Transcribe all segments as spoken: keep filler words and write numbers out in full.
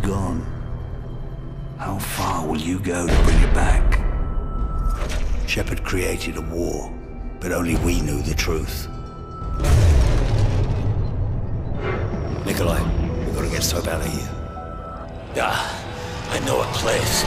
gone. How far will you go to bring it back? Shepard created a war, but only we knew the truth. Nikolai, we've got to get Soap out of here. Ah, I know a place.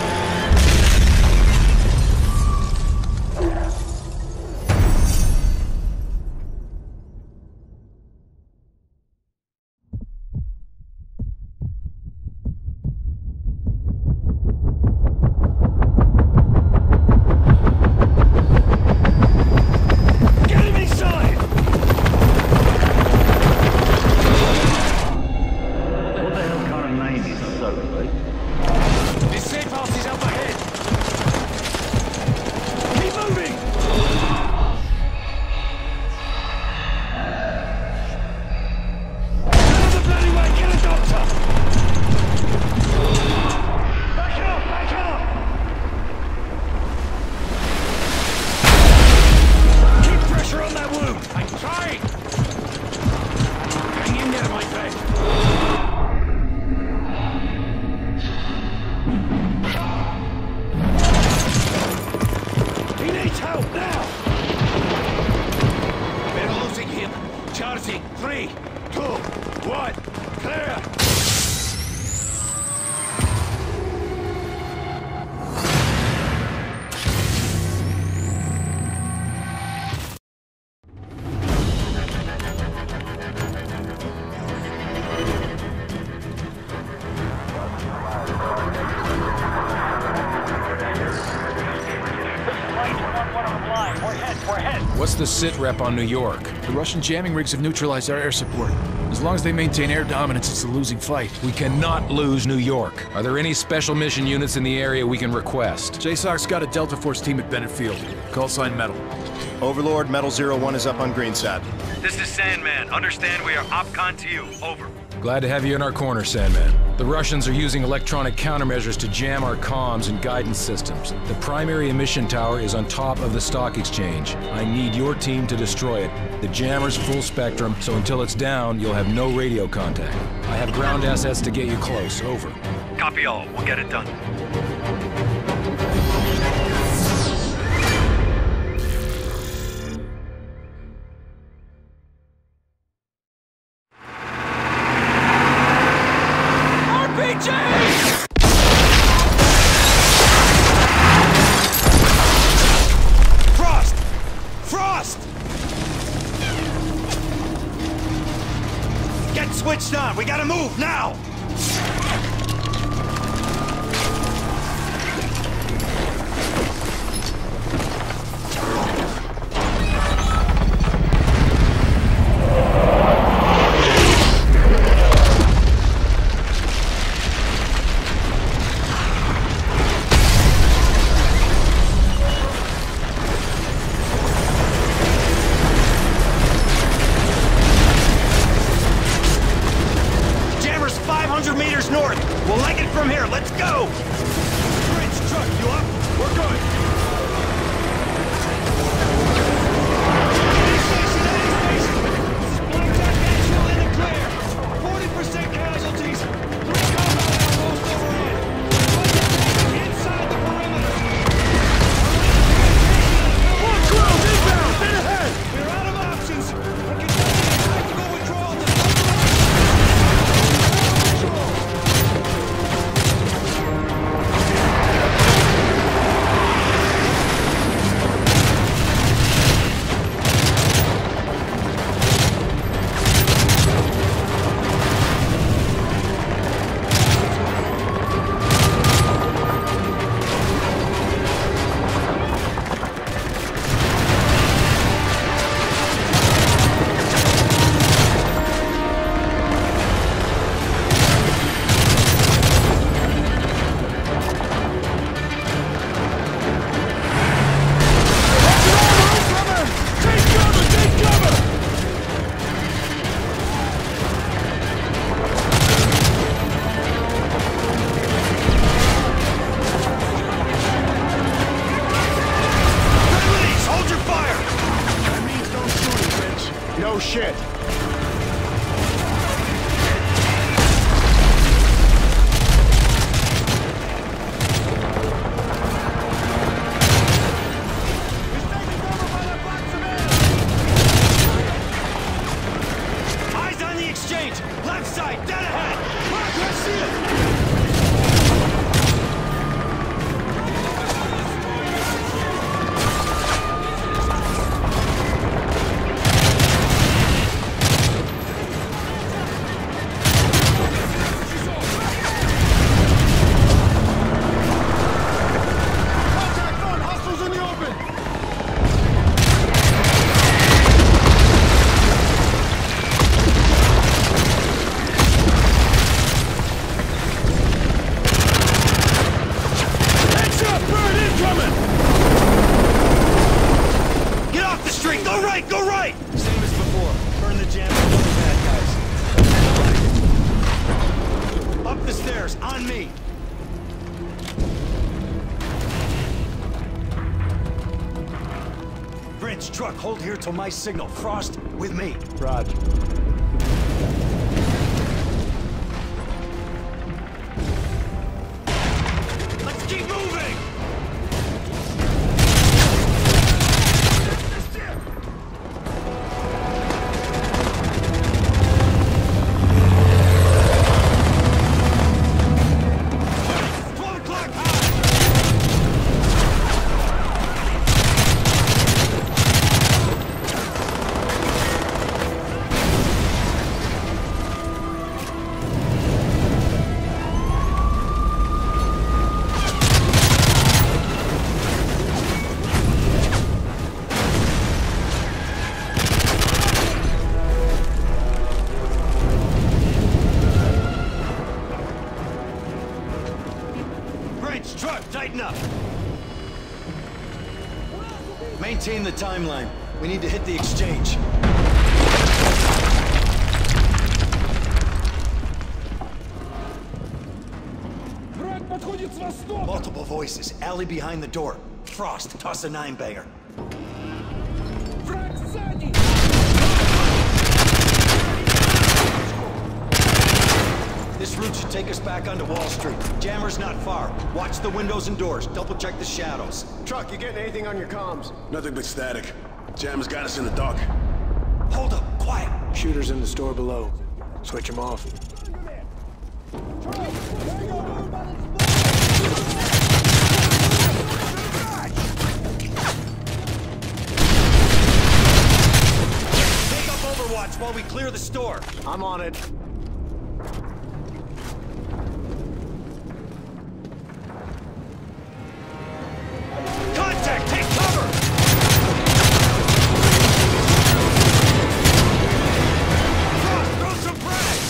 What's the sit rep on New York? The Russian jamming rigs have neutralized our air support. As long as they maintain air dominance, it's a losing fight. We cannot lose New York. Are there any special mission units in the area we can request? J SOC's got a Delta Force team at Bennett Field. Call sign Metal. Overlord, Metal Zero One is up on Greenside. This is Sandman. Understand we are OpCon to you. Over. Glad to have you in our corner, Sandman. The Russians are using electronic countermeasures to jam our comms and guidance systems. The primary emission tower is on top of the stock exchange. I need your team to destroy it. The jammer's full spectrum, so until it's down, you'll have no radio contact. I have ground assets to get you close. Over. Copy all. We'll get it done. Switched on! We gotta move, now! right, dead ahead! Mark, I see it! Truck, hold here till my signal. Frost, with me. Roger. Let's keep moving! twelve o'clock high! Truck, tighten up! Maintain the timeline. We need to hit the exchange. Multiple voices. Alley behind the door. Frost, toss a nine-banger. This route should take us back onto Wall Street. Jammer's not far. Watch the windows and doors. Double check the shadows. Truck, you getting anything on your comms? Nothing but static. Jammer's got us in the dark. Hold up, quiet. Shooters in the store below. Switch them off. Take up Overwatch while we clear the store. I'm on it. Contact! Take cover! Frost, throw some frags!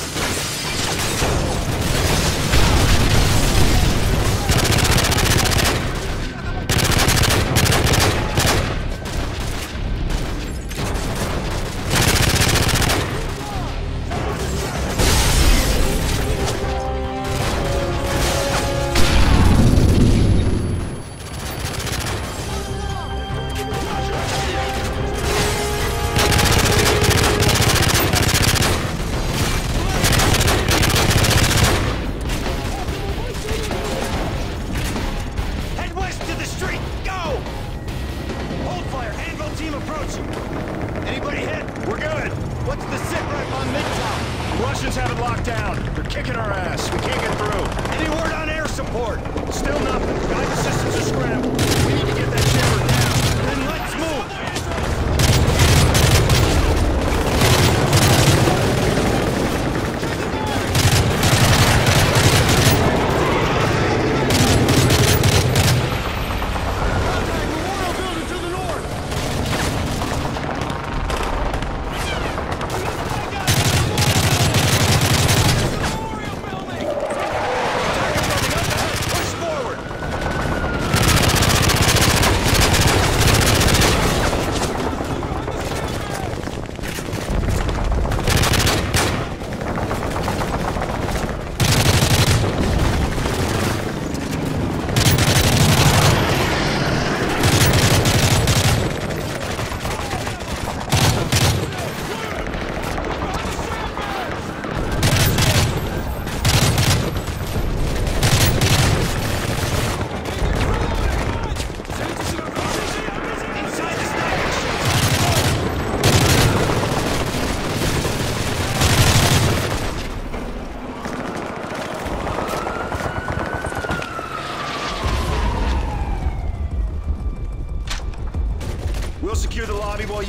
Russians have it locked down. They're kicking our ass. We can't get through. Any word on air support? Still nothing. Guidance systems are scrambled. We need to get that jammer down. Then let's move!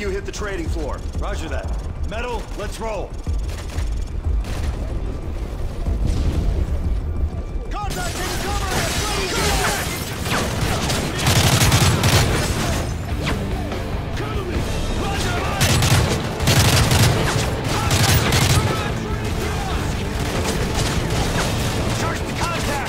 you hit the trading floor. Roger that. Metal, let's roll. Contact, taking cover! Ready, contact! Cover me! Roger, right! Charge the contact!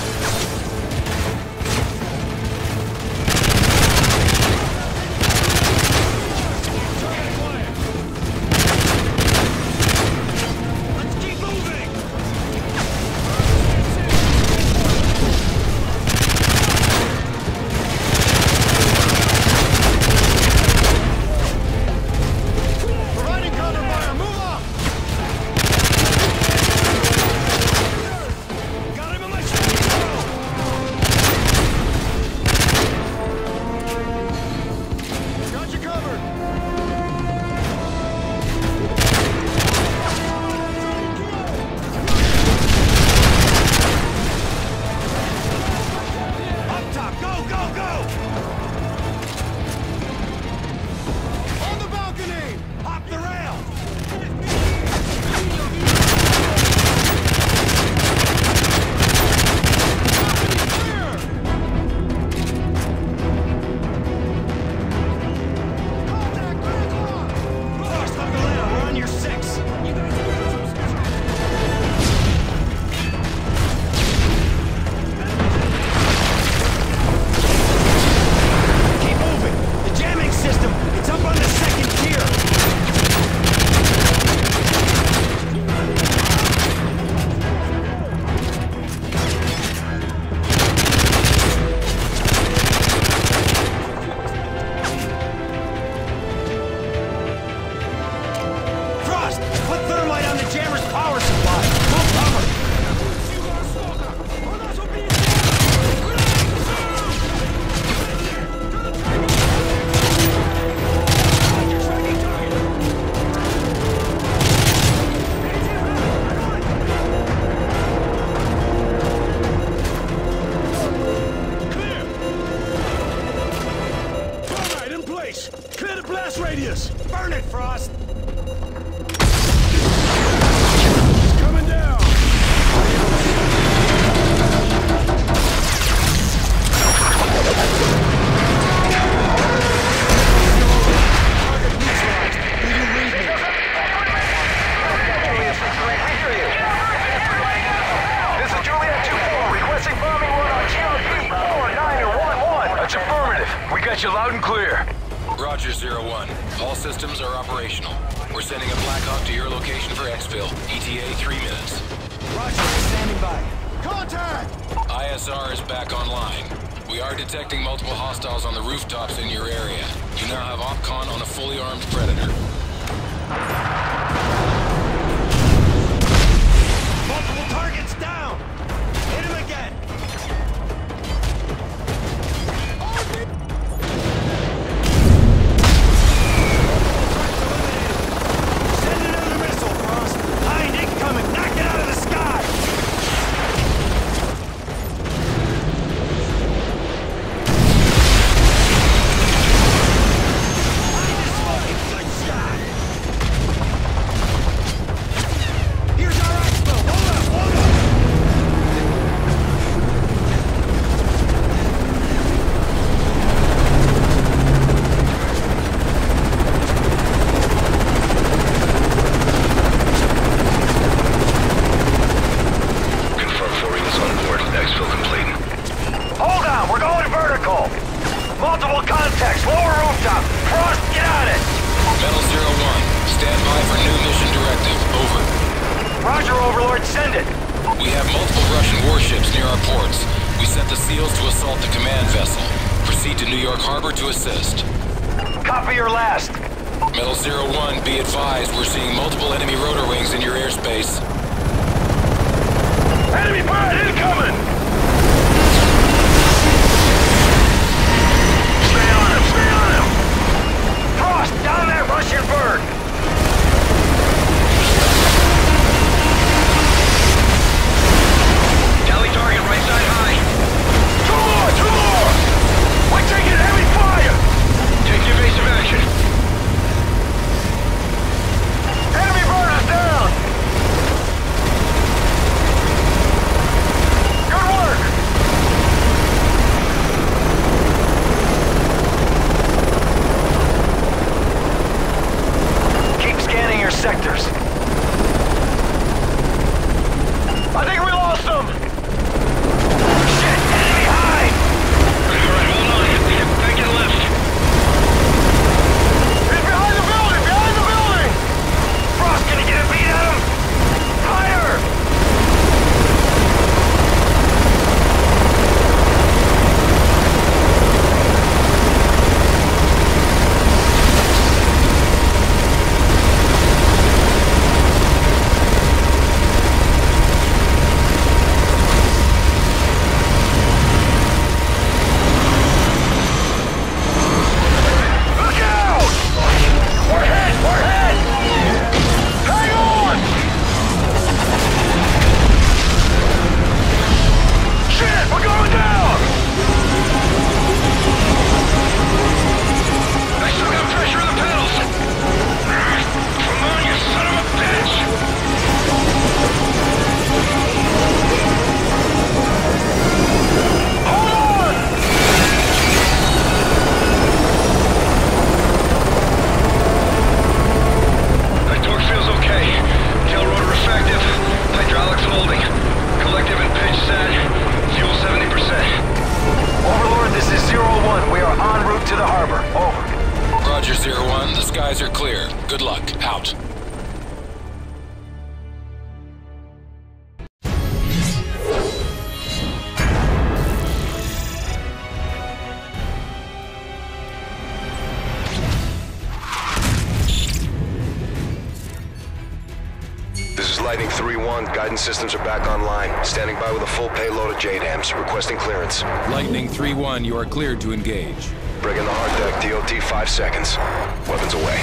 Radius! Burn it, Frost! It's coming down! This is Juliet two four, requesting bombing run on G R P four nine one one. That's affirmative. We got you loud and clear. Roger, Zero One. All systems are operational. We're sending a Blackhawk to your location for exfil. E T A three minutes. Roger, standing by. Contact! I S R is back online. We are detecting multiple hostiles on the rooftops in your area. You now have OpCon on a fully armed Predator. Multiple targets down! Hit him again! Send another missile, Frost! Hind incoming! Knock it out of the sky! Hind is smoking! Good shot! Here's our expo! Hold up! Hold up! Confirm Fourier is on board. Exfil complete. Hold on! We're going vertical! Multiple contacts! Lower rooftop! Frost, get on it! Metal Zero One, stand by for new mission directive. Over. Roger, Overlord, send it! We have multiple Russian warships near our ports. We sent the SEALs to assault the command vessel. Proceed to New York Harbor to assist. Copy your last. Metal Zero One, be advised, we're seeing multiple enemy rotor wings in your airspace. Enemy bird incoming! Stay on him! Stay on him! Frost, down that Russian bird! Tally target right side high. Two more! Two more! We're taking heavy fire! Take evasive action. Lightning three one, guidance systems are back online. Standing by with a full payload of J DAMs, requesting clearance. Lightning three one, you are cleared to engage. Bring in the hard deck, D O T five seconds. Weapons away.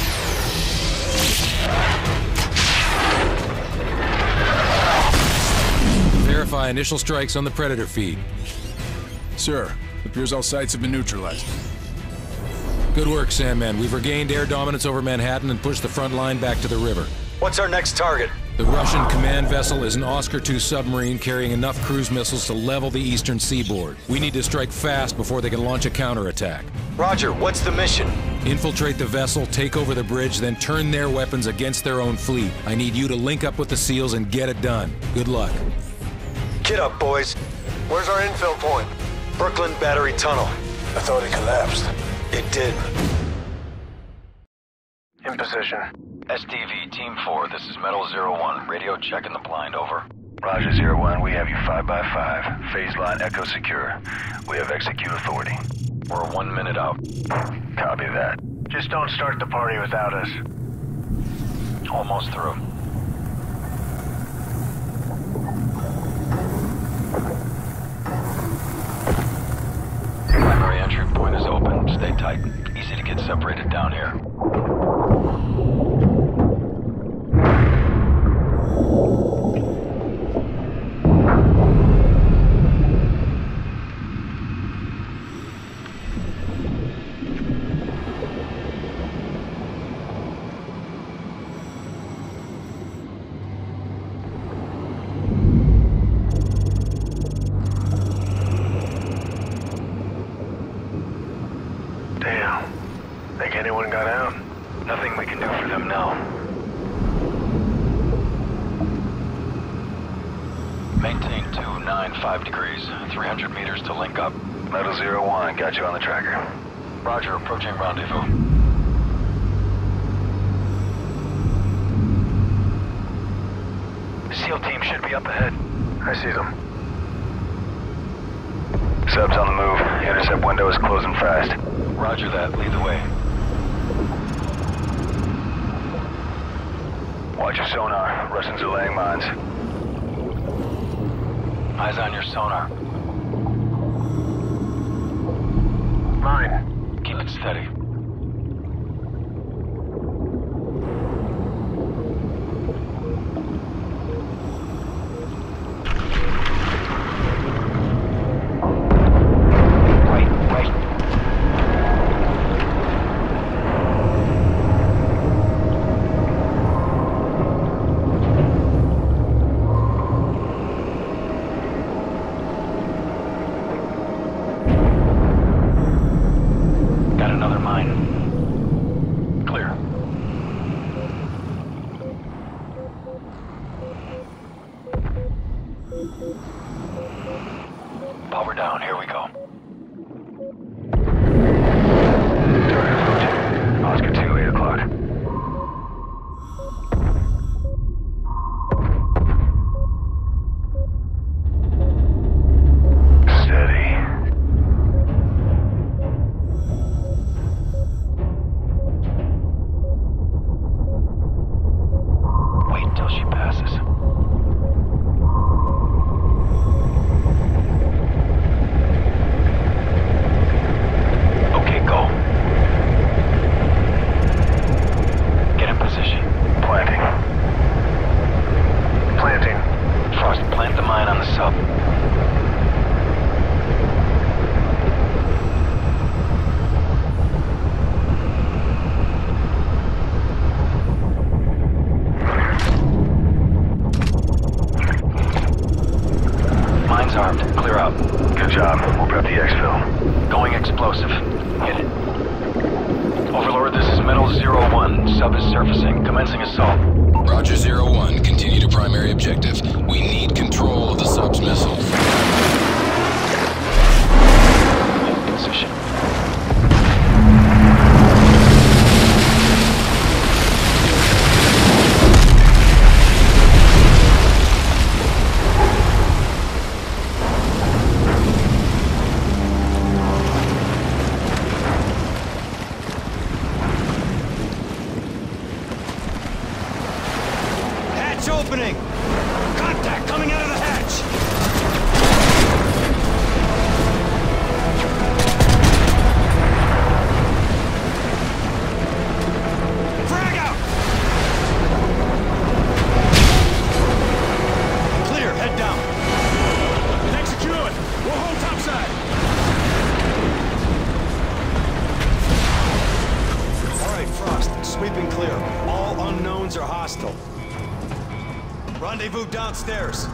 Verify initial strikes on the Predator feed. Sir, appears all sites have been neutralized. Good work, Sandman. We've regained air dominance over Manhattan and pushed the front line back to the river. What's our next target? The Russian command vessel is an Oscar two submarine carrying enough cruise missiles to level the eastern seaboard. We need to strike fast before they can launch a counterattack. Roger, what's the mission? Infiltrate the vessel, take over the bridge, then turn their weapons against their own fleet. I need you to link up with the SEALs and get it done. Good luck. Get up, boys. Where's our infill point? Brooklyn Battery Tunnel. I thought it collapsed. It did. In position. S T V, Team four, this is Metal zero one. Radio checking the blind, over. Roger, zero one, we have you five by five. Phase line Echo secure. We have execute authority. We're one minute out. Copy that. Just don't start the party without us. Almost through. Primary entry point is open. Stay tight. Easy to get separated down here. Damn. Think anyone got out? Nothing we can do for them now. Maintain two nine five degrees. three hundred meters to link up. Metal zero one, got you on the tracker. Roger, approaching rendezvous. SEAL team should be up ahead. I see them. Subs on the move. Intercept window is closing fast. Roger that. Lead the way. Watch your sonar. Russians are laying mines. Eyes on your sonar. Mine. Keep it steady. Power down, here we go. Oscar two, eight o'clock. Steady. Wait till she passes. Armed. Clear out. Good job. We'll prep the exfil. Going explosive. Hit it. Overlord, this is Metal zero one. Sub is surfacing. Commencing assault. Roger, zero one. Continue to primary objective. We need control of the sub's missiles. Hold position. Hatch opening! Contact coming out of the hatch! Frag out! Clear, head down. Deck secured. We'll hold topside. All right, Frost, sweeping clear. All unknowns are hostile. Rendezvous downstairs.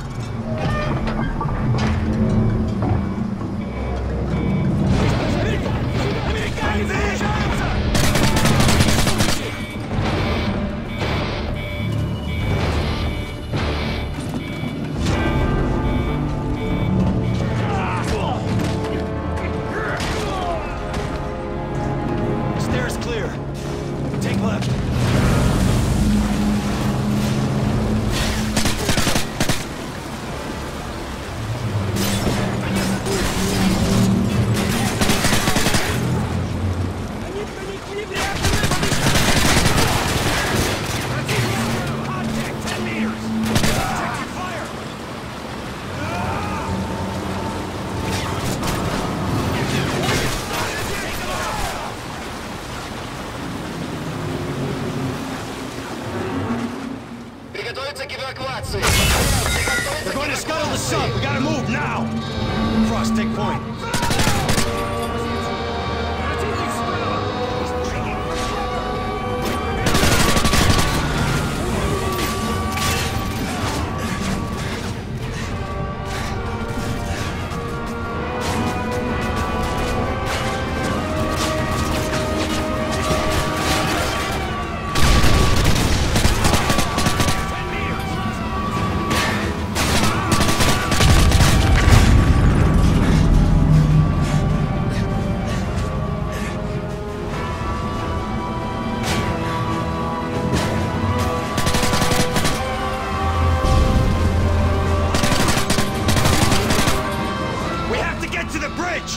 Stairs clear. Take left. They're going to scuttle the sub. We gotta move now. Frost, take point. To the bridge!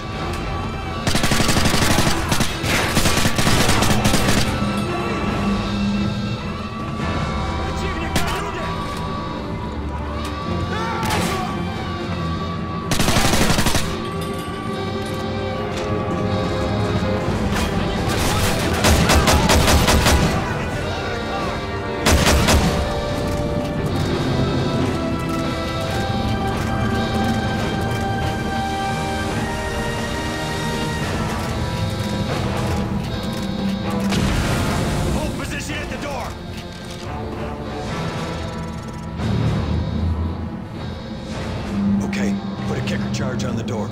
Okay, put a kicker charge on the door.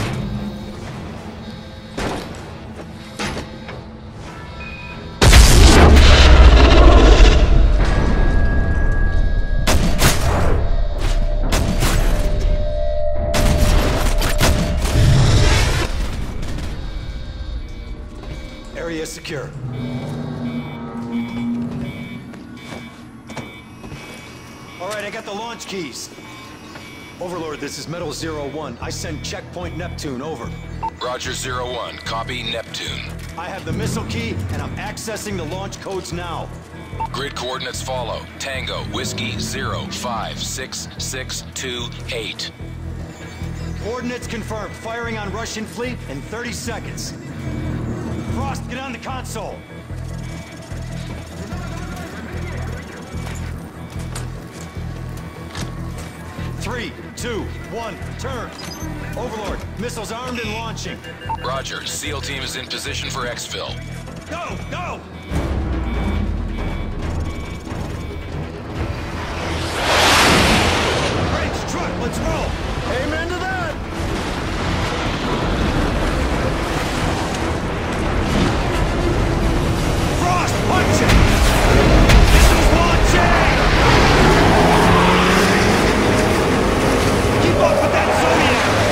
Area secure. All right, I got the launch keys. Overlord, this is Metal Zero One. I send checkpoint Neptune, over. Roger, Zero One. Copy, Neptune. I have the missile key, and I'm accessing the launch codes now. Grid coordinates follow. Tango, Whiskey, zero, five, six, six, two, eight. Coordinates confirmed. Firing on Russian fleet in thirty seconds. Frost, get on the console. Three, two, one, turn. Overlord, missiles armed and launching. Roger, SEAL team is in position for exfil. Go, go! Bridge, truck, let's roll! Amen to that! Frost, punch it! Missiles launching! Keep up with that Zodiac!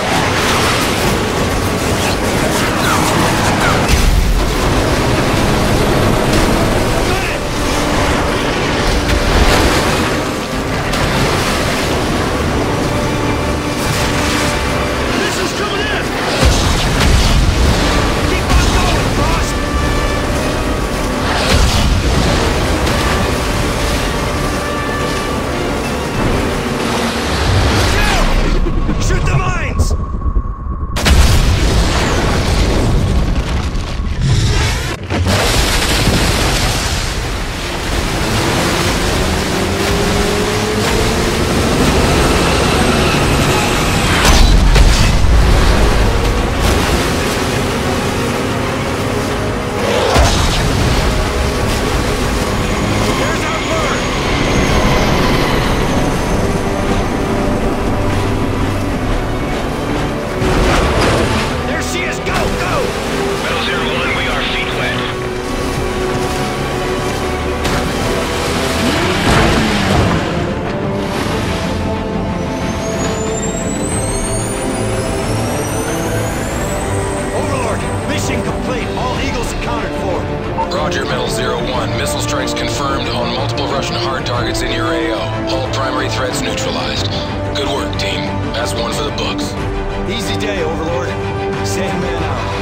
Gunner A O. All primary threats neutralized. Good work, team. That's one for the books. Easy day, Overlord. Sandman out.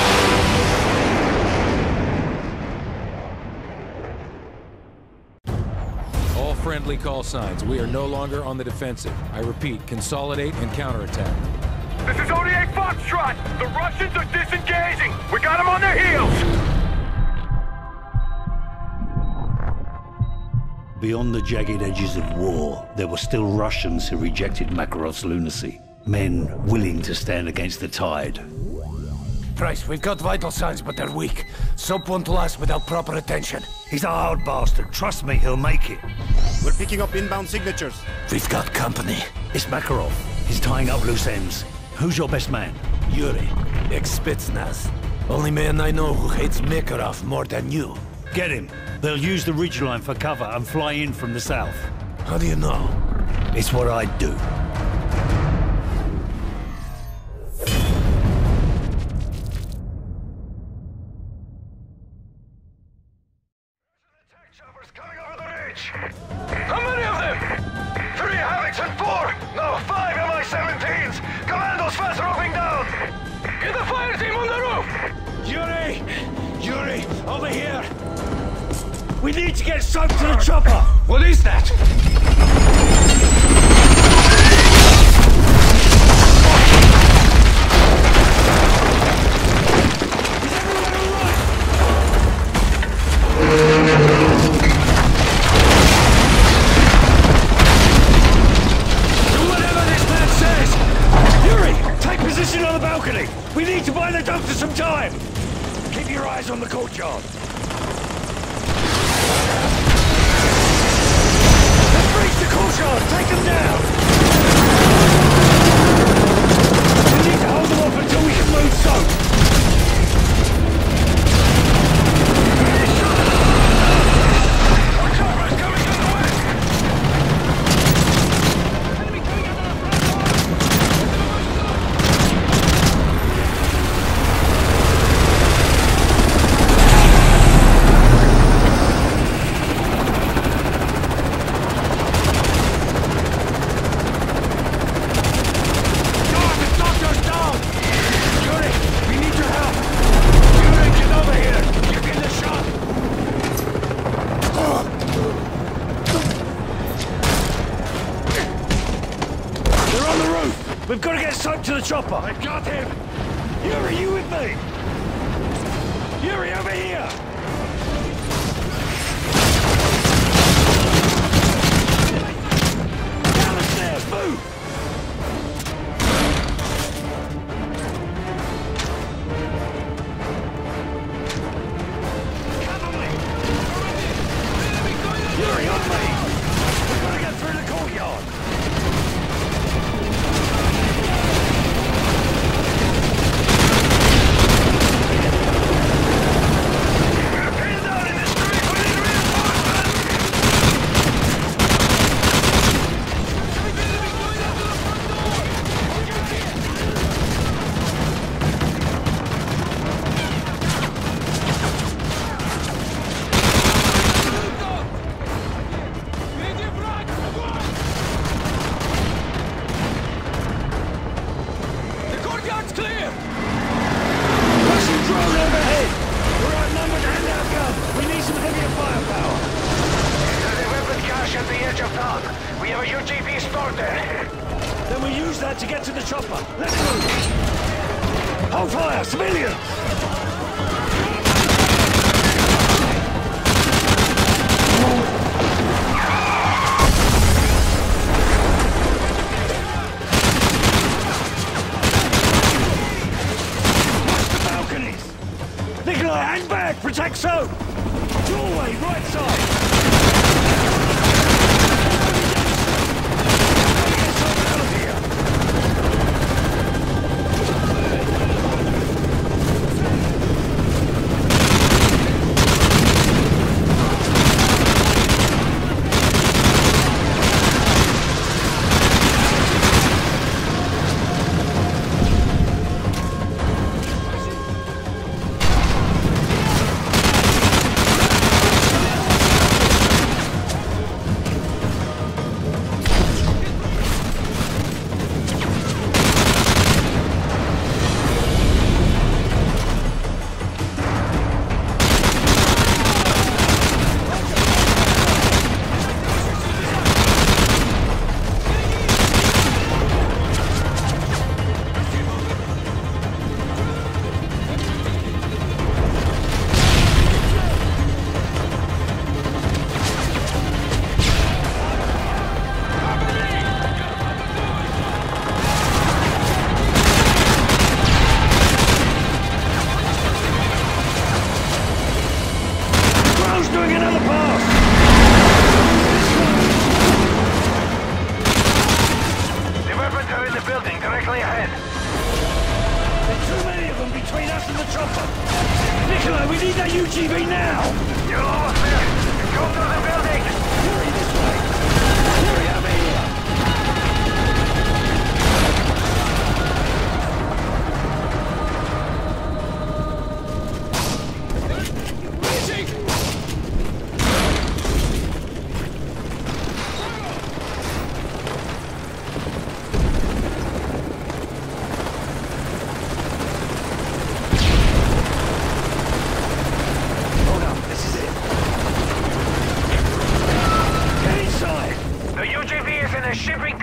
All friendly call signs. We are no longer on the defensive. I repeat, consolidate and counterattack. This is O D A Foxtrot! The Russians are disengaging! We got them on their heels! Beyond the jagged edges of war, there were still Russians who rejected Makarov's lunacy. Men willing to stand against the tide. Price, we've got vital signs, but they're weak. Soap won't last without proper attention. He's a hard bastard. Trust me, he'll make it. We're picking up inbound signatures. We've got company. It's Makarov. He's tying up loose ends. Who's your best man? Yuri, ex-Spetsnaz. Only man I know who hates Makarov more than you. Get him. They'll use the ridgeline for cover and fly in from the south. How do you know? It's what I'd do. Coming over the ridge. How many of them? Three Havocs and four! No, five M I seventeens! Commandos fast roping down! Get the fire team on the roof! Yuri! Yuri, over here! We need to get soap to the chopper! What is that? We need to buy the doctor some time! Keep your eyes on the courtyard. Let's breach the courtyard! Take them down! We need to hold them off until we can move soap! We've got to get soap to the chopper! I got him! Yuri, you with me? Yuri, over here! Down the stairs, move! Yuri, on me! We've got to get through the courtyard! We have a U G V stored there. Then we use that to get to the chopper. Let's move! Hold fire, civilians! Watch the balconies! Nikolai, hang back! Protect soap! Doorway, right side!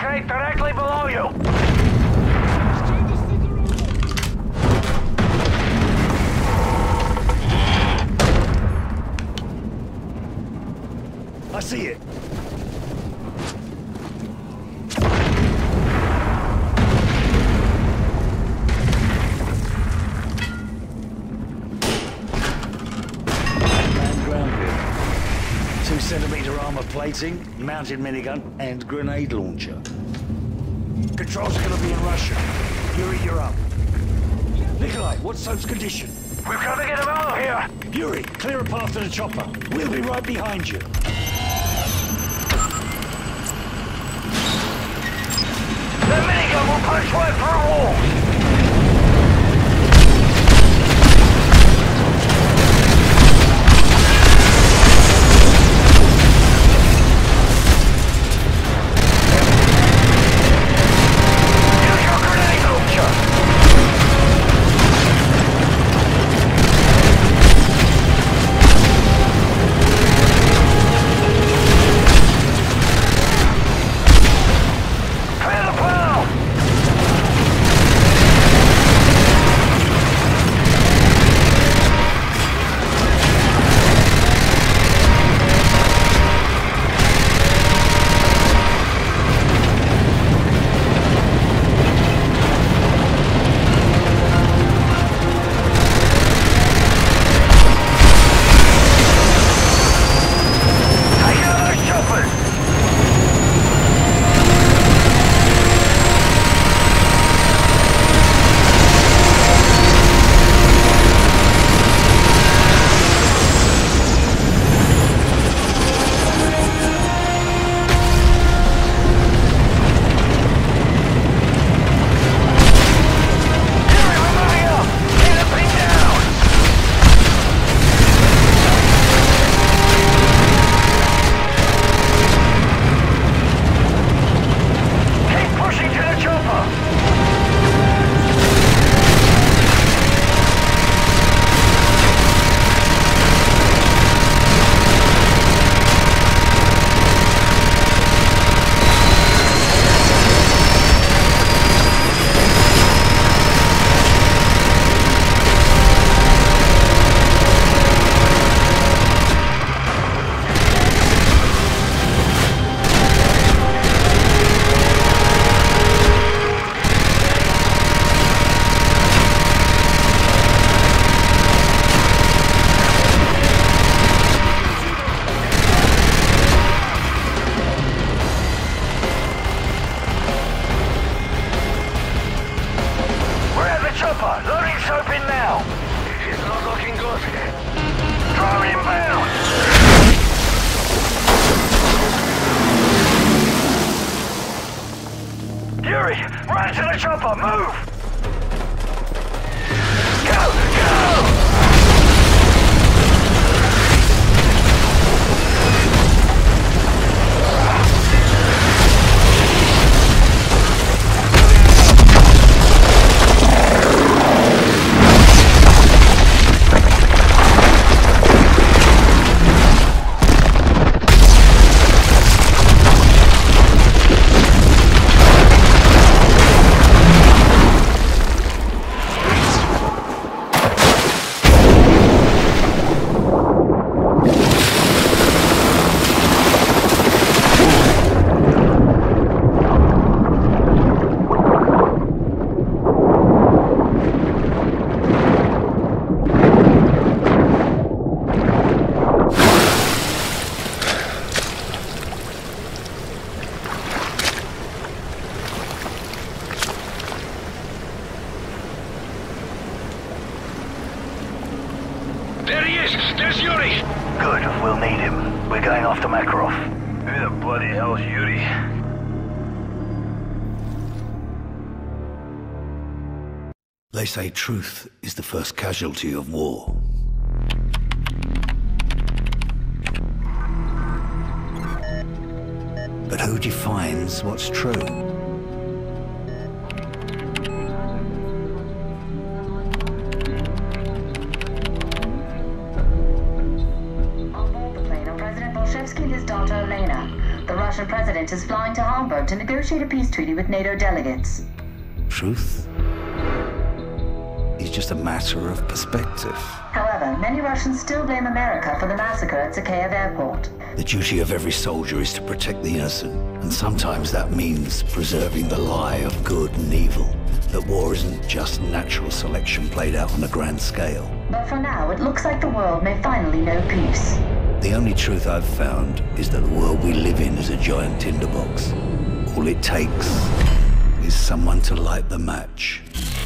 tank directly below you. I see it. Man ground vehicle. Two centimeter armor plating, mounted minigun, and grenade launcher. Controls are gonna be in Russia. Yuri, you're up. Nikolai, what's Soap's condition? We've got to get him out of here! Yuri, clear a path to the chopper. We'll be right behind you. That minigun will punch right through walls! Use your grenade launcher! Run to the chopper! Move! Go! Go! There he is! There's Yuri! Good, we'll need him. We're going off to Makarov. Who the bloody hell's Yuri? They say truth is the first casualty of war. But who defines what's true? And his daughter Elena. The Russian president is flying to Hamburg to negotiate a peace treaty with NATO delegates. Truth is just a matter of perspective. However, many Russians still blame America for the massacre at Zakhaev Airport. The duty of every soldier is to protect the innocent, and sometimes that means preserving the lie of good and evil. That war isn't just natural selection played out on a grand scale. But for now, it looks like the world may finally know peace. The only truth I've found is that the world we live in is a giant tinderbox. All it takes is someone to light the match.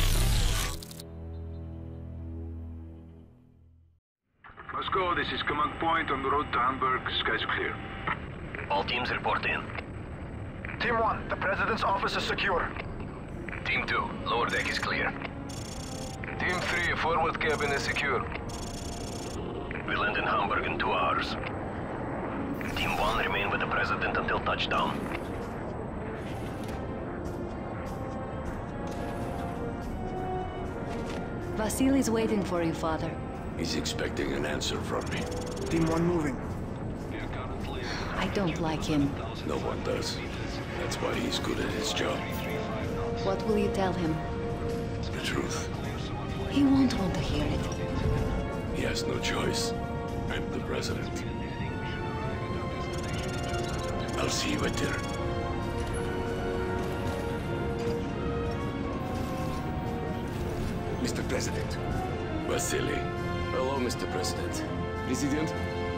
Moscow, this is command point on the road to Hamburg. Skies are clear. All teams report in. Team one, the President's office is secure. Team two, lower deck is clear. Team three, forward cabin is secure. We land in Hamburg in two hours. Team one, remain with the President until touchdown. Vasily's waiting for you, Father. He's expecting an answer from me. Team one moving. I don't like him. No one does. That's why he's good at his job. What will you tell him? The truth. He won't want to hear it. He has no choice. I'm the President. I'll see you at dinner. Mister President. Vasily. Hello, Mister President. President?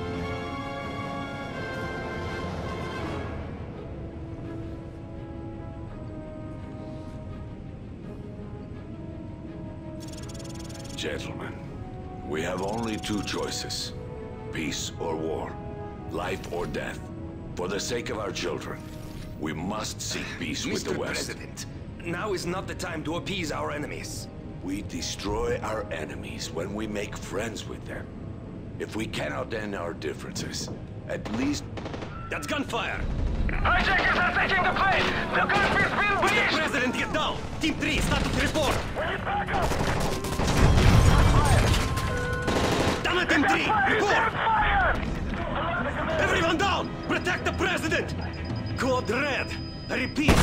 Gentlemen, we have only two choices. Peace or war. Life or death. For the sake of our children, we must seek peace with the West. Mister President, now is not the time to appease our enemies. We destroy our enemies when we make friends with them. If we cannot end our differences, at least... That's gunfire! Hijackers are taking the plane! The gunfire's being breached! Mister President, get down! Team three, status report! We need backup! Damn it, Team three! Report! Everyone down! Protect the President! Code red! I repeat!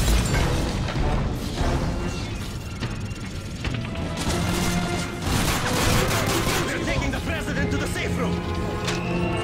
We're taking the President to the safe room!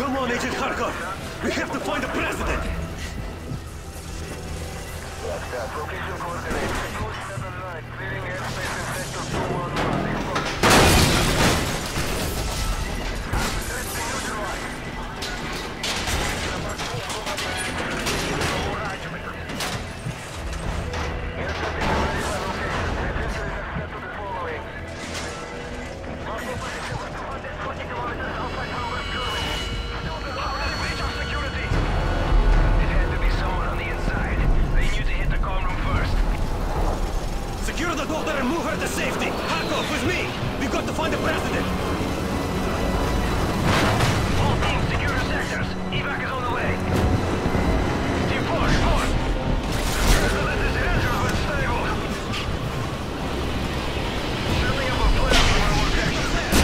Come on, Agent Kharkov. We have to find the president. Location coordinates two seven nine, clearing airspace in sector two one one. Secure the daughter and move her to safety! Kharkov, with me! We've got to find the president! All teams, secure your sectors! Evac is on the way! Team four, report! The president is injured but stable! Setting up a plan for our location.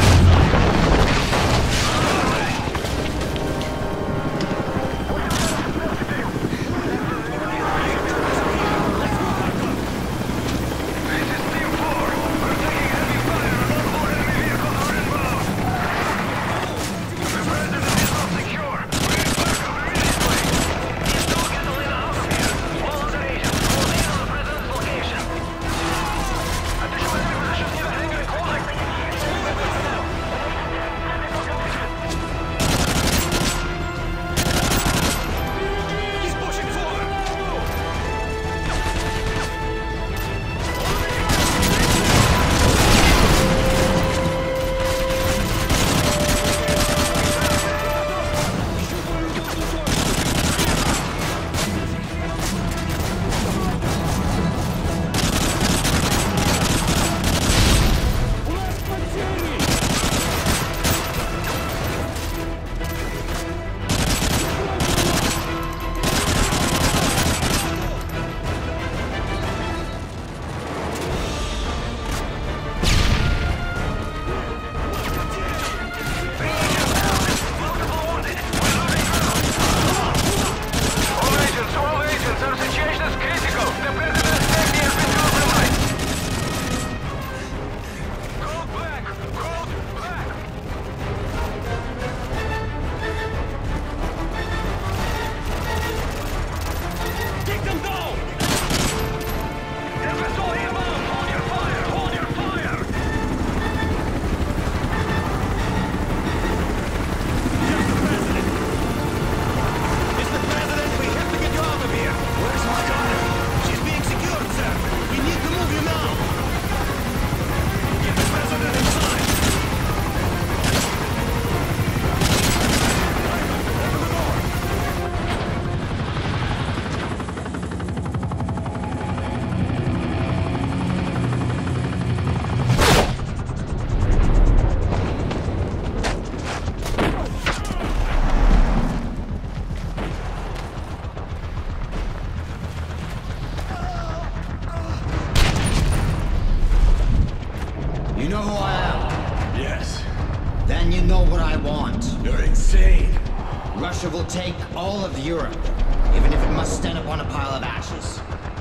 You know who I am? Yes. Then you know what I want. You're insane. Russia will take all of Europe, even if it must stand upon a pile of ashes.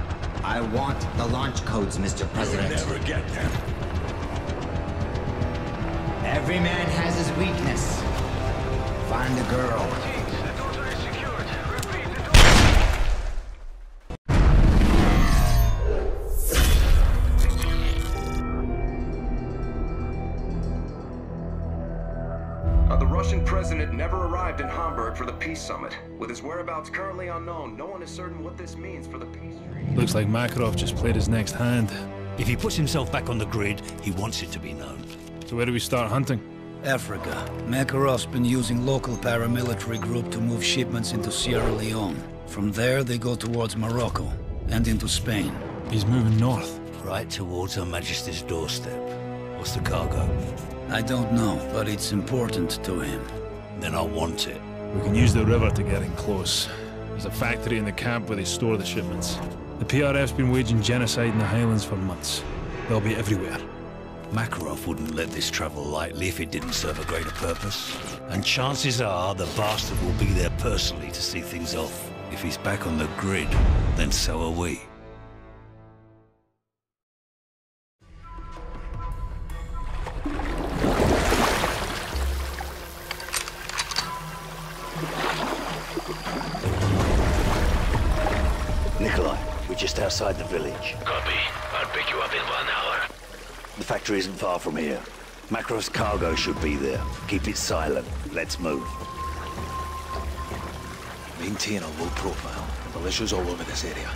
I want the launch codes, Mister President. You'll never get them. Every man has his weakness. Find the girl. The Russian president never arrived in Hamburg for the peace summit. With his whereabouts currently unknown, no one is certain what this means for the peace treaty. Looks like Makarov just played his next hand. If he puts himself back on the grid, he wants it to be known. So where do we start hunting? Africa. Makarov's been using local paramilitary group to move shipments into Sierra Leone. From there, they go towards Morocco and into Spain. He's moving north. Right towards Her Majesty's doorstep. What's the cargo? I don't know, but it's important to him. Then I want it. We can use the river to get in close. There's a factory in the camp where they store the shipments. The P R F's been waging genocide in the Highlands for months. They'll be everywhere. Makarov wouldn't let this travel lightly if it didn't serve a greater purpose. And chances are the bastard will be there personally to see things off. If he's back on the grid, then so are we. Nikolai, we're just outside the village. Copy. I'll pick you up in one hour. The factory isn't far from here. Makarov's cargo should be there. Keep it silent. Let's move. Maintain a low profile. Militia's all over this area.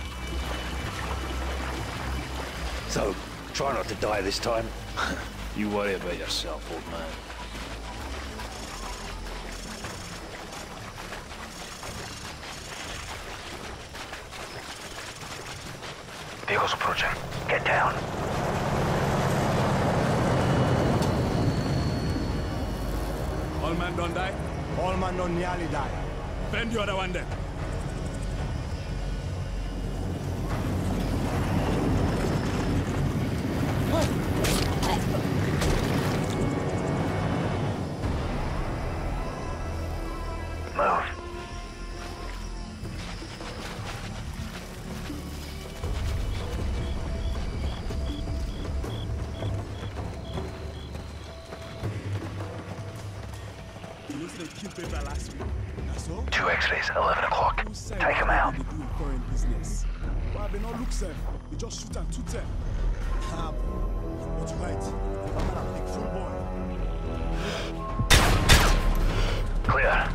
So, try not to die this time. You worry about yourself, old man. Vehicles approaching. Get down. All man don't die? All man don't nearly die. Bend the other one then. Move. Two X-rays, eleven o'clock. Take him out. Why they not look safe? We just shoot at two ten. Ah, but you're right. I'm gonna pick full boy. Clear.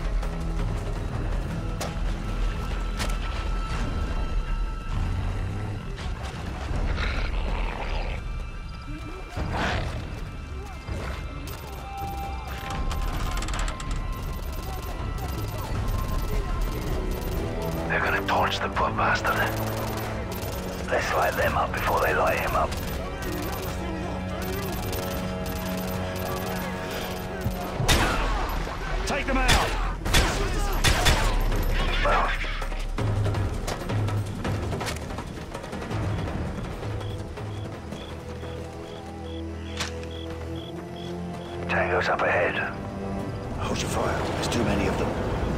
They're gonna torch the poor bastard. Let's light them up before they light him up. Take them out! Move. Tango's up ahead. Hold your fire. There's too many of them.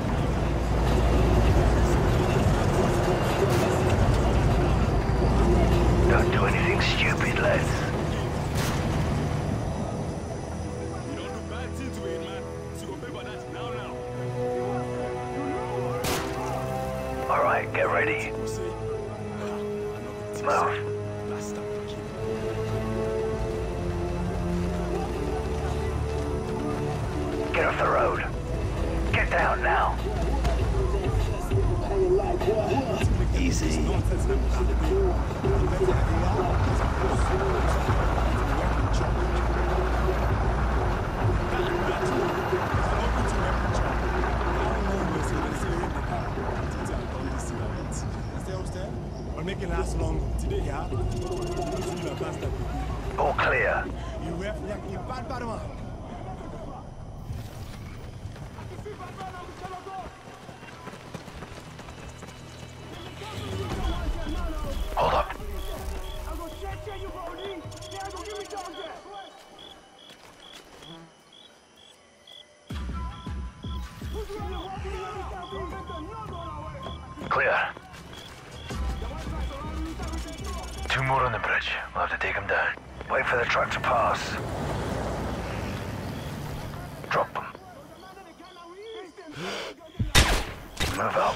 Don't do anything stupid, lads. All right, get ready. Move. Get off the road. Get down now. Easy. We'll make it last long today, yeah? All clear. You have a bad bad one. Hold up. Clear. Two more on the bridge. We'll have to take them down. Wait for the truck to pass. Drop them. Move up.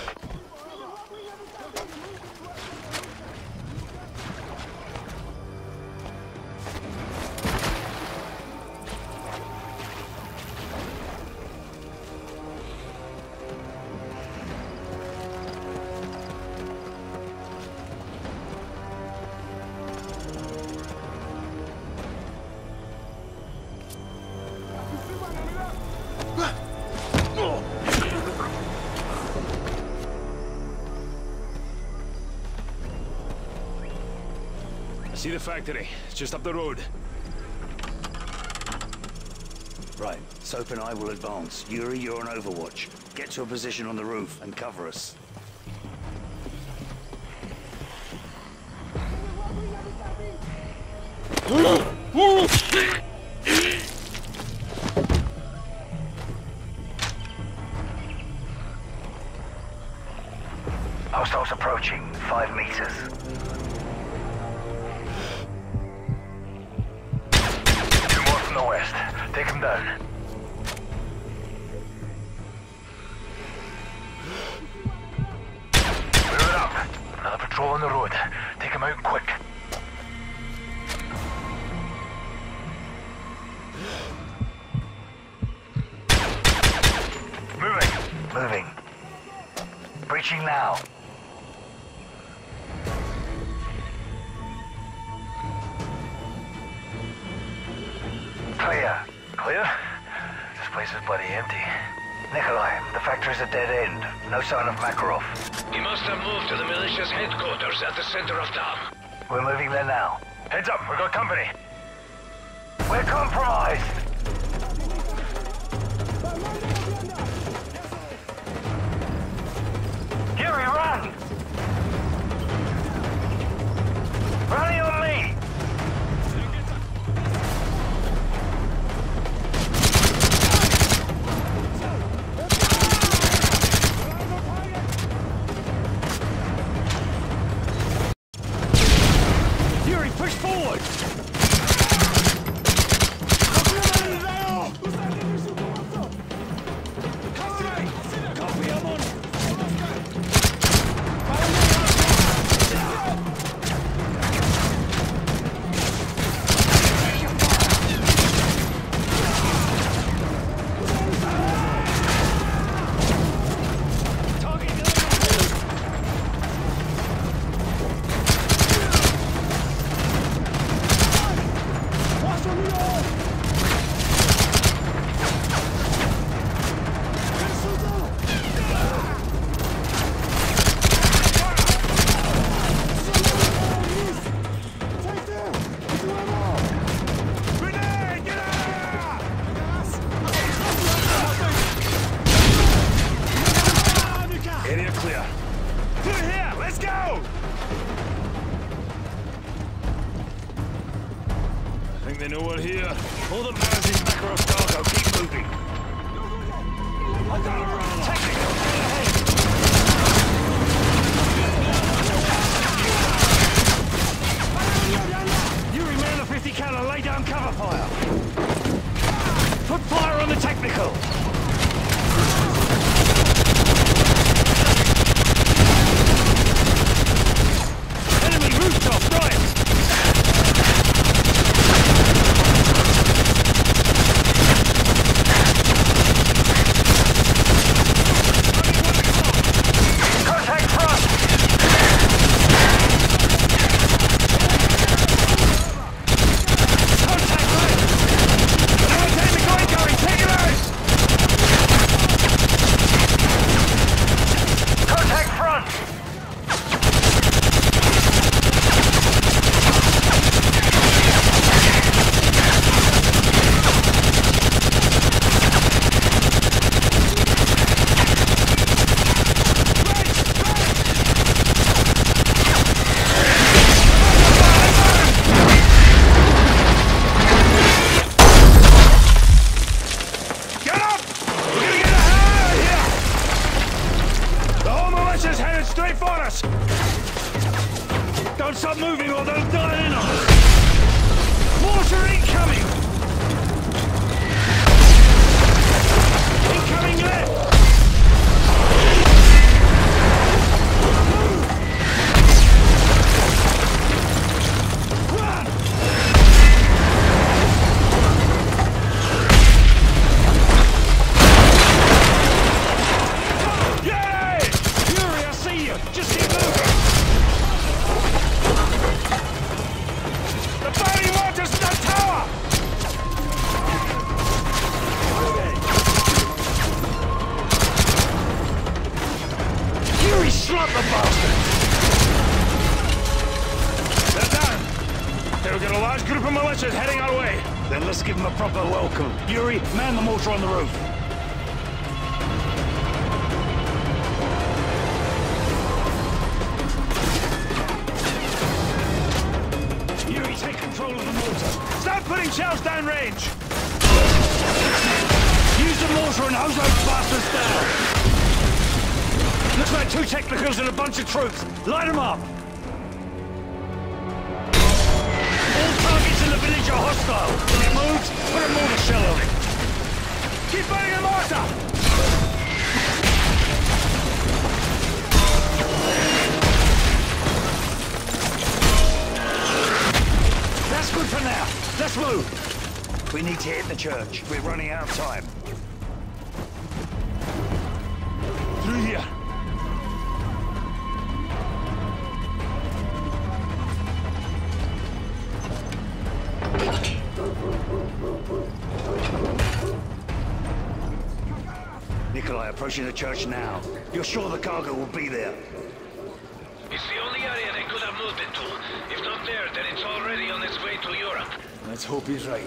See the factory. It's just up the road. Right. Soap and I will advance. Yuri, you're on Overwatch. Get to a position on the roof and cover us. Hostiles approaching. Five meters. Two more from the west. Take them down. Move it up. Another on the road. Take him out quick. Moving. Moving. Breaching now. Clear. Clear? This place is bloody empty. Nikolai, the factory's a dead end. No sign of Makarov. He must have moved to the militia's headquarters at the center of town. We're moving there now. Heads up, we got company. We're compromised! Yuri, run! Running on me! Yuri, push forward! Area clear. Through here, let's go! I think they know we're here. Hold up guys in Makarov's cargo, keep moving. I got a run! Technical, ahead! Yuri, man the fifty cal, lay down cover fire. Put fire on the technical. Enemy rooftop, right! Straight for us! Don't stop moving or they'll die in on us! Mortar incoming! Incoming left! Run! Get it! Yuri, I see you! Just keep moving! The bounty launcher's in that tower! Yuri, slap the bastard! They're down! Okay, we've got a large group of militias heading our way. Then let's give them a proper welcome. Yuri, man the mortar on the roof. Yuri, take control of the mortar. Start putting shells down range. Use the mortar and hose those bastards down. Looks like two technicals and a bunch of troops. Light them up. All targets in the village are hostile. When it moves, put a mortar shell on it. Keep burning the mortar! We need to hit the church. We're running out of time. Through here. Nikolai, approaching the church now. You're sure the cargo will be there? It's the only area they could have moved it to. If not there, then it's already on its way to Europe. Let's hope he's right.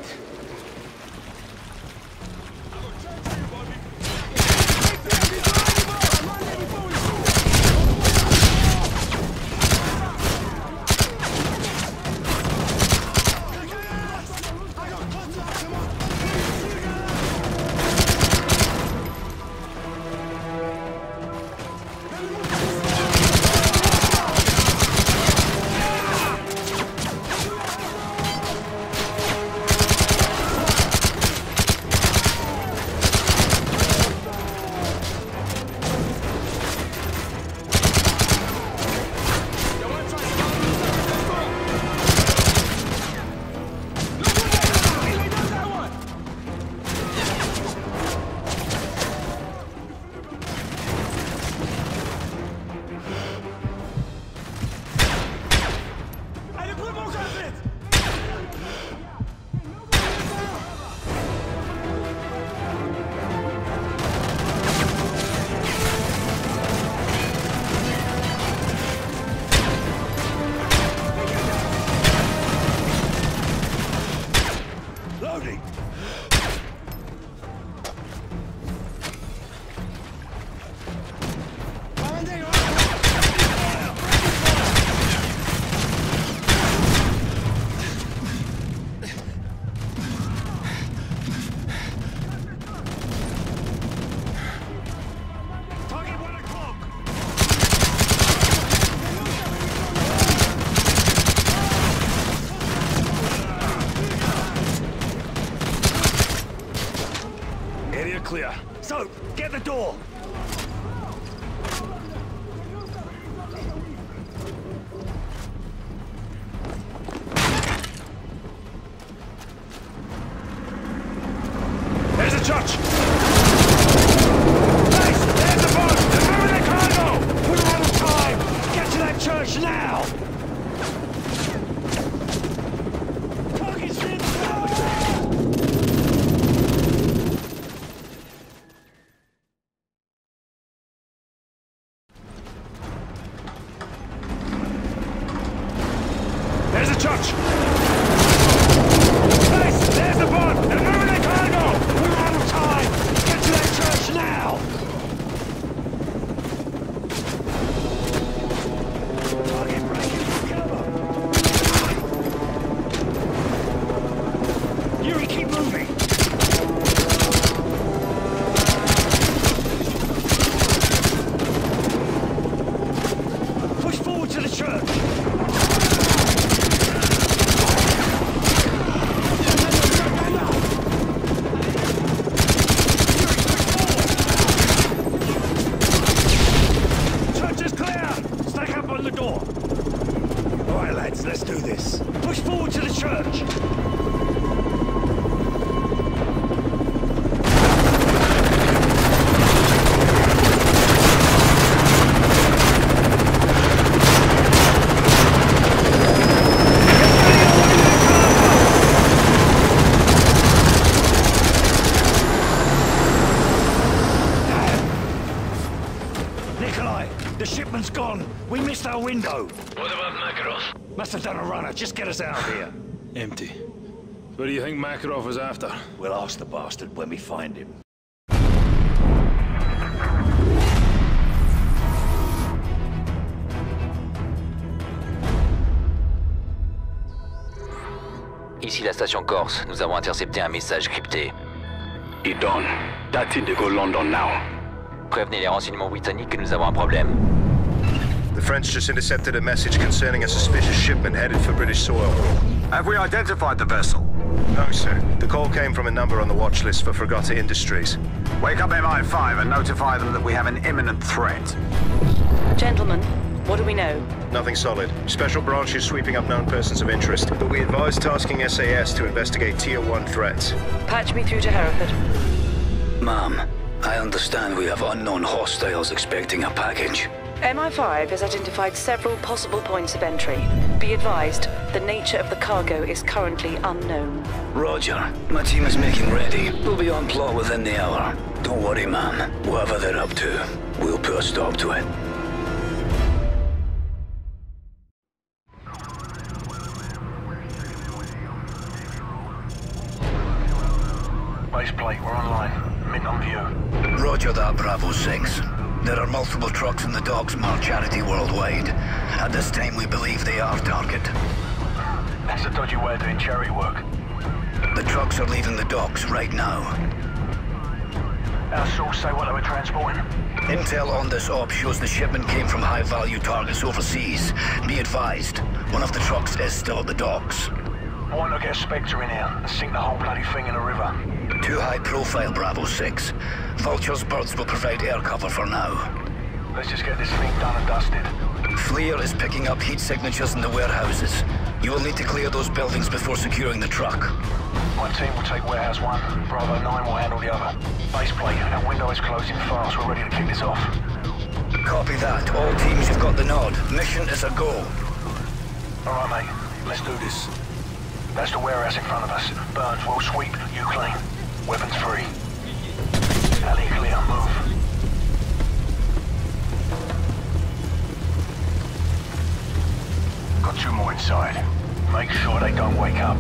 Clear. So, get the door! There's a church! Nice! There's the boat! They're moving the cargo! We're out of time! Get to that church now! There's a church! Nice! There's the boat! They're moving the cargo! We're out of time! Get to that church now! Target breaking for cover! Yuri, keep moving! Push forward to the church! Let's do this. Push forward to the church. Nikolai, the shipment's gone. We missed our window. What about Makarov? Must have done a runner. Just get us out of here. Empty. What do you think Makarov is after? We'll ask the bastard when we find him. Ici la station Corse. Nous avons intercepté un message crypté. Idon, that's it to go London now. Prévenez les renseignements britanniques que nous avons un problème. The French just intercepted a message concerning a suspicious shipment headed for British soil. Have we identified the vessel? No, sir. The call came from a number on the watch list for Fregata Industries. Wake up M I five and notify them that we have an imminent threat. Gentlemen, What do we know? Nothing solid. Special branch is sweeping up known persons of interest, but we advise tasking S A S to investigate Tier one threats. Patch me through to Hereford. Ma'am, I understand we have unknown hostiles expecting a package. M I five has identified several possible points of entry. Be advised, the nature of the cargo is currently unknown. Roger. My team is making ready. We'll be on plot within the hour. Don't worry, ma'am. Whatever they're up to, we'll put a stop to it. Base plate, we're online. Mint on view. Roger that, Bravo six. There are multiple trucks in the docks marked Charity Worldwide. At this time, we believe they are target. That's a dodgy way of doing charity work. The trucks are leaving the docks right now. Our source say what they were transporting? Intel on this op shows the shipment came from high-value targets overseas. Be advised, one of the trucks is still at the docks. Why not get a Spectre in here and sink the whole bloody thing in a river? Too high profile, Bravo six. Vulture's birds will provide air cover for now. Let's just get this thing done and dusted. FLIR is picking up heat signatures in the warehouses. You will need to clear those buildings before securing the truck. My team will take warehouse one. Bravo nine will handle the other. Base plate, our window is closing fast. We're ready to kick this off. Copy that. All teams have got the nod. Mission is a go. All right, mate. Let's do this. That's the warehouse in front of us. Burns, we'll sweep. You clean. Weapons free. Alley clear. Move. Got two more inside. Make sure they don't wake up.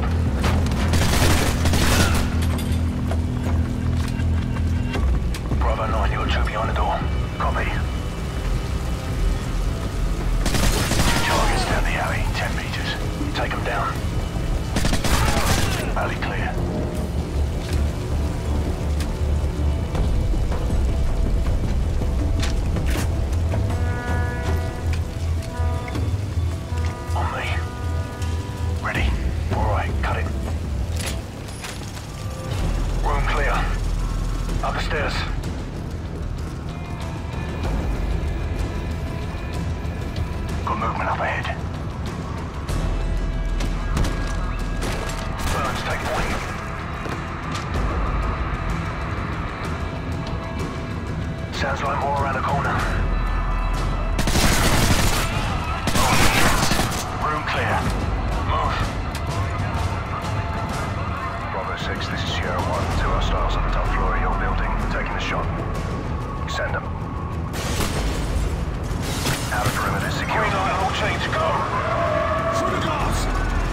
Bravo nine, you got two behind the door. Copy. Targets down the alley, ten meters. Take them down. Alley clear. On me. Ready. All right, cut it. Room clear. Up the stairs. Got movement up ahead. Burns, take point. Sounds like more around the corner. Room clear. Move. Bravo six, this is Sierra one. Two hostiles on the top floor of your building. Taking a shot. Send them. Outer perimeter secure. Green light, all teams, go! Through the glass!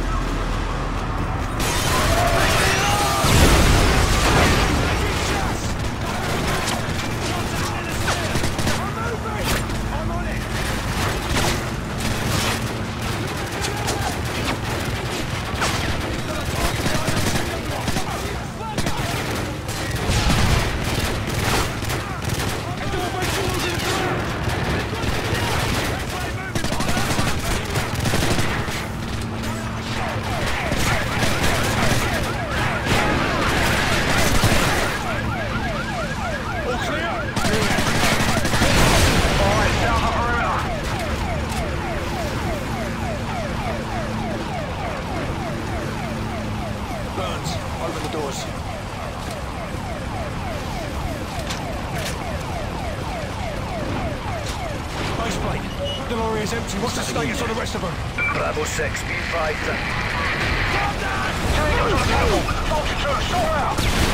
What's the status on the rest of them? Bravo six, be advised. Calm down! Tango's on the double! Vulture two, sort out!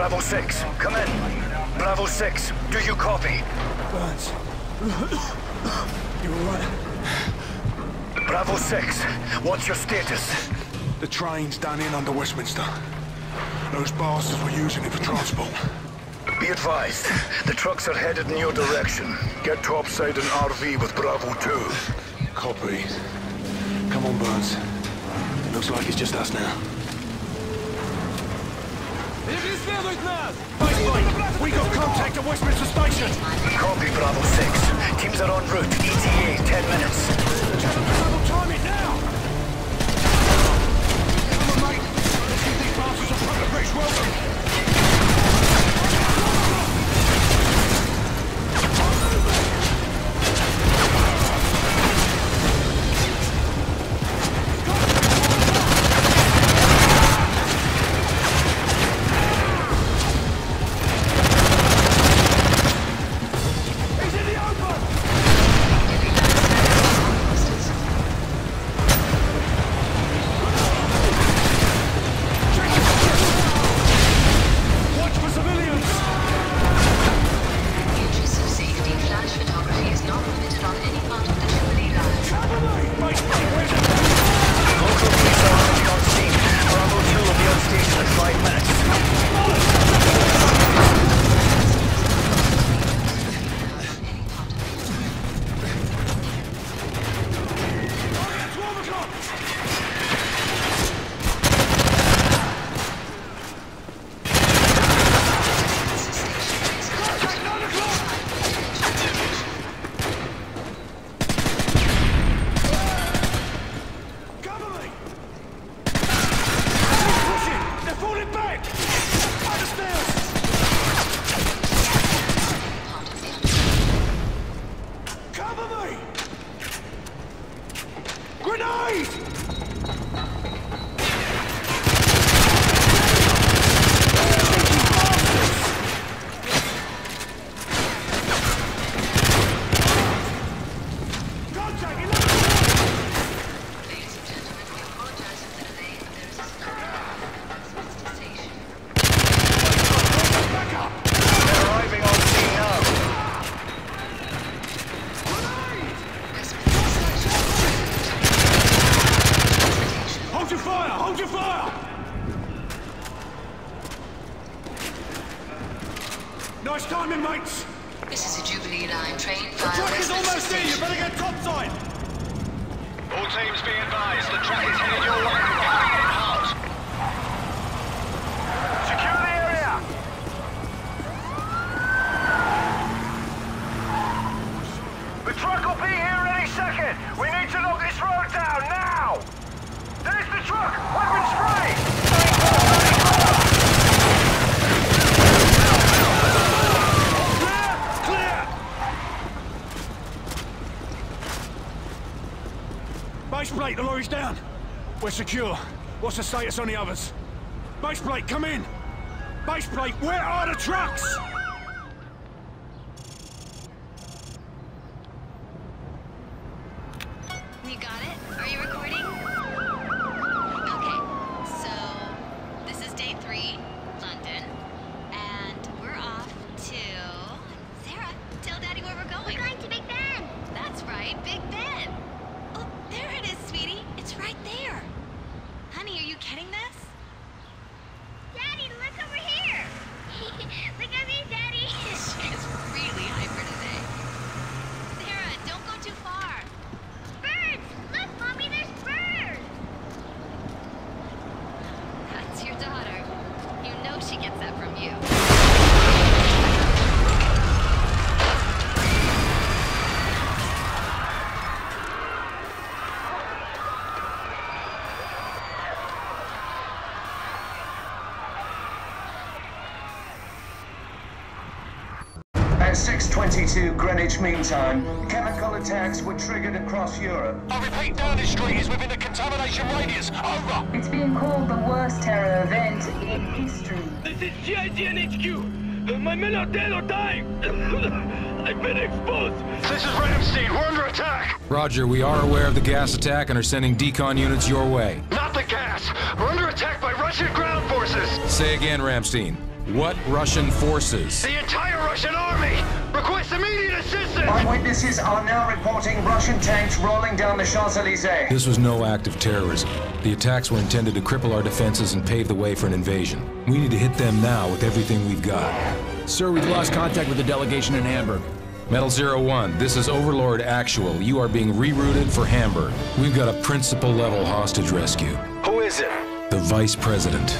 Bravo six, come in. Bravo six, do you copy? Burns. You alright? Bravo six, what's your status? The train's done in under Westminster. Those bastards were using it for transport. Be advised, the trucks are headed in your direction. Get topside an R V with Bravo two. Copy. Come on, Burns. Looks like it's just us now. We got contact at Westminster Station! Copy, Bravo six. Teams are en route. E T A, ten minutes. Double time it now! Come on, mate. Let's get these bastards a proper British welcome. Nice timing, mates! This is a Jubilee Line train The via track is Westminster almost here, you Station. better get topside! All teams be advised, the track is headed your way. Carry it hard. Secure the area! The truck will be here any second! We need to knock this road down, now! There's the truck! Weapons free! Base plate, the lorry's down. We're secure. What's the status on the others? Base plate, come in! Base plate, where are the trucks? You got it? Are you recording? Okay, so this is day three, London, and we're off to... Sarah, tell Daddy where we're going. We're going to Big Ben. That's right, Big Ben. Oh, there it is, sweetie. It's right there. Honey, are you getting this? Daddy, look over here! Look at me, Daddy! She is really hyper today. Sarah, don't go too far. Birds! Look, Mommy, there's birds! That's your daughter. You know she gets that from you. At six twenty-two Greenwich Mean Time, chemical attacks were triggered across Europe. I repeat, Downing Street is within the contamination radius. Over. It's being called the worst terror event in history. This is G I G N H Q. My men are dead or dying. I've been exposed. This is Ramstein. We're under attack. Roger, we are aware of the gas attack and are sending decon units your way. Not the gas. We're under attack by Russian ground forces. Say again, Ramstein. What Russian forces? The entire Russian army! Request immediate assistance! Eyewitnesses are now reporting Russian tanks rolling down the Champs-Élysées. This was no act of terrorism. The attacks were intended to cripple our defenses and pave the way for an invasion. We need to hit them now with everything we've got. Sir, we've lost contact with the delegation in Hamburg. Metal Zero One, this is Overlord Actual. You are being rerouted for Hamburg. We've got a principal-level hostage rescue. Who is it? The Vice President.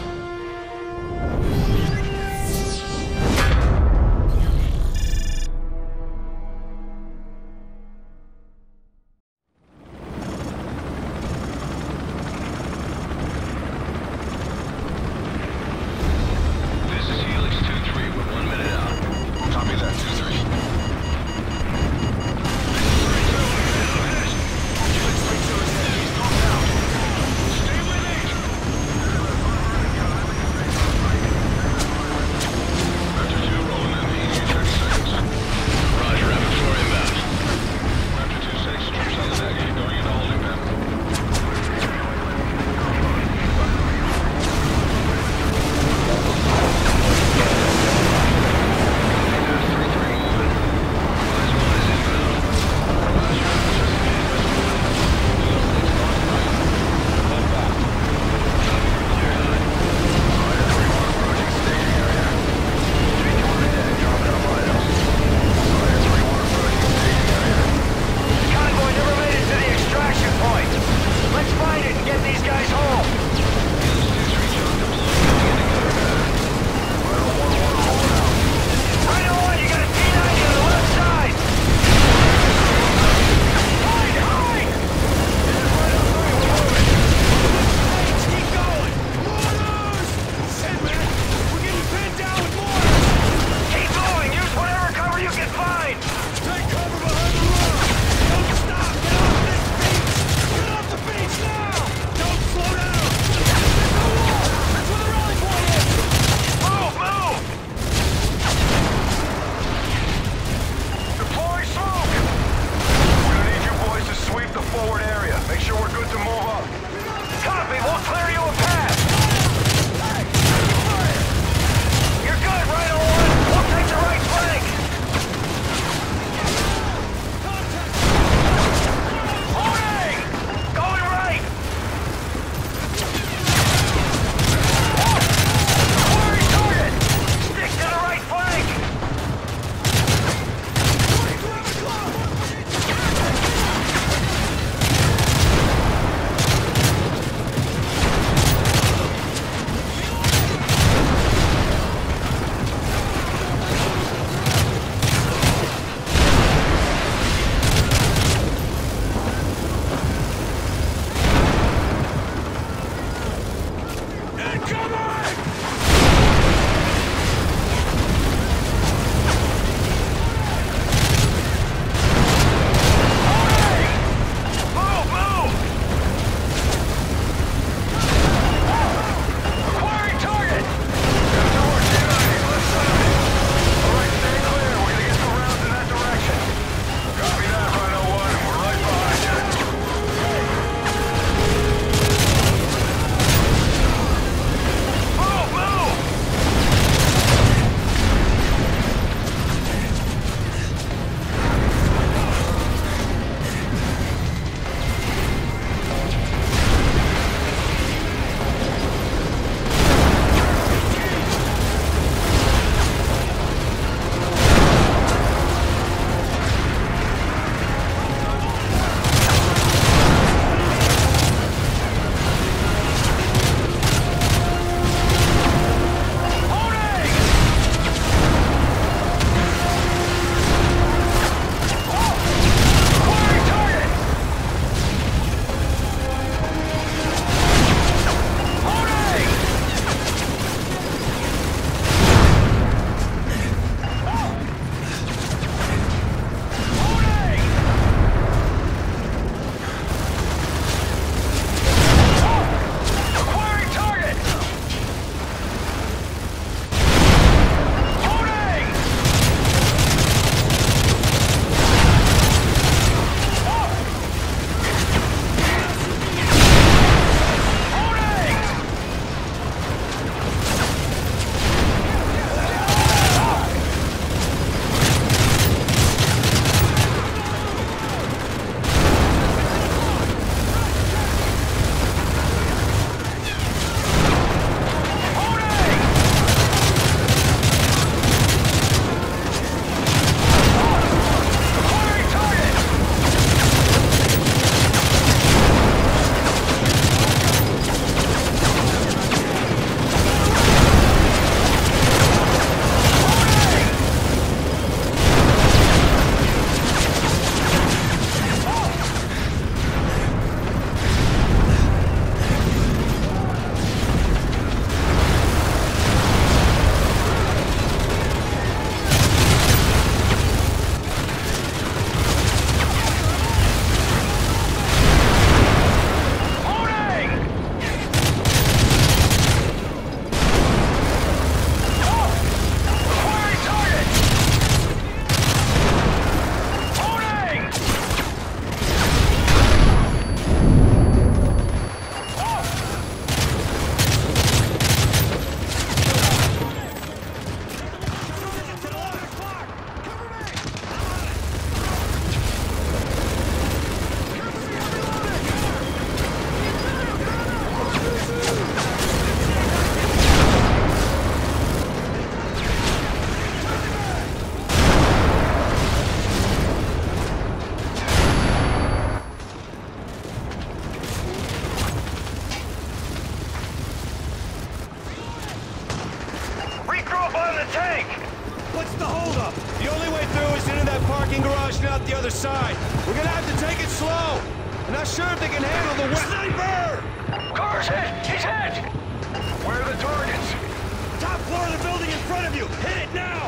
the tank! What's the holdup? The only way through is into that parking garage and out the other side. We're gonna have to take it slow. I'm not sure if they can handle the wet... Sniper! Car's hit! He's hit! Where are the targets? Top floor of the building in front of you! Hit it now!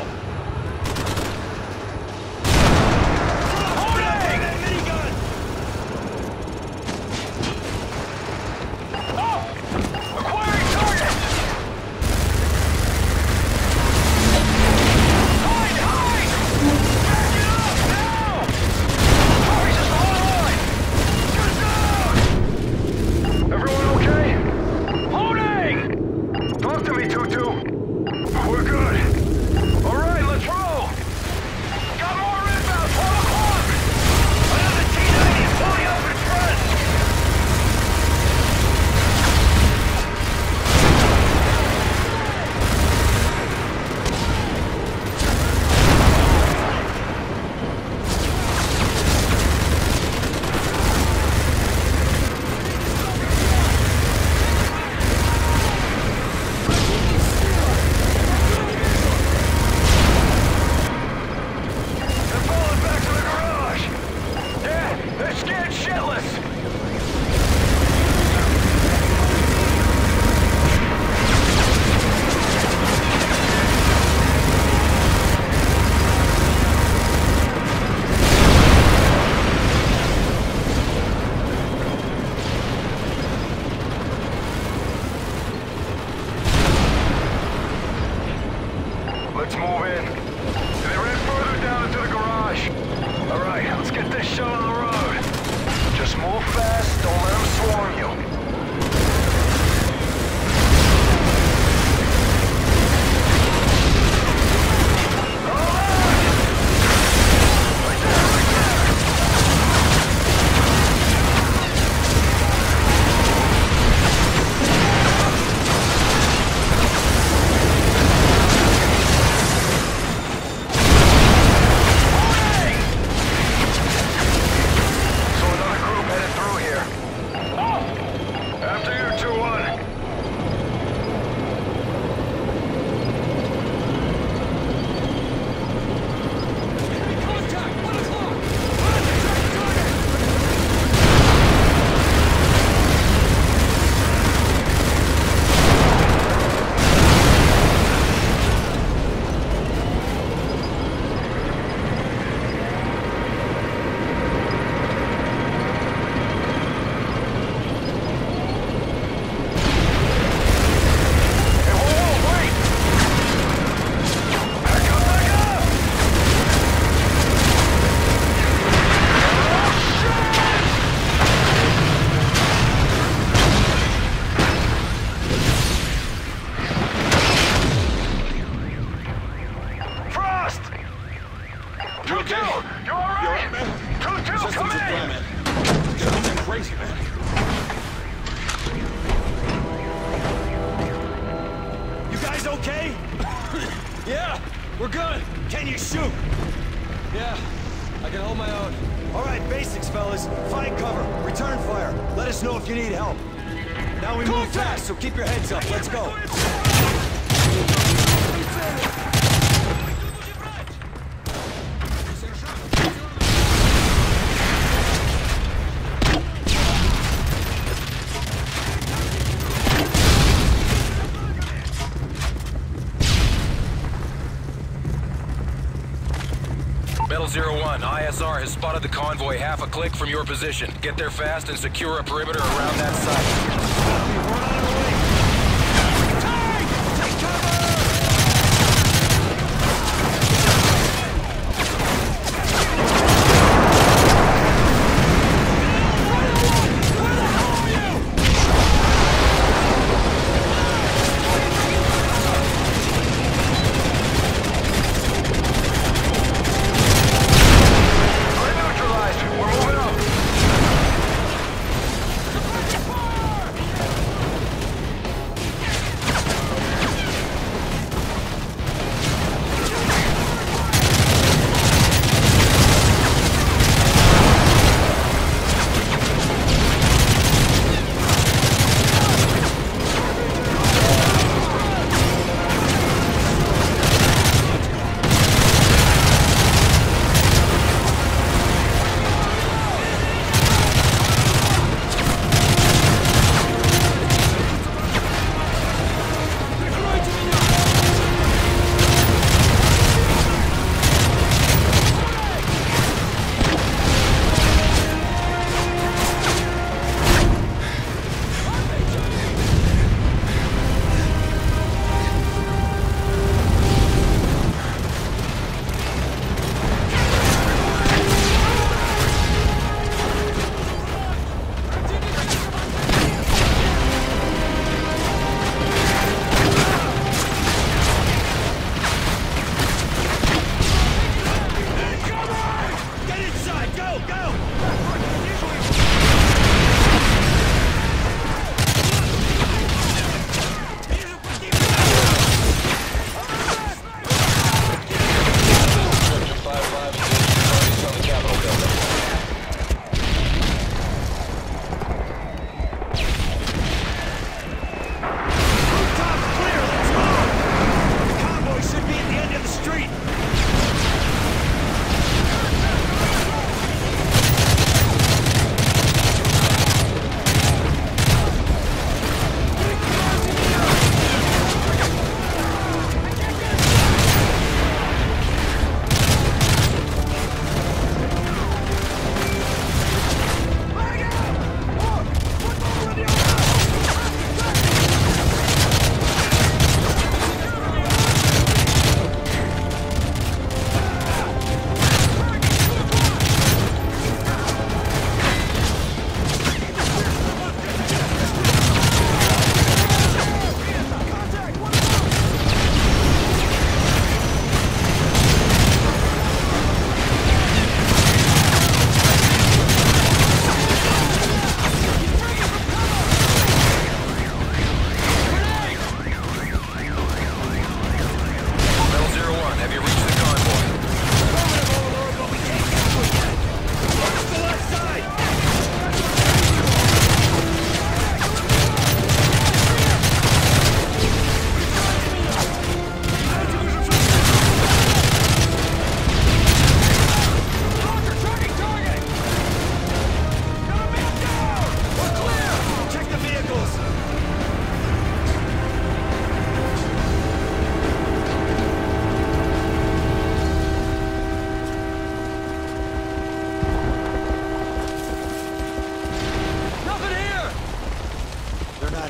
Holding! That minigun! Oh! Acquiring target! Hide! Hide! Back it up! Now! Target's just on the line! Get down! Everyone okay? Holding! Talk to me, Tutu. We're good. All right, let's roll. Got more inbound. twelve o'clock. Another T ninety is pulling up in front. They're falling back to the garage. Yeah, they're scared shitless. Let's move in. They ran further down into the garage. All right, let's get this show on the road. Just move fast, don't let them swarm you. So another group headed through here. Oh! After you, two one. Contact! One o'clock! Hey, whoa, whoa, wait! Back up, back up! Frost! Tutu! You alright? Tutu, come in! Something crazy, man. You guys okay? Yeah, we're good. Can you shoot? Yeah, I can hold my own. All right, basics, fellas. Find cover. Return fire. Let us know if you need help. Now we move fast, so keep your heads up. Let's go. Metal Zero One, I S R has spotted the convoy half a click from your position. Get there fast and secure a perimeter around that site. We're neutralized. We're moving up.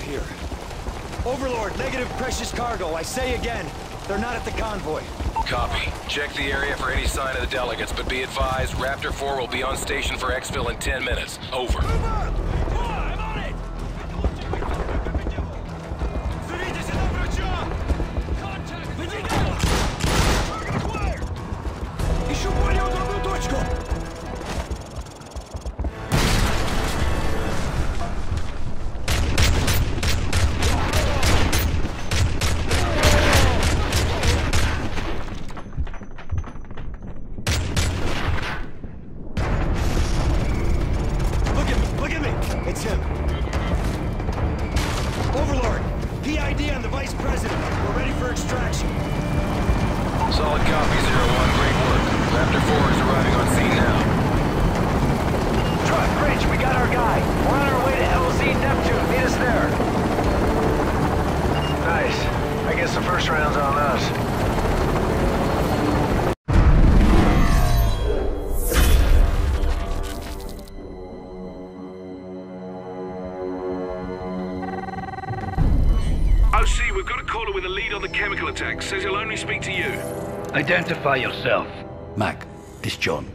here. Overlord, negative precious cargo. I say again, they're not at the convoy. Copy. Check the area for any sign of the delegates, but be advised, Raptor four will be on station for exfil in ten minutes. Over. Says he'll only speak to you. Identify yourself. Mac, it's John.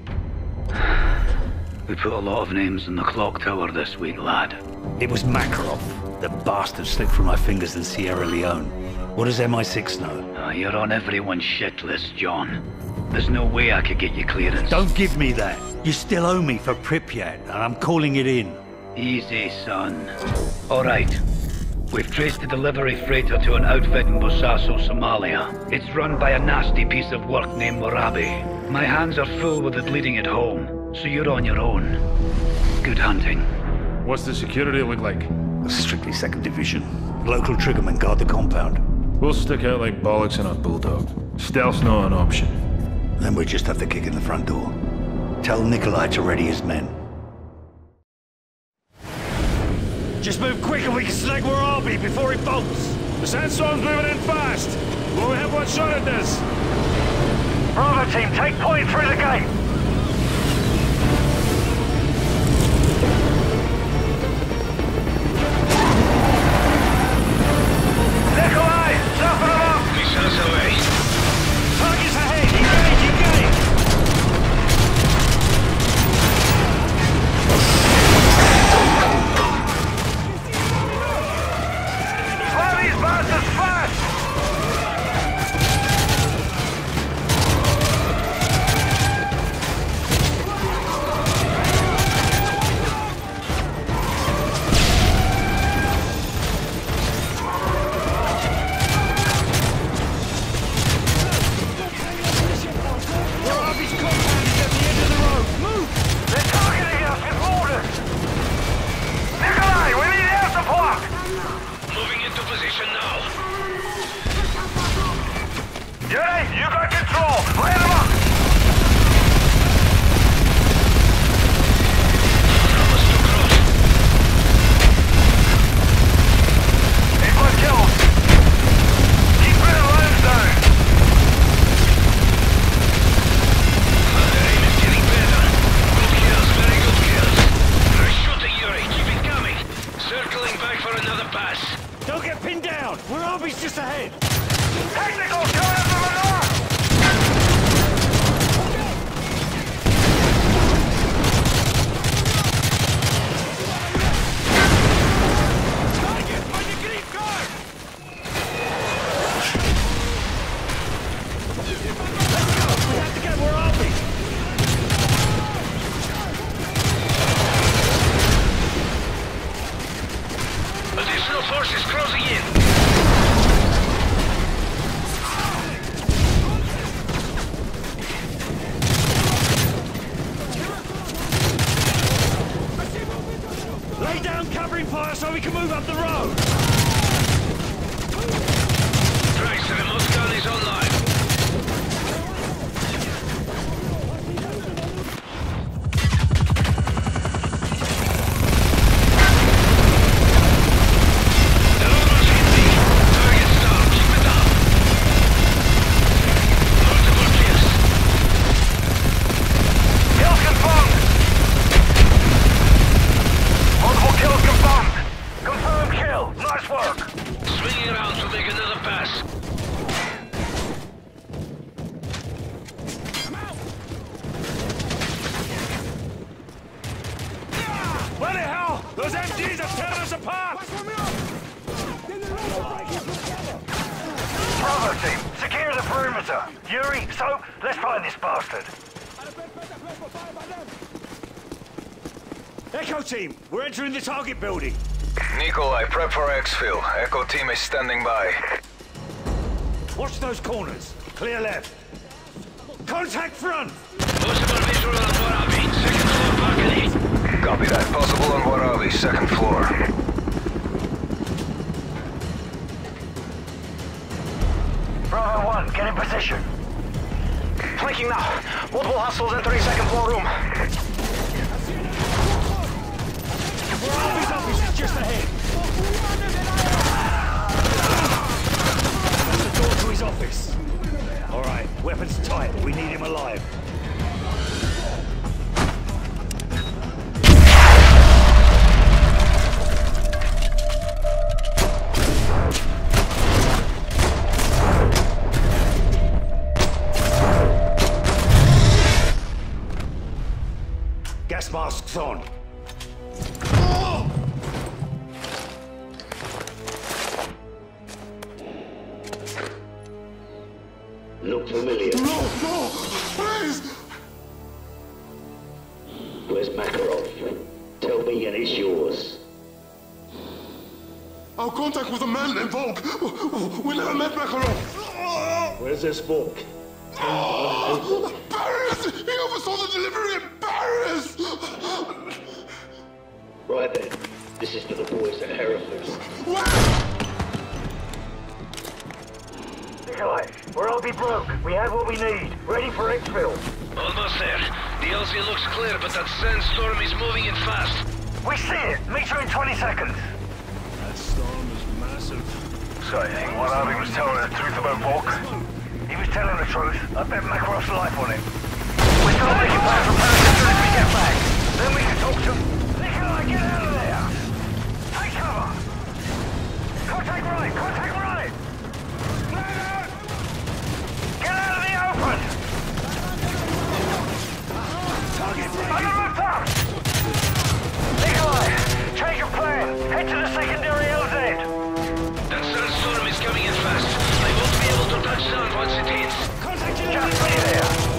We put a lot of names in the clock tower this week, lad. It was Makarov. The bastard slipped through my fingers in Sierra Leone. What does M I six know? Oh, you're on everyone's shit list, John. There's no way I could get you clearance. Don't give me that. You still owe me for Pripyat, and I'm calling it in. Easy, son. All right. We've traced the delivery freighter to an outfit in Bosaso, Somalia. It's run by a nasty piece of work named Morabi. My hands are full with it leading it home, so you're on your own. Good hunting. What's the security look like? Strictly second division. Local triggermen guard the compound. We'll stick out like bollocks in a bulldog. Stealth's not an option. Then we just have to kick in the front door. Tell Nikolai to ready his men. Just move quick and we can snag where I'll be before he bolts. The sandstorm's moving in fast. We only have one shot at this. Bravo team, take point through the gate. Nikolai, toughen them up. Missiles away. Targets ahead. Engage, engage. Bastards fast! so we can move up the road! Trace to the most gun is online. Nice These are tearing us apart! Bravo team, secure the perimeter. Yuri, so let's find this bastard. Echo team, we're entering the target building. Nikolai, prep for exfil. Echo team is standing by. Watch those corners. Clear left. Contact front! Possible visual on Warabi, second floor balcony. Copy that. Possible on Warabi, second floor. Bravo one, get in position. Flanking now. Multiple hostiles entering second floor room. Warabi's office is just ahead. That's the door to his office. All right, weapons tight. We need him alive. Gas masks on. Look familiar. No, no, please! Where's Makarov? Tell me and it's yours. Our contact with the man in Volk. We never met Makarov. Where's this book? Paris! He oversaw the delivery in Paris! Right then. This is for the boys at Hereford. Nikolai, we're all be broke. We have what we need. Ready for exfil. Almost there. The L Z looks clear, but that sandstorm is moving in fast. We see it. Meet you in twenty seconds. That storm is massive. So you think Warabi was telling the truth about Volk? He was telling the truth. I bet Makarov's life on him. We're still making plans for Paris as soon as we get back. Then we can talk to him. Nikolai, get out of there! Take cover! Contact right! Contact right! Get out of the open! On the rooftop! Nikolai, change your plan. Head to the secondary L Z. That sandstorm is coming in fast. I won't be able to touch down once it hits. Contact you just stay there.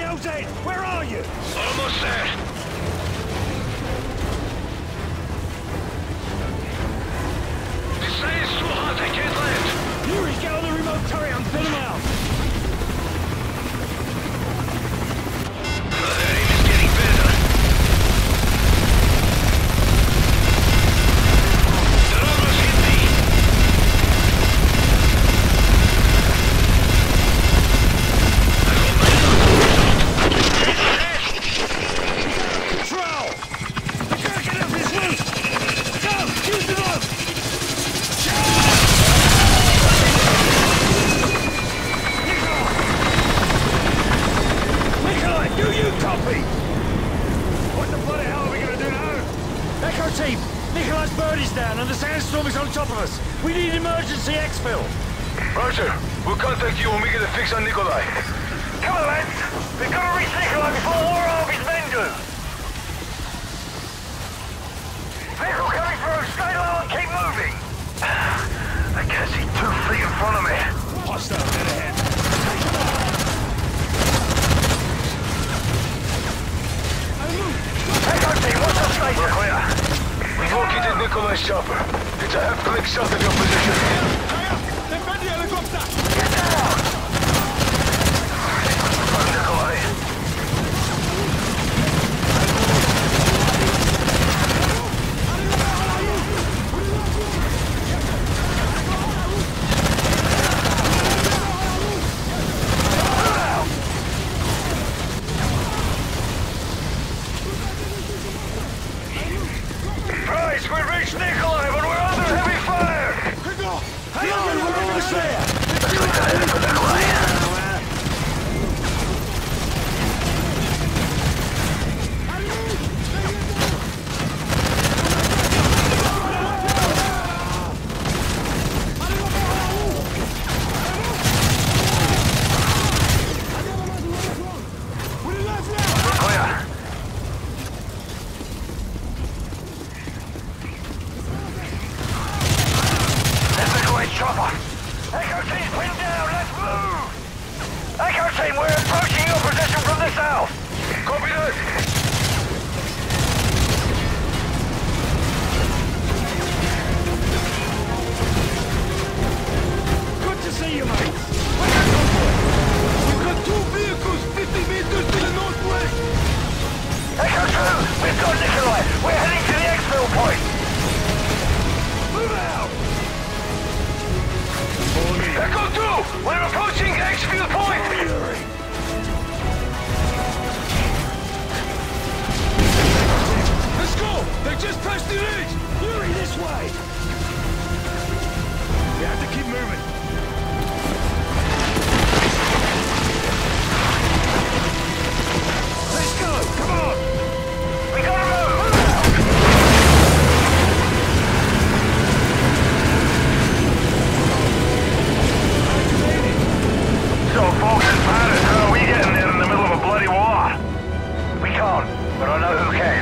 nose in! Where are you? Almost there. This side is too hot, I can't land. Yuri, get on the remote turret and thin him out! Uh, their aim is getting better. They're almost hit me. I got my Control! The Gherkin up is loose! Go! Use the rope! Nikolai, do you copy? What the bloody hell are we gonna do now? Echo team! Nikolai's bird is down and the sandstorm is on top of us. We need emergency exfil. Roger. We'll contact you when we get a fix on Nikolai. Come on, lads. We've got to reach Nikolai before all of his men do. Vehicle coming through. Stay low and keep moving. I can't see two feet in front of me. Hostile dead ahead. Echo team, what's the status? We're clear. We've located Nikolai's chopper. It's a half-click south of your position. Defend the helicopter! Get down! Find Nikolai. Price, we reached Nikolai, but we're under heavy fire! Hang on, we're almost there! Let's make a head for Nikolai. Chopper! Echo team, pin down, let's move! Echo team, we're approaching your position from the south! Copy that! Good to see you, mate! We've got two vehicles fifty meters to the northwest! Echo two, we've got Nikolai! We're heading to the exfil point! Move out! Echo two! We're approaching exfil point! Let's go! They just passed the ridge! Yuri, this way! We have to keep moving. Let's go! Come on! We gotta move! Move out! So, folks in Paris, how are we getting there in the middle of a bloody war? We can't, but I know who can.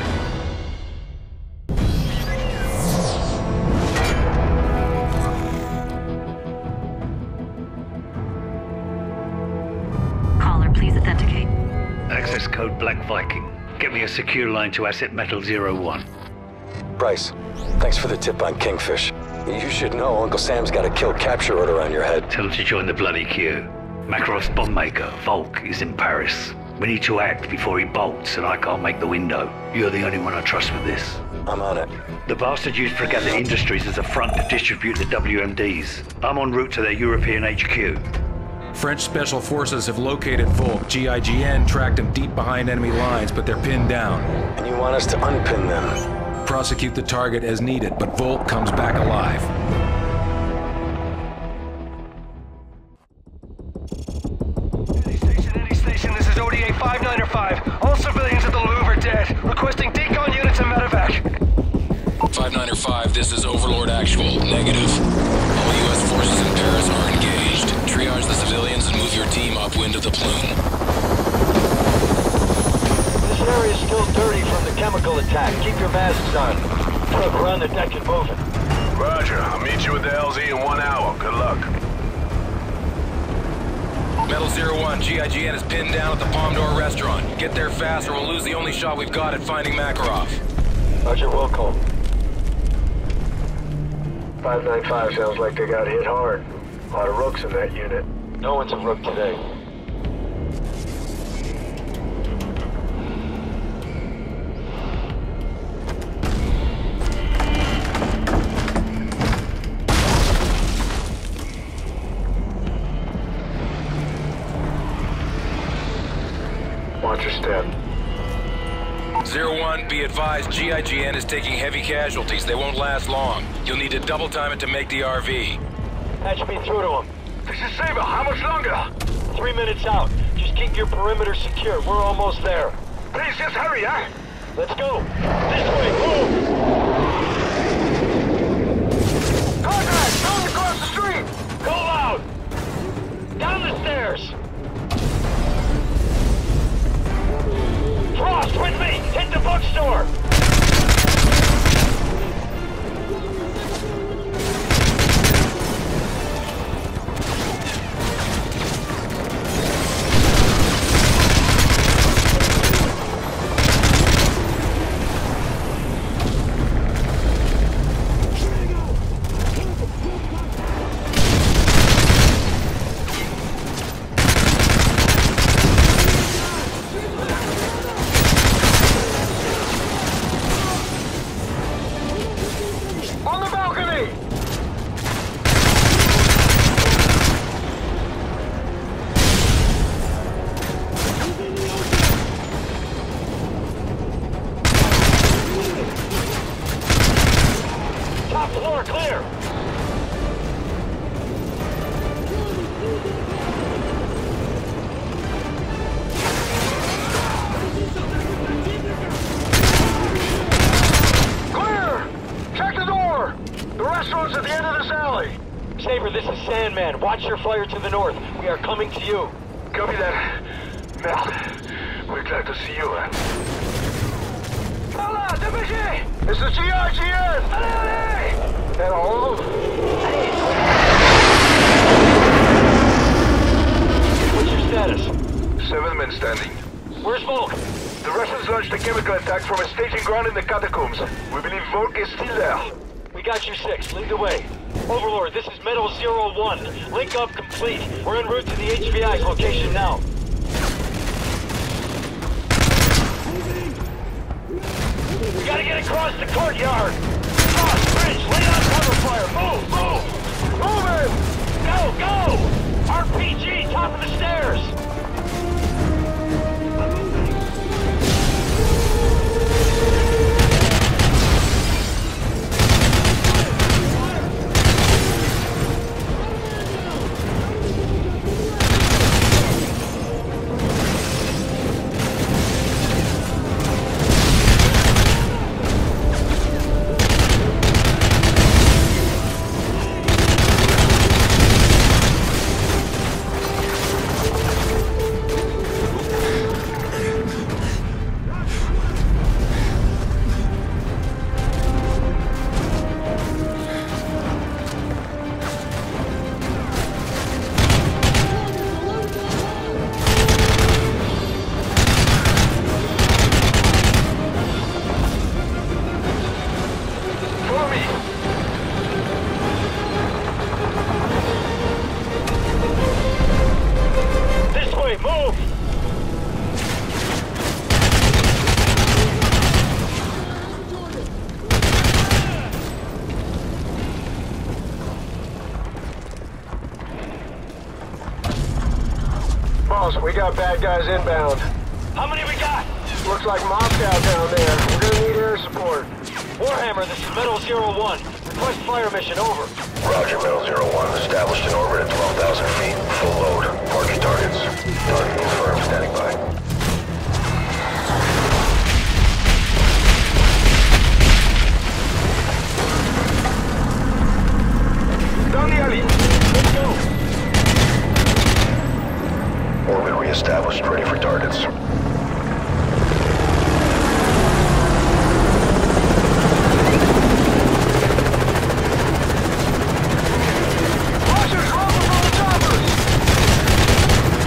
Caller, please authenticate. Access code Black Viking. Get me a secure line to Asset Metal zero one. Bryce, thanks for the tip on Kingfish. You should know Uncle Sam's got a kill capture order on your head. Tell him to join the bloody queue. Makarov's bomb maker, Volk, is in Paris. We need to act before he bolts, and I can't make the window. You're the only one I trust with this. I'm on it. The bastard used Fregatta Industries as a front to distribute the W M Ds. I'm en route to their European H Q. French Special Forces have located Volk. G I G N tracked him deep behind enemy lines, but they're pinned down. And you want us to unpin them? Prosecute the target as needed, but Volk comes back alive. This is O D A five nine five. All civilians at the Louvre are dead. Requesting decon units and medevac. five nine five, this is Overlord Actual. Negative. All U S forces in Paris are engaged. Triage the civilians and move your team upwind of the plume. This area is still dirty from the chemical attack. Keep your masks on. Look, we're on the deck and moving. Roger. I'll meet you at the L Z in one hour. Good luck. Metal Zero One, G I G N is pinned down at the Palm Door restaurant. Get there fast or we'll lose the only shot we've got at finding Makarov. Roger, Wilco. five nine five sounds like they got hit hard. A lot of rooks in that unit. No one's a rook today. Watch your step. Zero One, be advised, G I G N is taking heavy casualties. They won't last long. You'll need to double time it to make the R V. Patch me through to him. This is Saber. How much longer? Three minutes out. Just keep your perimeter secure. We're almost there. Please, just hurry, huh? Let's go. This way, move! Contact! Going across the street! Go loud! Down the stairs! Frost, with me! Hit the bookstore! Sandman, watch your flyer to the north. We are coming to you. Copy that. Merde. We're glad to see you, man. Hola, dépêchez! It's the G I G N! Allez, allez! And all of them. What's your status? Seven men standing. Where's Volk? The Russians launched a chemical attack from a staging ground in the catacombs. We believe Volk is still there. We got you six. Lead the way. Overlord, this is Metal Zero One. Link up complete. We're en route to the H V I's location now. We gotta get across the courtyard. Cross bridge, lay down cover fire. Move, move! Move it! Go, go! R P G, top of the stairs! We got bad guys inbound. How many we got? Looks like Moscow down there. We're gonna need air support. Warhammer, this is Metal Zero One. Request fire mission, over. Roger, Metal Zero One. Established in orbit at twelve thousand feet. Full load. Mark your targets. Target confirmed. Standing by. Down the alley. Let's go. Orbit re-established, ready for targets. Roger, cover from the choppers!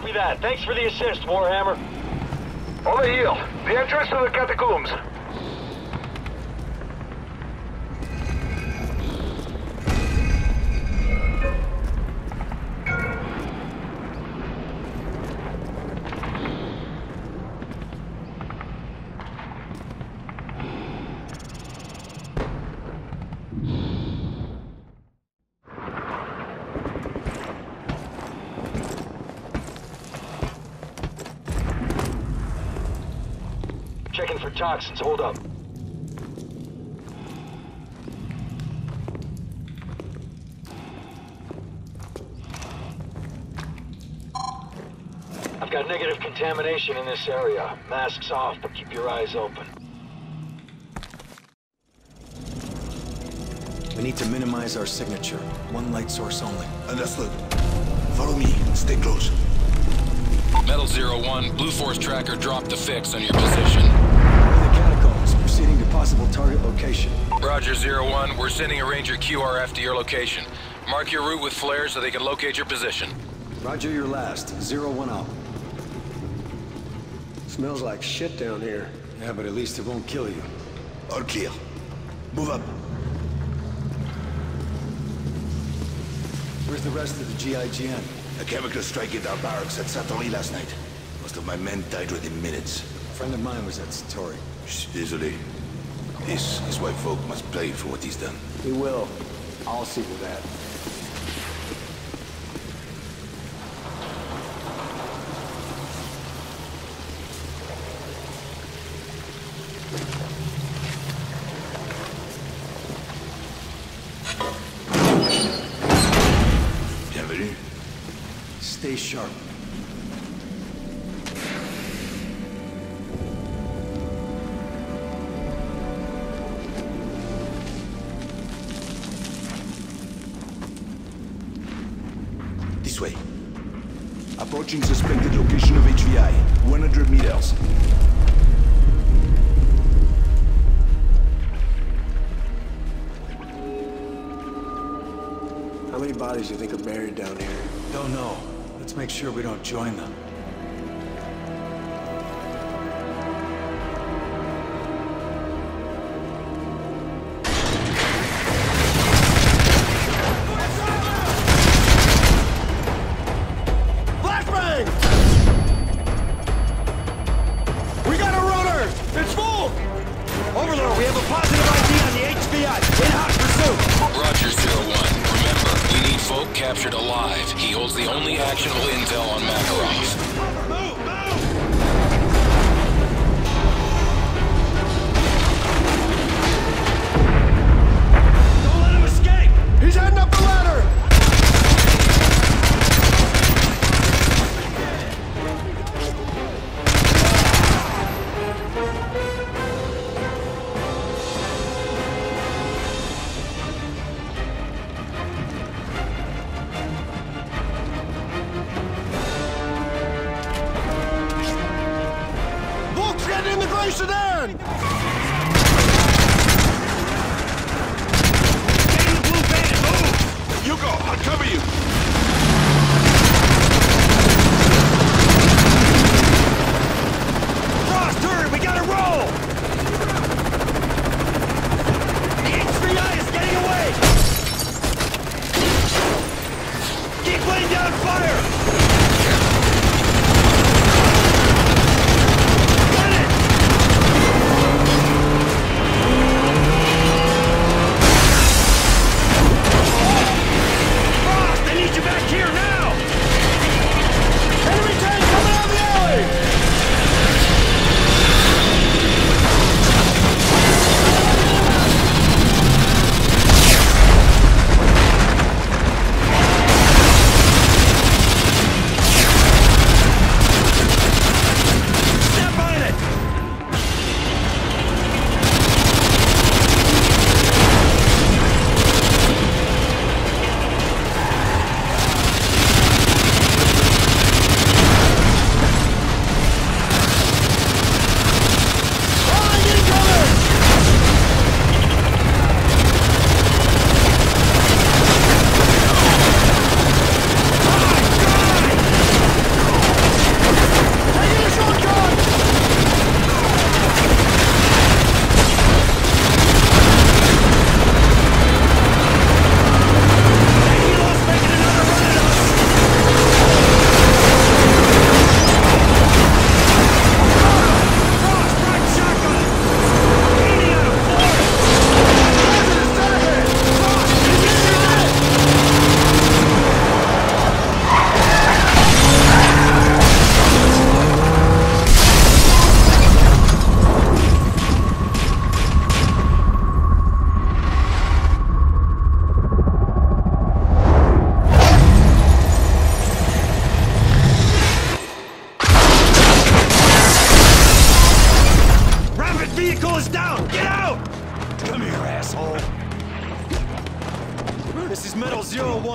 Copy that. Thanks for the assist, Warhammer. Over here. The entrance to the catacombs. Checking for toxins. Hold up. I've got negative contamination in this area. Masks off, but keep your eyes open. We need to minimize our signature. One light source only. Understood. Follow me. Stay close. Metal Zero One, Blue Force Tracker dropped the fix on your position. We're in the catacombs, proceeding to possible target location. Roger, Zero One. We're sending a Ranger Q R F to your location. Mark your route with flares so they can locate your position. Roger your last. Zero One out. Smells like shit down here. Yeah, but at least it won't kill you. All clear. Move up. Where's the rest of the G I G N? A chemical strike at our barracks at Satori last night. Most of my men died within minutes. A friend of mine was at Satori. Shh, désolé. This, his white folk must pay for what he's done. He will. I'll see to that. Bienvenue. Stay sharp. This way. Approaching suspected location of H V I. one hundred meters. How many bodies do you think are buried down here? Don't know. Let's make sure we don't join them. Flashbang! We got a runner! It's full! Overlord, we have a positive I D on the H V I. In hot pursuit! Roger, Zero One. Remember, we need folk captured alive. He holds the only actionable intel on Makarov. Move, move! Don't let him escape! He's heading up the ladder! Volk's getting in the Grey Sedan! Getting the blue van, move! You go, I'll cover you. Frost, hurry, we gotta roll! The H V I is getting away! Keep laying down fire! Got it!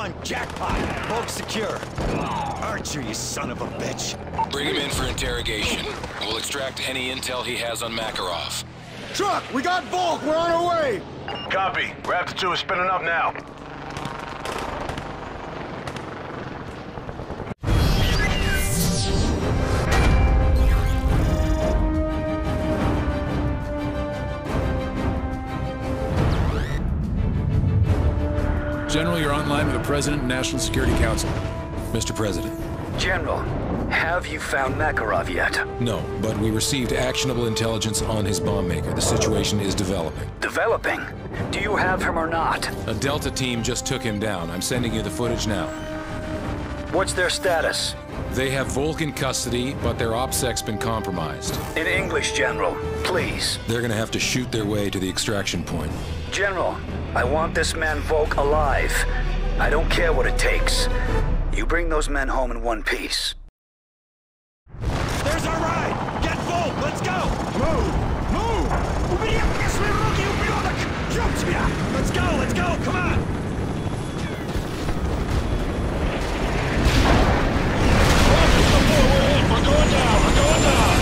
on, jackpot! Bulk secure. Archer, you son of a bitch. Bring him in for interrogation. We'll extract any intel he has on Makarov. Truck, we got Volk. We're on our way. Copy. Raptor two is spinning up now. General, you're online with the President and National Security Council. Mister President. General, have you found Makarov yet? No, but we received actionable intelligence on his bomb maker. The situation is developing. Developing? Do you have him or not? A Delta team just took him down. I'm sending you the footage now. What's their status? They have Volk in custody, but their OPSEC's been compromised. In English, General, please. They're gonna have to shoot their way to the extraction point. General, I want this man Volk alive. I don't care what it takes. You bring those men home in one piece. There's our ride! Get Volk! Let's go! Move! Move! Let's go! Let's go! Come on! We're going down! We're going down!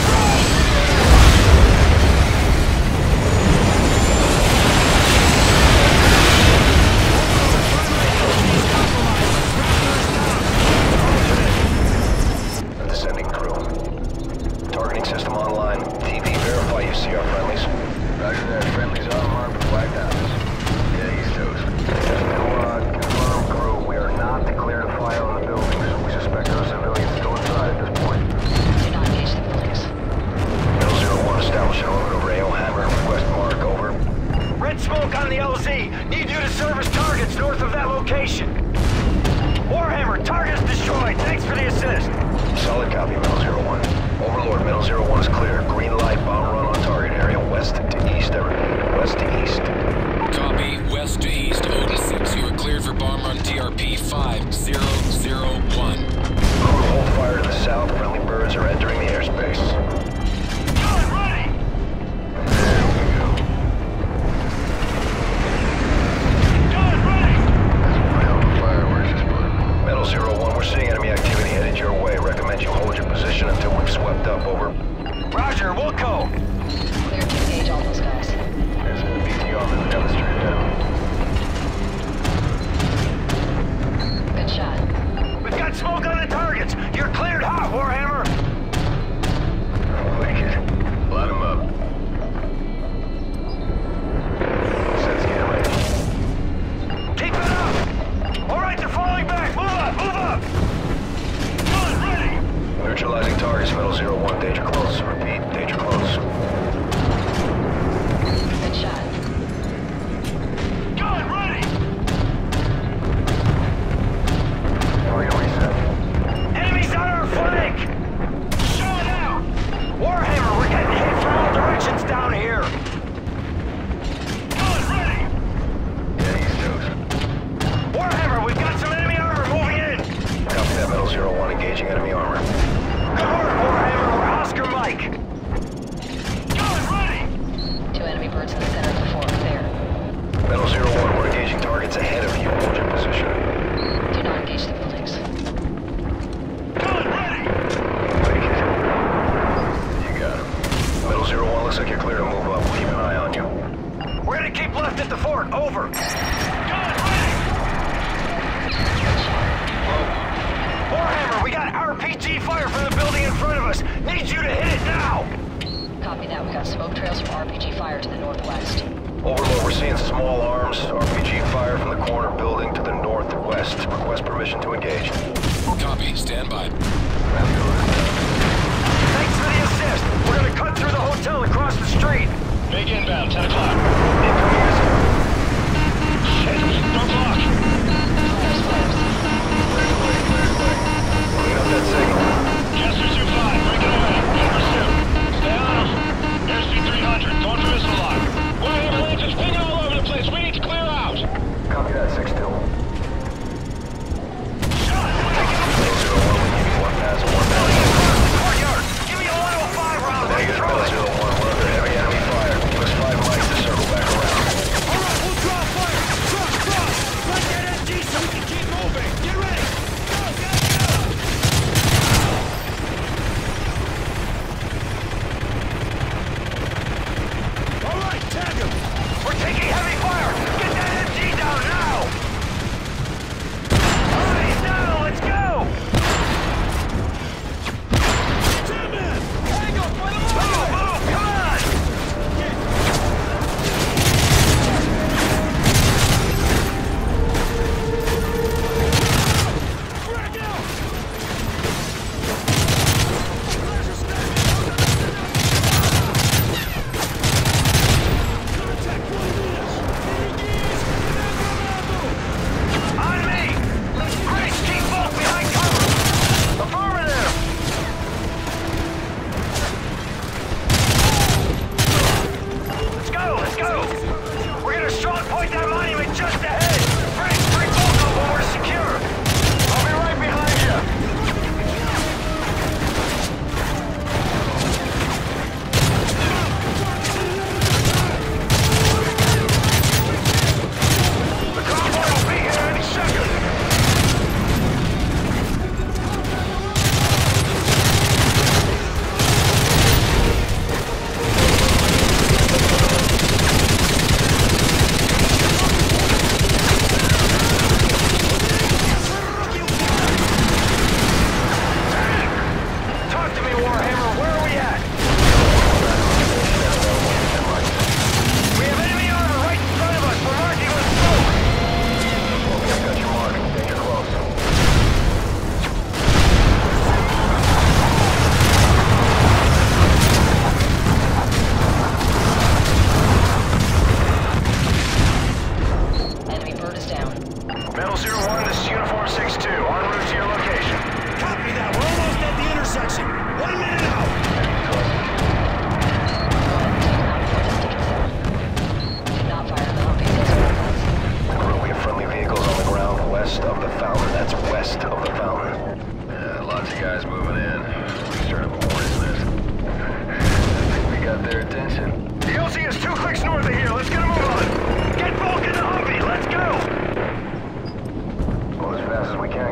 Descending crew. Targeting system online. T V, verify you see our friendlies. Roger that. Friendlies on mark with black diamonds. Yeah, East Coast. Squad, confirm crew. We are not declared to fire on the buildings. We suspect those civilians still inside at this point. Do not engage the buildings. Middle zero one, establish an orbit over A O Hammer. Request mark, over. Red smoke on the L Z. Need you to service targets north of that location. Warhammer, targets destroyed. Thanks for the assist. Solid copy, Middle zero one. Overlord, Middle zero one is clear. Green light, bomb run on target area. West to east, everything. West to east. Copy. West to east, Odin six. You are cleared for bomb run T R P five zero zero one. Crew, hold fire to the south. Friendly birds are entering the airspace. Gun ready! There we go. Gun ready! That's one hell of a fireworks this one. Metal zero one, we're seeing enemy activity headed your way. Recommend you hold your position until we've swept up, over. Roger, we'll go. Clear to engage all those guys. There's a B T R moving down the street ahead. Good shot. We've got smoke on the targets. You're cleared hot, Warhammer. Wicked. Light him up. Sets get ready. Keep it up. All right, they're falling back. Move up, move up. Gun ready. Neutralizing targets, Metal zero one. Danger close. Repeat, danger close. Good shot. Gun ready. Target reset. Enemies on our flank. Shut out. Warhammer, we're getting hit from all directions down here. Gun ready. Yeah, East Coast. Warhammer, we've got some enemy armor moving in. Copy that, Metal zero one. Engaging enemy armor. Good work, Warhammer. We're Oscar Mike. Gun ready. Two enemy birds in the center of the fork there. Metal zero one, we're engaging targets ahead of you. Hold your position. Do not engage the buildings. Gun ready. Wicked. You got him. Metal zero one, looks like you're clear to move up. We'll keep an eye on you. We're gonna keep left at the fort. Over. Gun ready. Warhammer, we got R P G fire from the building in front of us. Need you to hit it now. Copy that. We got smoke trails from R P G fire to the northwest. Overlord, we're seeing small arms. R P G fire from the corner building to the northwest. Request permission to engage. Copy. Stand by. Thanks for the assist. We're gonna cut through the hotel across the street. Big inbound, ten o'clock. Shit, don't block. Fires, fires. Clean up that signal. Jester two five, breaking away. In pursuit. Stay on them. Here's C three hundred, going for missile lock. Warhammer Legends pinging all over the place. We need to clear out. Copy that, six two. Shot! Metal zero one, we give you one pass, one pass. Courtyard, give me a one oh five round. Negative, Metal zero one, we're under heavy enemy fire. Give us five mics to circle back around. All right, we'll draw fire. Truck, truck. Let's get in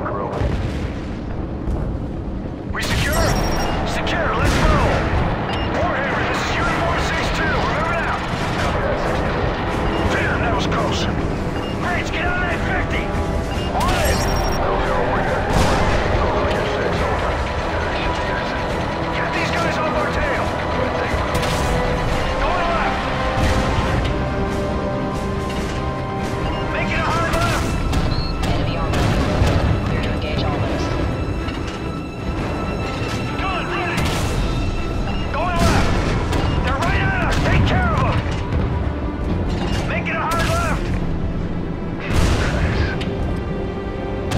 crew. We secure? Secure, let's roll! Warhammer, this is Unit four six two, remember now? Copy that, six two. Damn, that was close. Rage, get on that fifty! On it! Metal zero one, got Go clear six, over. Get these guys off our tail! Good, thank you. Going left! Making a hard left! Enemy armor. Clear to engage all those. Good, ready! Going left! They're right on us! Take care of them! Making a hard left!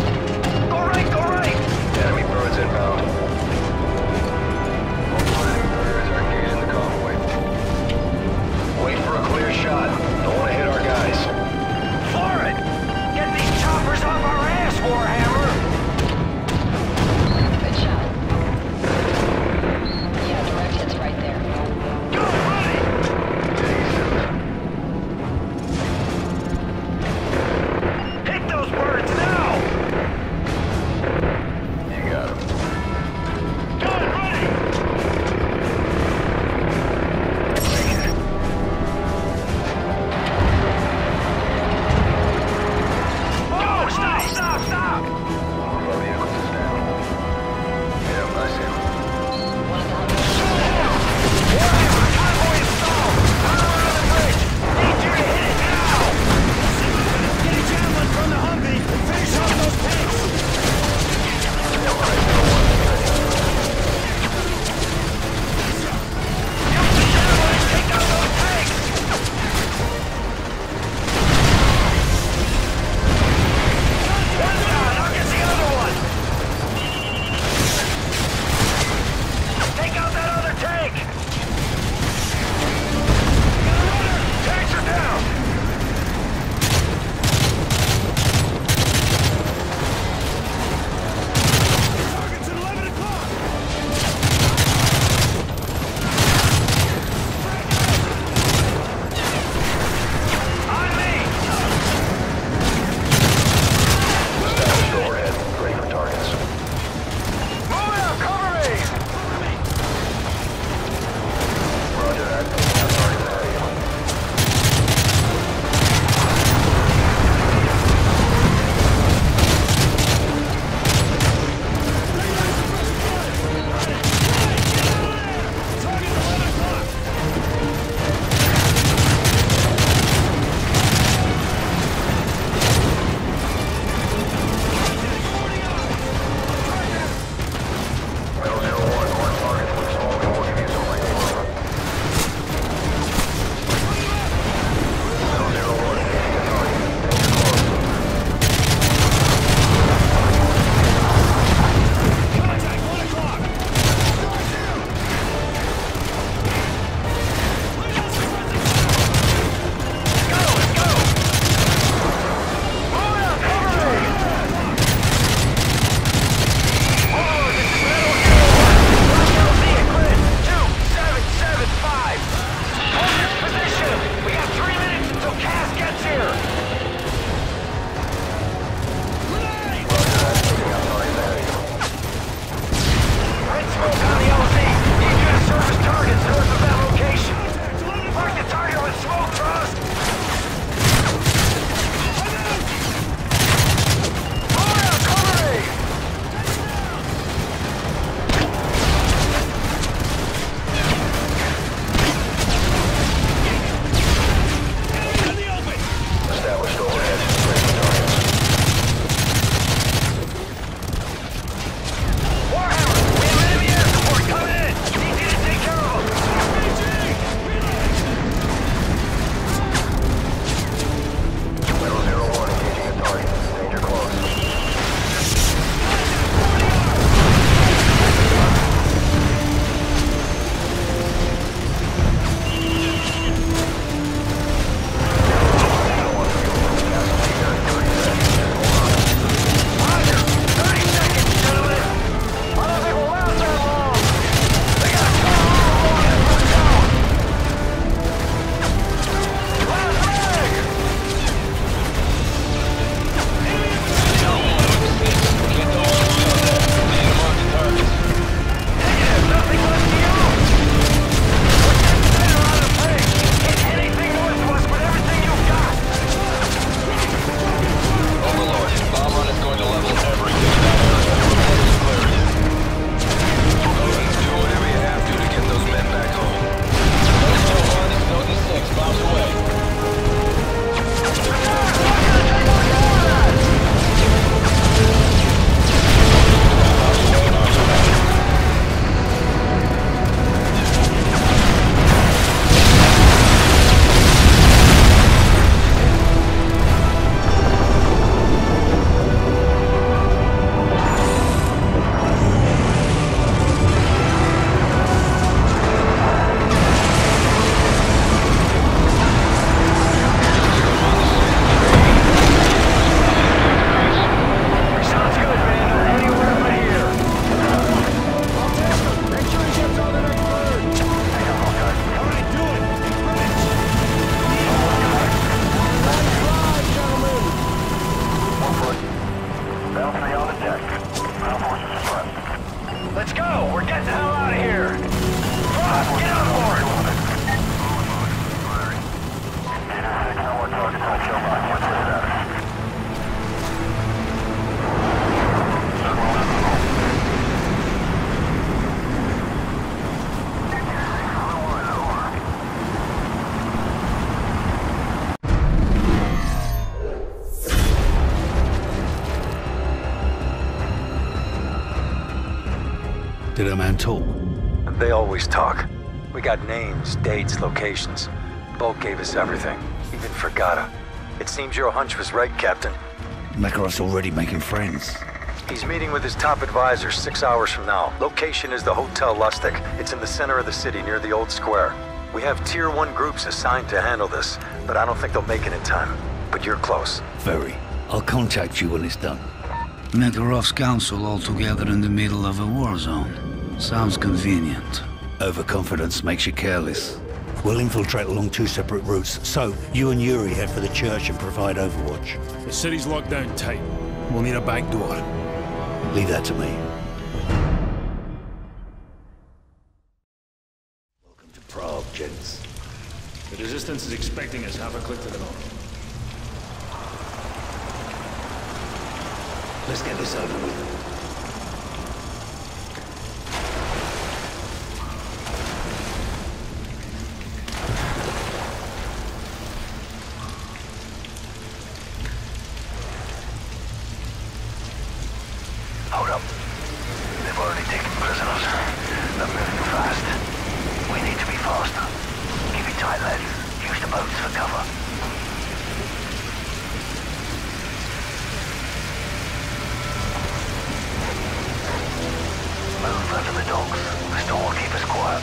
Did our man talk? They always talk. We got names, dates, locations. Volk gave us everything, even Fragata. It seems your hunch was right, Captain. Makarov's already making friends. He's meeting with his top advisor six hours from now. Location is the Hotel Lustig. It's in the center of the city near the old square. We have tier one groups assigned to handle this, but I don't think they'll make it in time. But you're close. Very. I'll contact you when it's done. Makarov's council all together in the middle of a war zone. Sounds convenient. Overconfidence makes you careless. We'll infiltrate along two separate routes, so you and Yuri head for the church and provide overwatch. The city's locked down tight. We'll need a back door. Leave that to me. Welcome to Prague, gents. The Resistance is expecting us half a click to the north. Let's get this over with. Hold up. They've already taken prisoners. They're moving fast. We need to be faster. Keep it tight, lads. Use the boats for cover. Move under the docks. The storm will keep us quiet.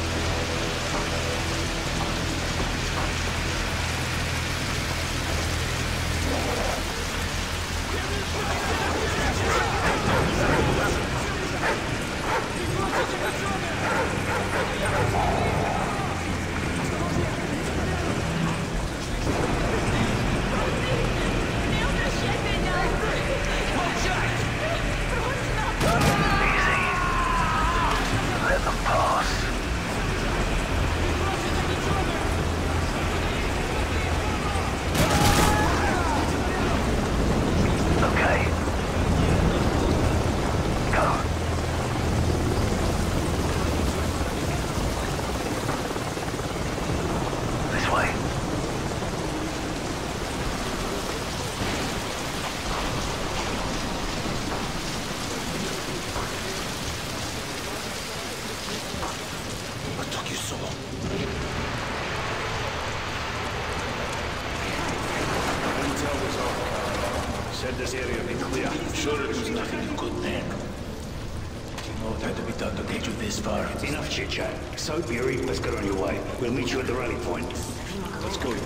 This area be clear. Sure it was nothing you couldn't handle. Do you know what had to be done to get you this far? Enough chit-chat. So, Yuri, let's get on your way. We'll meet you at the rally point. Let's go.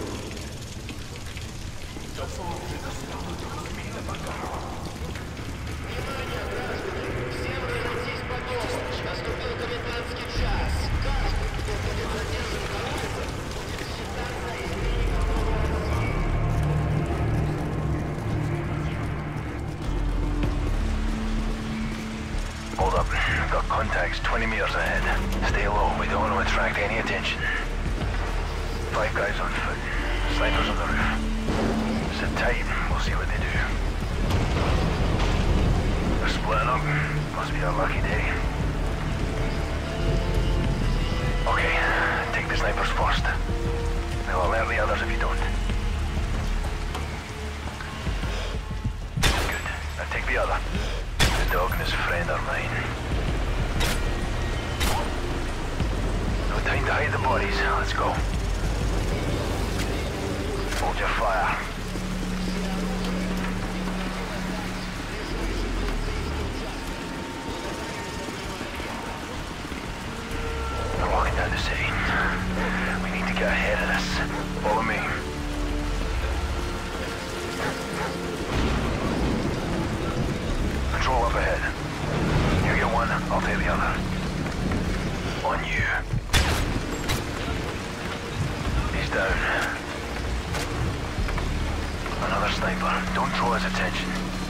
Hold up. Got contacts twenty meters ahead. Stay low. We don't want to attract any attention. Five guys on foot. Snipers on the roof. Sit tight. We'll see what they do. They're splitting up. Must be a lucky day. Okay. Take the snipers first. They'll alert the others if you don't. Good. Now take the other. The dog and his friend are mine. No time to hide the bodies. Let's go. Hold your fire. We're walking down the city. We need to get ahead of this. Follow me. Patrol up ahead. You get one, I'll take the other. On you. He's down. Another sniper. Don't draw his attention.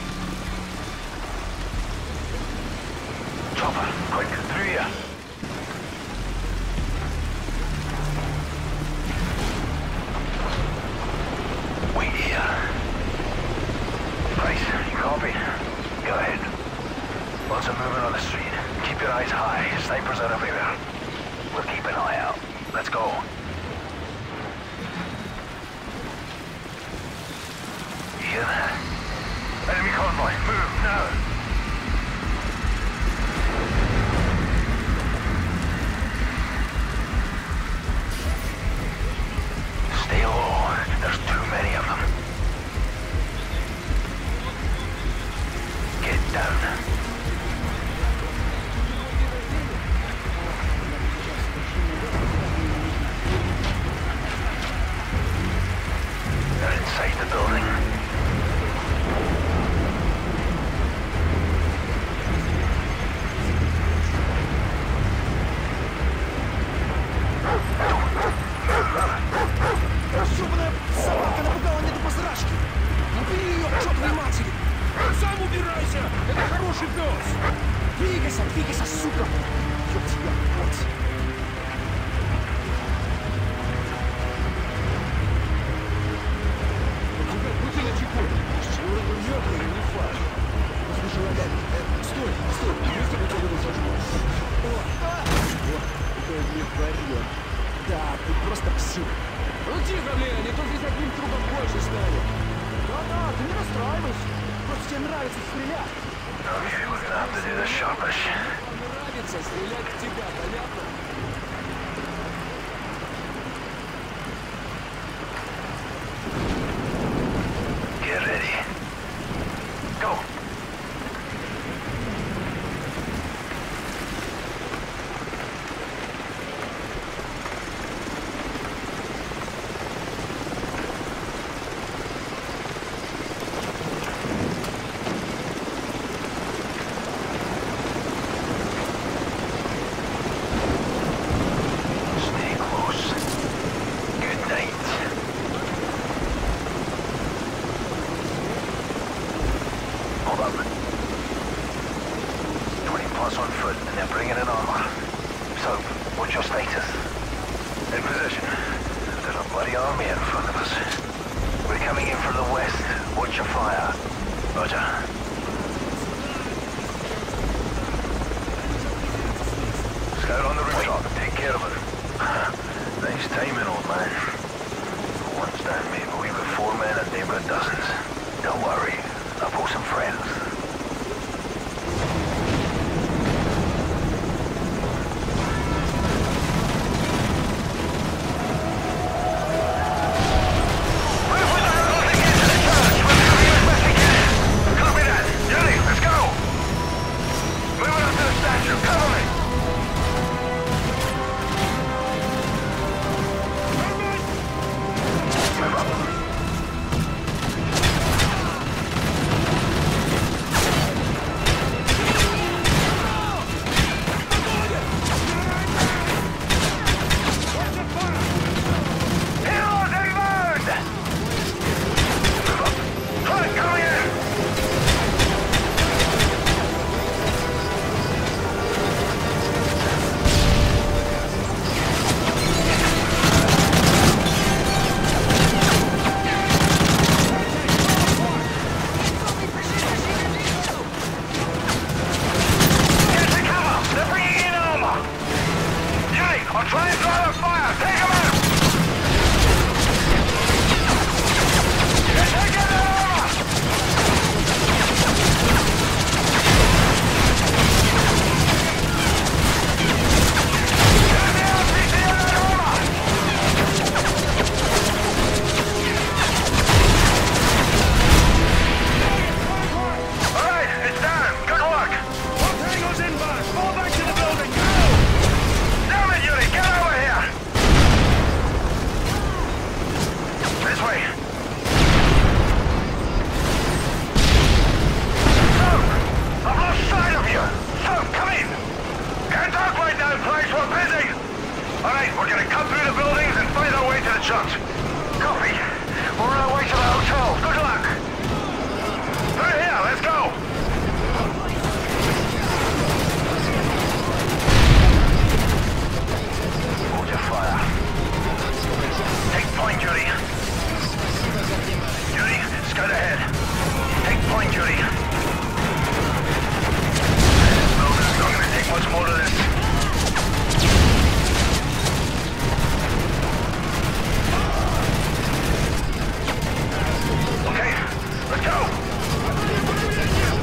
Chopper, quick, through here. Wait here. Price, you copy? Go ahead. Lots of movement on the street. Keep your eyes high. Snipers are everywhere. We'll keep an eye out. Let's go. You hear that? Enemy convoy. Move now. Фиг esa сука! Ёб тебя, вот! Крути на чеку! Ёбаный, не фаш! Послушай, Лагарь, стой, стой! Есть у тебя зажму? О, о! Ты не варьё! Да, ты просто псих! Ну тихо, блин, не то здесь одним трупом больше станет! Да-да, ты не расстраивайся! Просто тебе нравится стрелять! Okay, we're gonna have to do this sharpish. Нравится стрелять в тебя, понятно? Get ready. Go! Stay close. Good night. Hold up. twenty plus on foot, and they're bringing in armor. So, what's your status? In position. There's a bloody army in front of us. We're coming in from the west. Watch your fire. Roger. Scout on the rooftop. Take care of it. Nice timing, old man. One stand me, but we've got four men and they've got dozens. Don't worry. I'll pull some friends. Copy that. Judy, let's go. Moving up to the statue. Cover me. Move up. Heroes inbound! Move up. Hunt coming in! Get to cover! They're bringing in armor! Jay, I'll try and drive a fire! Take them out! Get taking the armor! Get the R P G on that armor! Alright, it's down. Good work. One tango's inbound. Fall back to the building. Go! Damn it, Yuri. Get over here. This way. Soap! I've lost sight of you. Soap, come in. Can't talk right now, Price. We're busy. Alright, we're gonna cut through the buildings and find our way to the church. Copy. We're on our way to the hotel. Good luck. Through here, let's go! Hold your fire. Take point, Judy. Judy, scout ahead. Take point, Judy. No, it's not gonna take much more of this. Okay, let's go!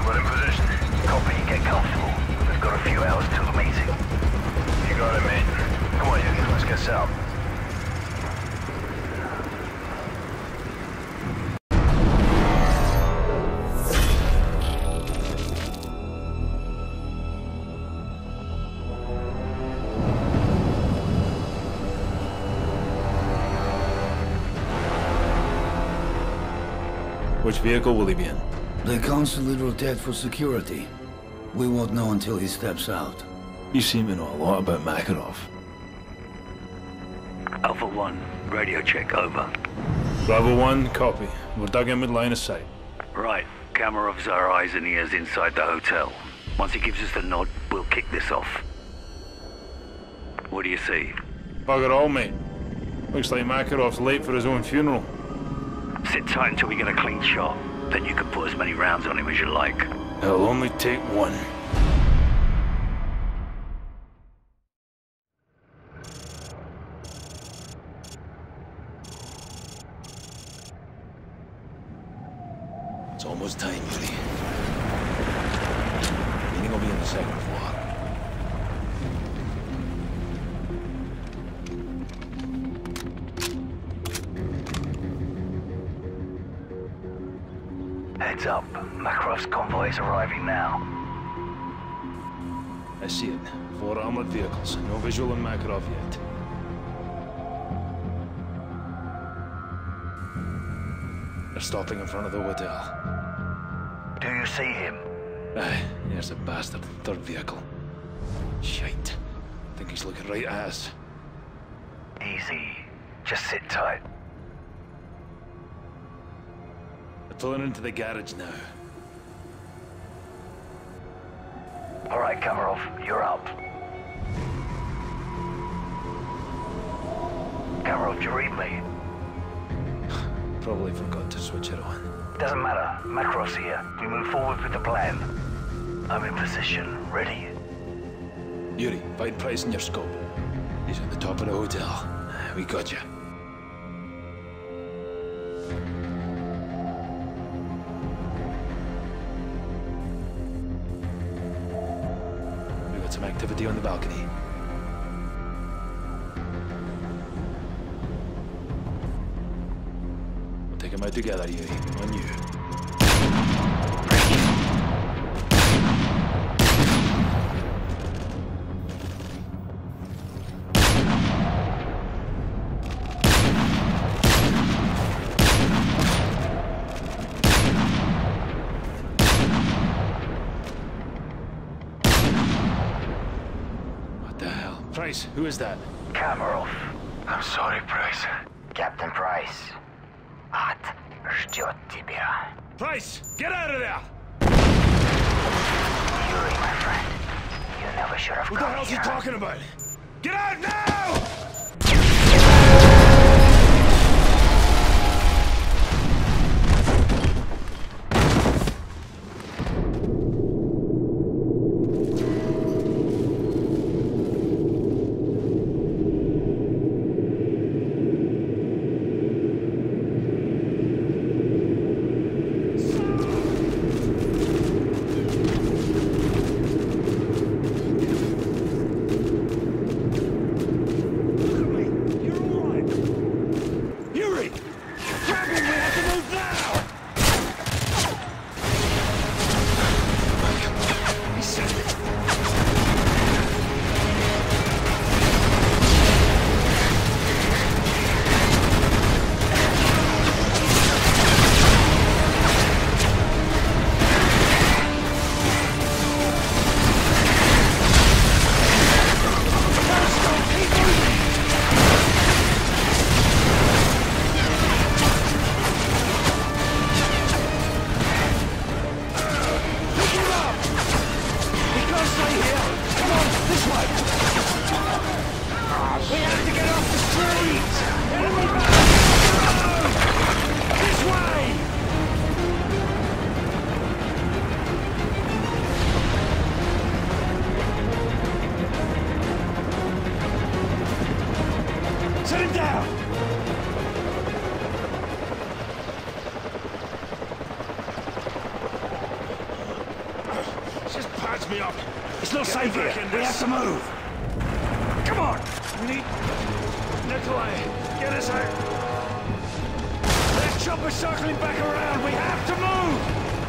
we're in position. Copy, get comfortable. We've got a few hours till the meeting. You got it, mate. Come on, Yuri, let's get set up. Which vehicle will he be in? The Council will rotate for security. We won't know until he steps out. You seem to know a lot about Makarov. Alpha one, radio check over. Bravo one, copy. We're dug in with line of sight. Right. Kamarov's our eyes and ears inside the hotel. Once he gives us the nod, we'll kick this off. What do you see? Bugger all, mate. Looks like Makarov's late for his own funeral. Sit tight until we get a clean shot. Then you can put as many rounds on him as you like. It'll only take one. It's almost time, Yuri. Meeting will be on the second floor. Heads up. Makarov's convoy is arriving now. I see it. Four armored vehicles. No visual on Makarov yet. They're stopping in front of the hotel. Do you see him? Aye, there's a bastard third vehicle. Shite. Think he's looking right at us. Easy. Just sit tight. They're pulling into the garage now. All right, Kamarov, you're up. Kamarov, do you read me? Probably forgot to switch it on. Doesn't matter. Makarov's here. We move forward with the plan. I'm in position, ready. Yuri, find Price in your scope. He's at the top of the hotel. We got you. We got some activity on the balcony. We'll take them out together, Yuri. On you. Price, who is that? Kamarov. I'm sorry, Price. Captain Price. Ад ждет тебя. Price, get out of there! Yuri, my friend. You never should have come here. What the hell's he talking about? Get out now! Patch me up. It's not safe here. We have to move. Come on. We need... Nikolai, get us out. That chopper's circling back around. We have to move.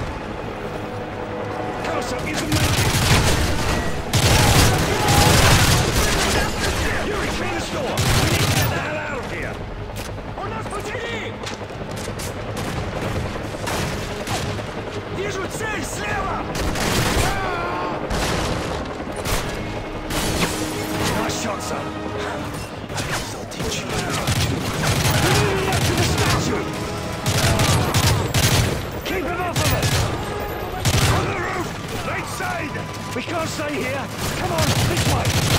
Close up, you can make it. Yuri, clean the store. We need to get the hell out of here. Он нас потери! Вижу цель слева! Nice shot, son. I'll teach you how to... Moving up to the statue! Keep him off of us! On the roof! Right side! We can't stay here! Come on, this way!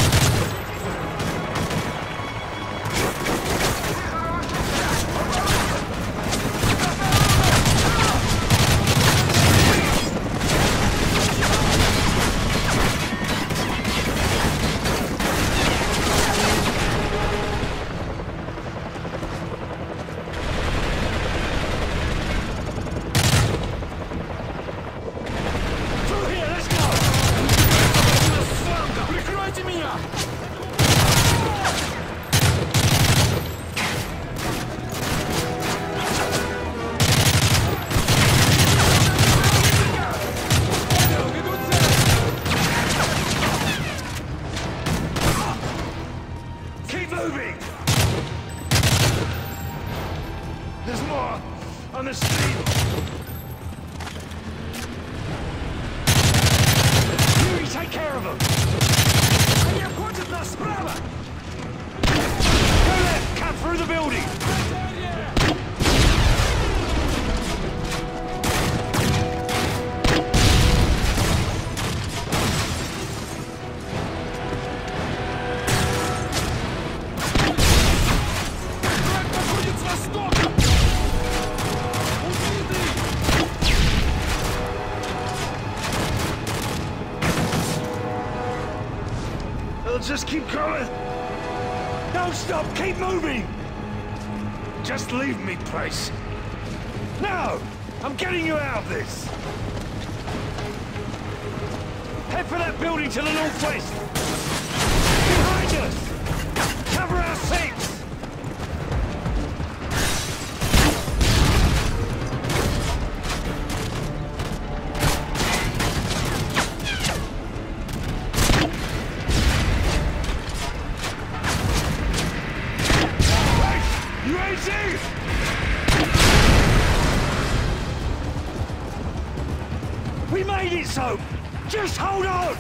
Just keep going! Don't stop! Keep moving! Just leave me, Price. No! I'm getting you out of this! Head for that building to the northwest! Behind us! Cover our seats! We made it, Soap! Just hold on!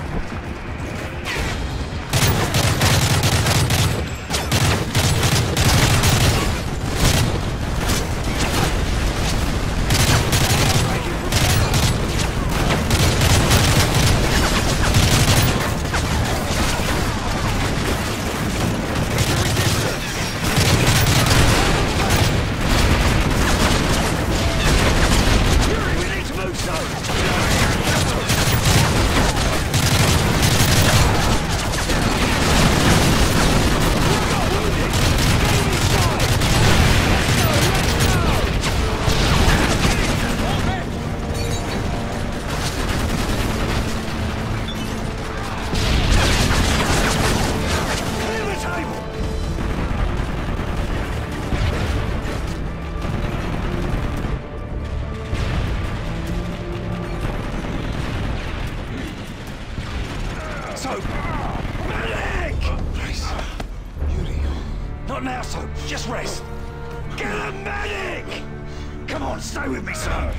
Not now, Soap. Just rest. Get a medic! Come on, stay with me, son.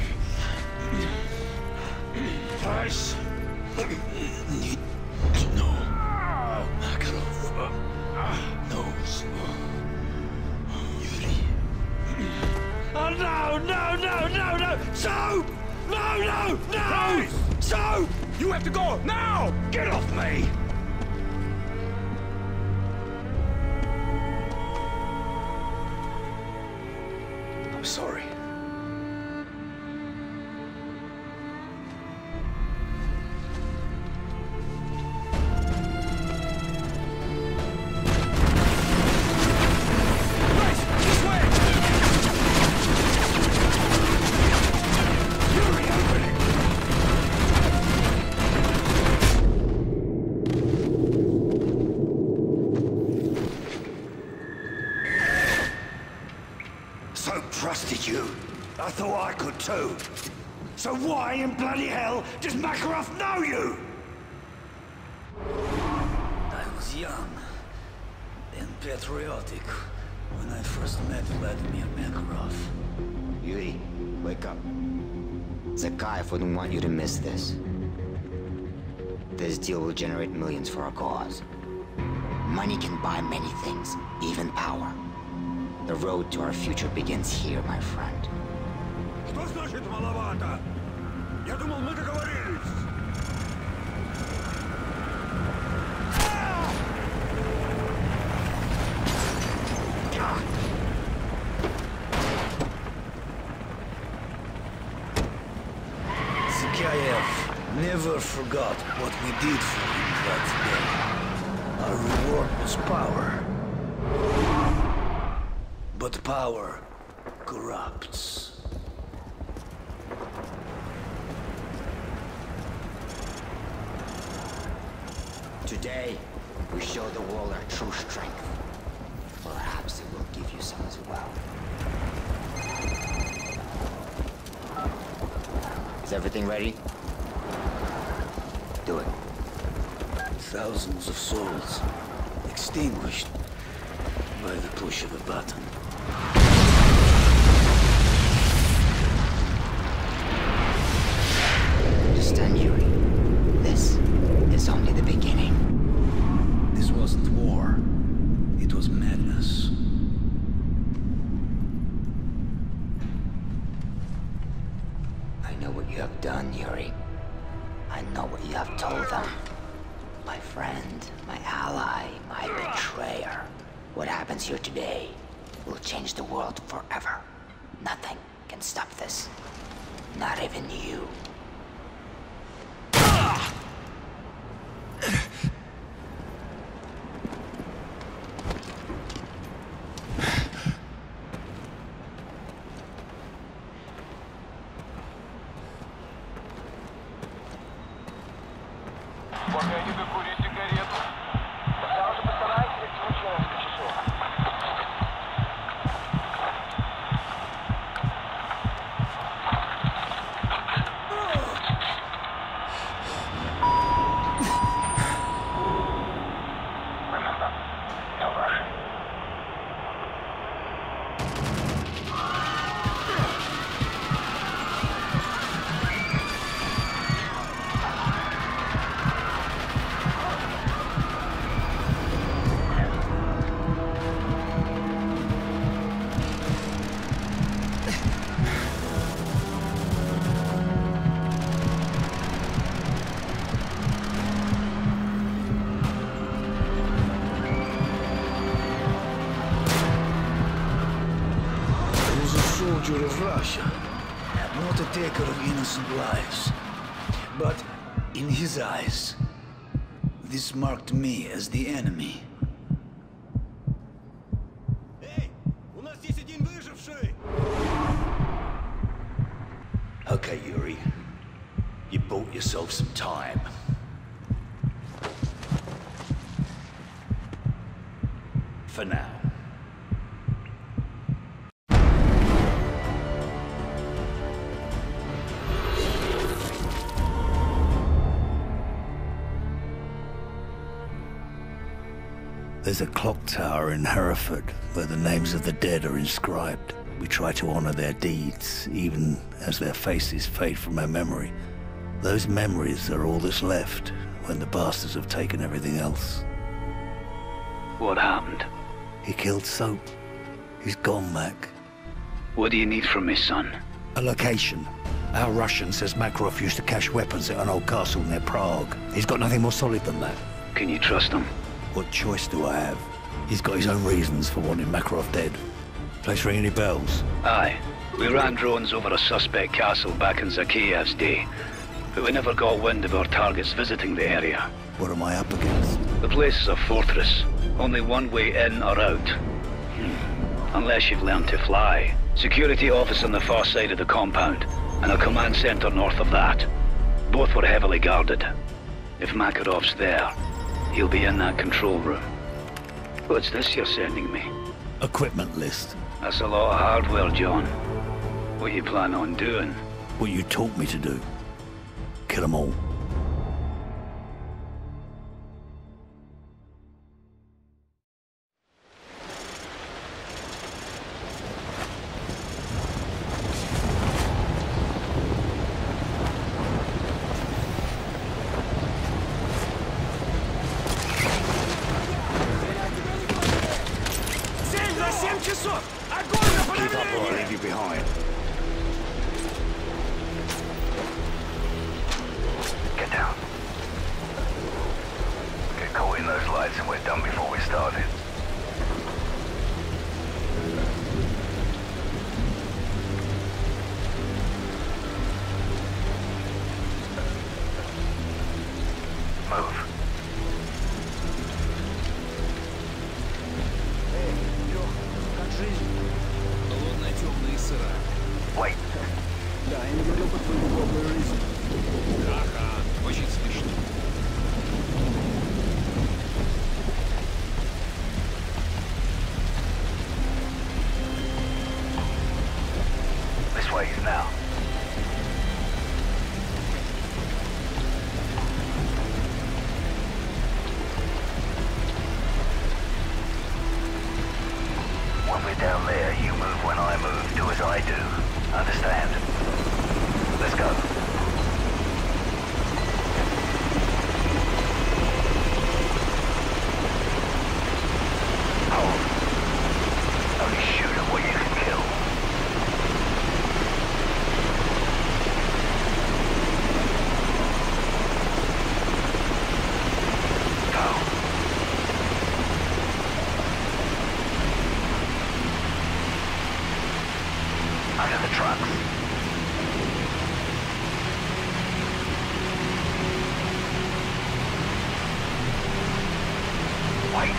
Price. Need to know. Makarov knows. Yuri. Oh no, no, no, no, no! Soap! No, no, no! Price! Soap! You have to go now! Get off me! I'm sorry. thought I could too. So why in bloody hell does Makarov know you? I was young and patriotic when I first met Vladimir Makarov. Yuri, wake up. Zakhaev wouldn't want you to miss this. This deal will generate millions for our cause. Money can buy many things, even power. The road to our future begins here, my friend. Что значит маловато? Я думал, мы договорились. Zakhaev never forgot what we did for him that day. Our reward was power. But power corrupts. Today, we show the world our true strength. Perhaps it will give you some as well. Is everything ready? Do it. Thousands of souls extinguished by the push of a button. Understand, Yuri? This is only the beginning. This wasn't war. It was madness. I know what you have done, Yuri. I know what you have told them. My friend, my ally, my betrayer. What happens here today will change the world forever. Nothing can stop this. Not even you. Of Russia, not a taker of innocent lives. But in his eyes, this marked me as the enemy. Hey, у нас здесь один выживший. Okay, Yuri. You bought yourself some time. For now. There's a clock tower in Hereford where the names of the dead are inscribed. We try to honor their deeds, even as their faces fade from our memory. Those memories are all that's left when the bastards have taken everything else. What happened? He killed Soap. He's gone, Mac. What do you need from me, son? A location. Our Russian says Makarov used to cache weapons at an old castle near Prague. He's got nothing more solid than that. Can you trust him? What choice do I have? He's got his own reasons for wanting Makarov dead. Place ring any bells? Aye. We ran drones over a suspect castle back in Zakhaev's day, but we never got wind of our targets visiting the area. What am I up against? The place is a fortress. Only one way in or out. Hmm. Unless you've learned to fly. Security office on the far side of the compound, and a command center north of that. Both were heavily guarded. If Makarov's there, he'll be in that control room. What's this you're sending me? Equipment list. That's a lot of hardware, John. What you plan on doing? What you taught me to do. Kill them all. Keep up or I'll leave you behind. Get down. Get caught in those lights and we're done before we started. Move. Wait. Да, я не говорил по твоему главную ризу. Ага, очень смешно. This way now. When we're down there, you move when I move. Do as I do. Understand? Let's go. Hold. Only shoot at what you can kill. Go. Under the trucks. Wait.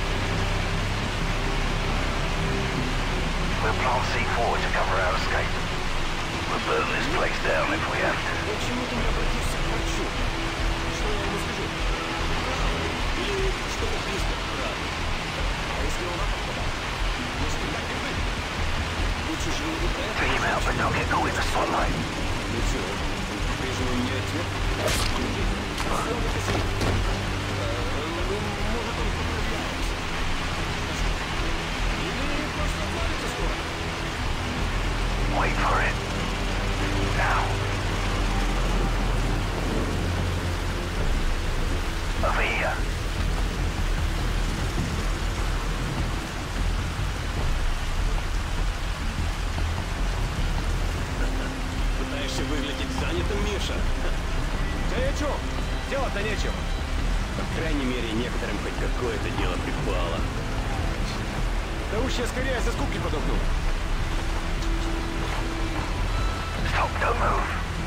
We'll plant C four to cover our escape. We'll burn this place down if we have to. Почему ты не обратишься к врачу? Что я ему скажу? Или что-то близко, брат? А если он нападал? Если так и быть? Лучше же не это. Take him out, but don't get caught in the spotlight. Ничего. По-прежнему не ответ. Что вы хотите? Может, он поправляется. Или просто отвалится скоро? Wait for it. Now. Over here. Пытаешься выглядеть занятым, Миша? Да и чё? Делать-то нечего. По крайней мере, некоторым хоть какое-то дело припало. Да уж я скорее со скуки подохну. Stop, don't move.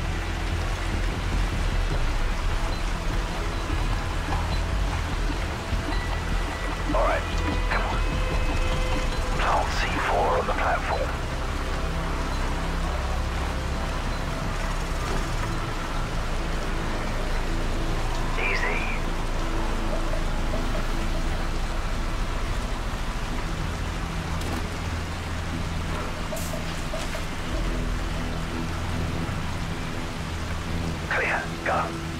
All right, come on. Plant C four on the platform. Easy. Clear. Go.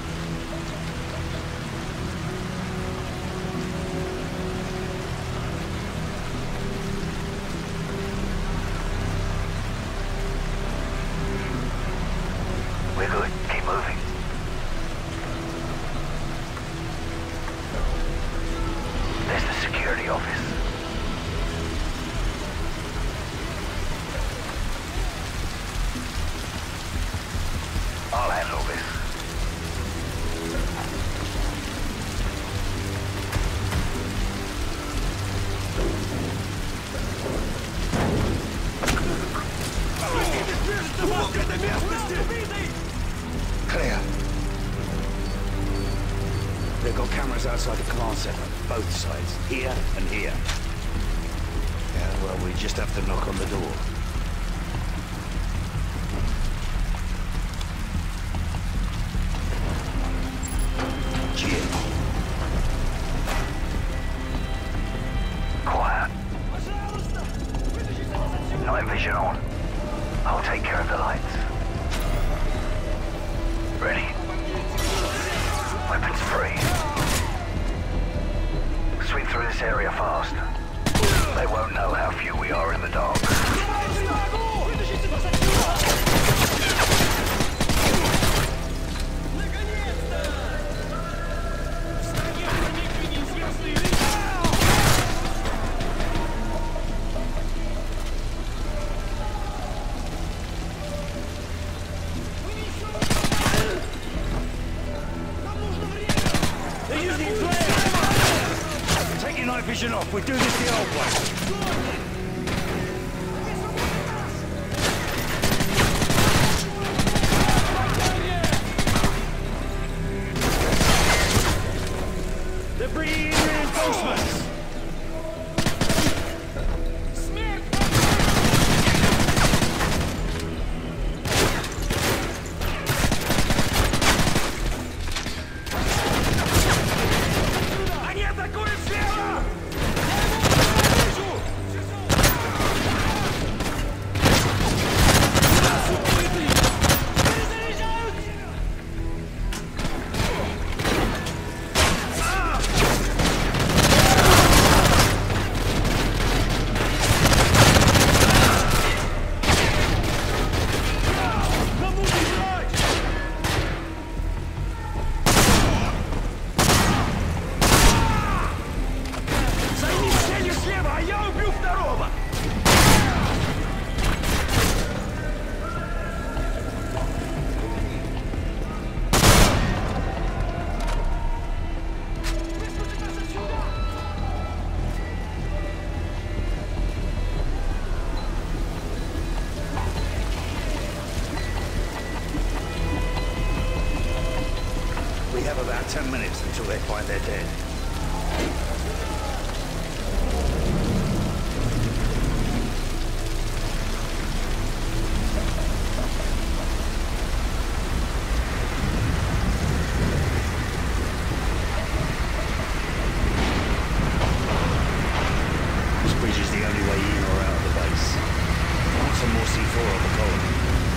We're good. Keep moving. There's the security office. I'll handle this. Clear. They've got cameras outside the command center, both sides, here and here. Yeah, well, we just have to knock on the door. Jim. Quiet. Night vision on. I'll take care fast. They won't know how few we are in the dark. Take your night vision off. We do this the old way. They're bringing in reinforcements. About ten minutes until they find their dead. This bridge is the only way in or out of the base. I want some more C four on the column.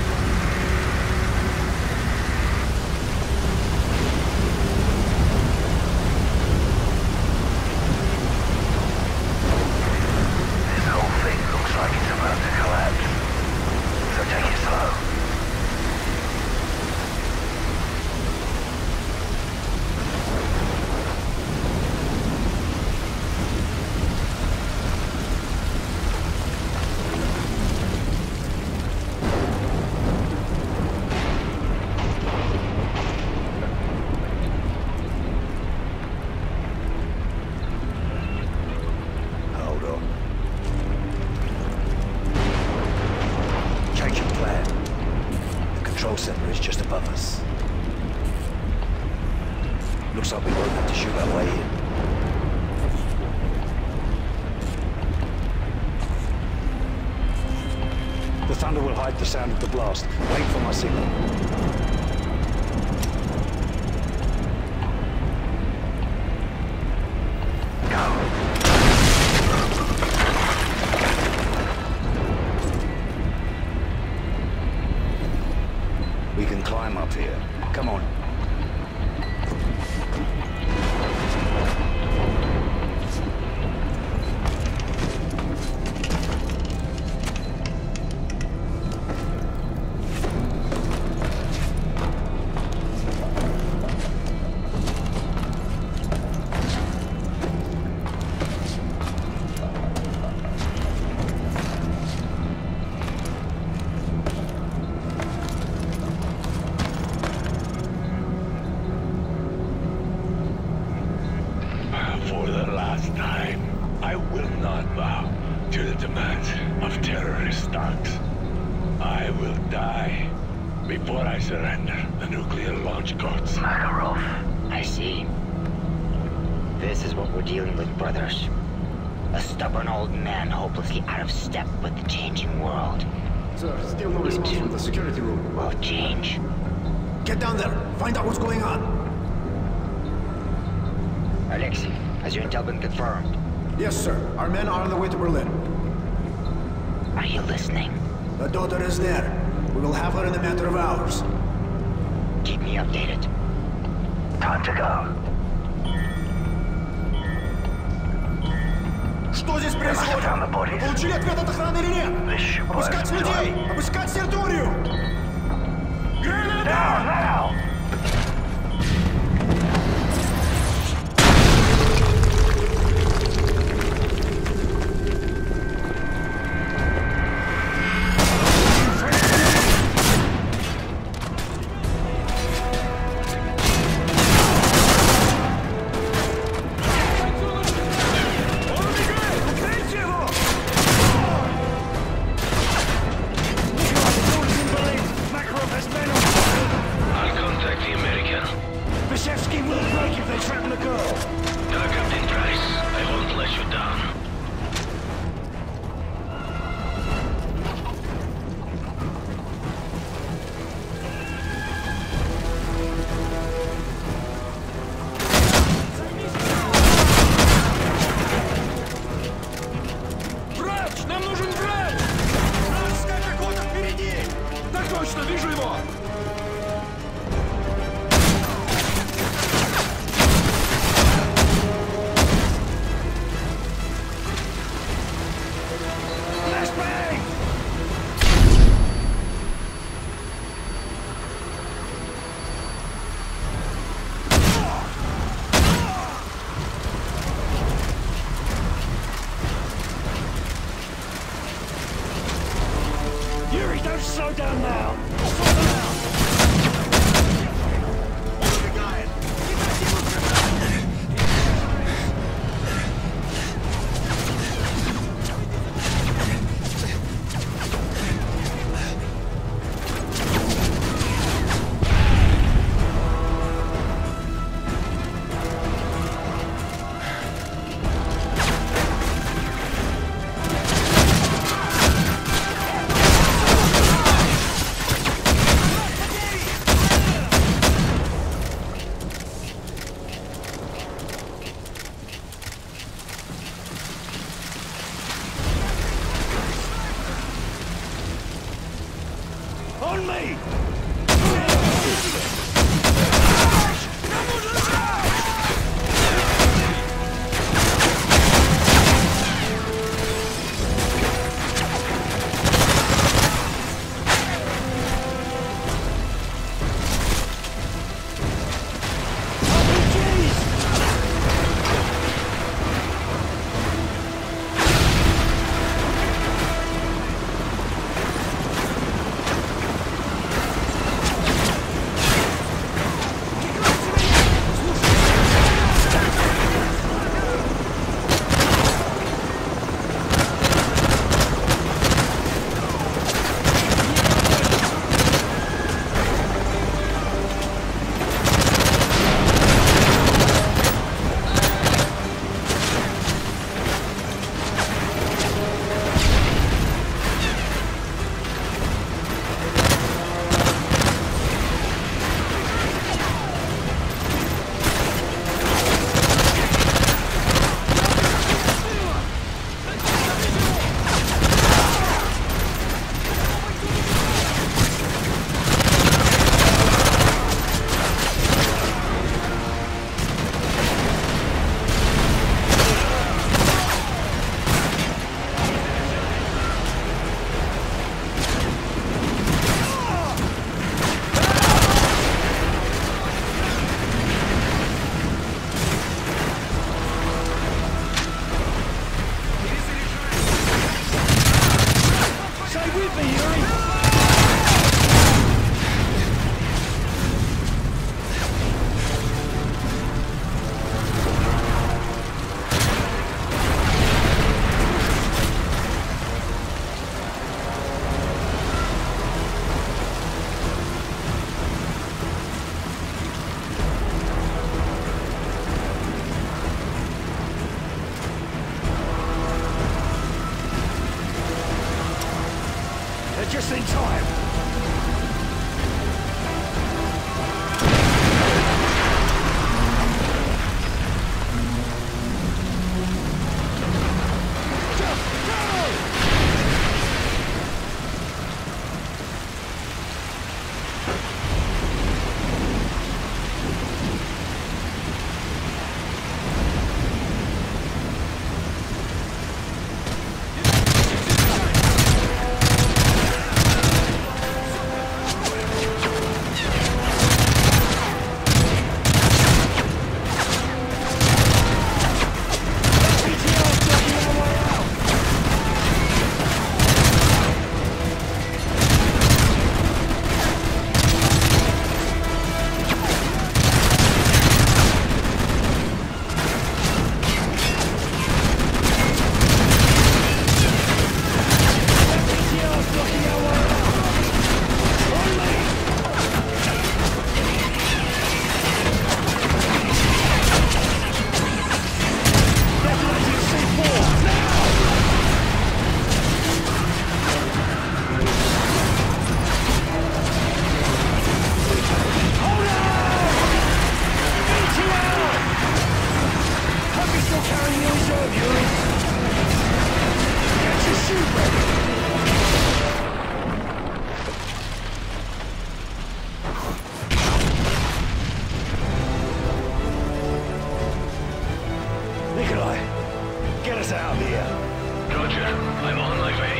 Center is just above us. Looks like we won't have to shoot our way in. The thunder will hide the sound of the blast. Wait for my signal. We can climb up here. Come on. Confirmed. Yes, sir. Our men are on the way to Berlin. Are you listening? The daughter is there. We will have her in a matter of hours. Keep me updated. Time to go. Что здесь происходит? Вы получили ответ от охраны или нет? Опускать людей! Опускать территорию! Гранада! Slow down now! On me! Just in time! Nikolai. Get us out of here. Roger. I'm on my way.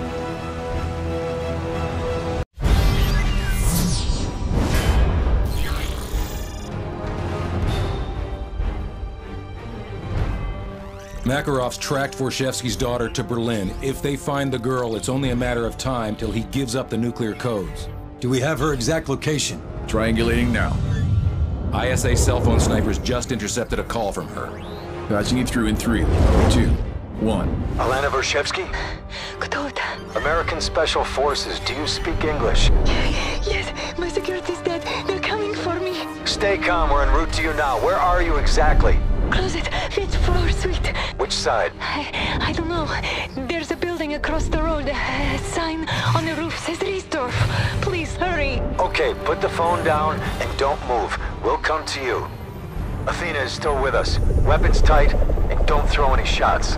Makarov's tracked Vorshevsky's daughter to Berlin. If they find the girl, it's only a matter of time till he gives up the nuclear codes. Do we have her exact location? Triangulating now. I S A cell phone snipers just intercepted a call from her. Patching it through in three, two, one. Alana Vorshevsky? Кто это? American Special Forces. Do you speak English? Yes, my security's dead. They're coming for me. Stay calm. We're en route to you now. Where are you exactly? Closet, fifth floor suite. Which side? I, I don't know. There's a building across the road. A sign on the roof says Riesdorf. Please, hurry. Okay, put the phone down and don't move. We'll come to you. Athena is still with us. Weapons tight, and don't throw any shots.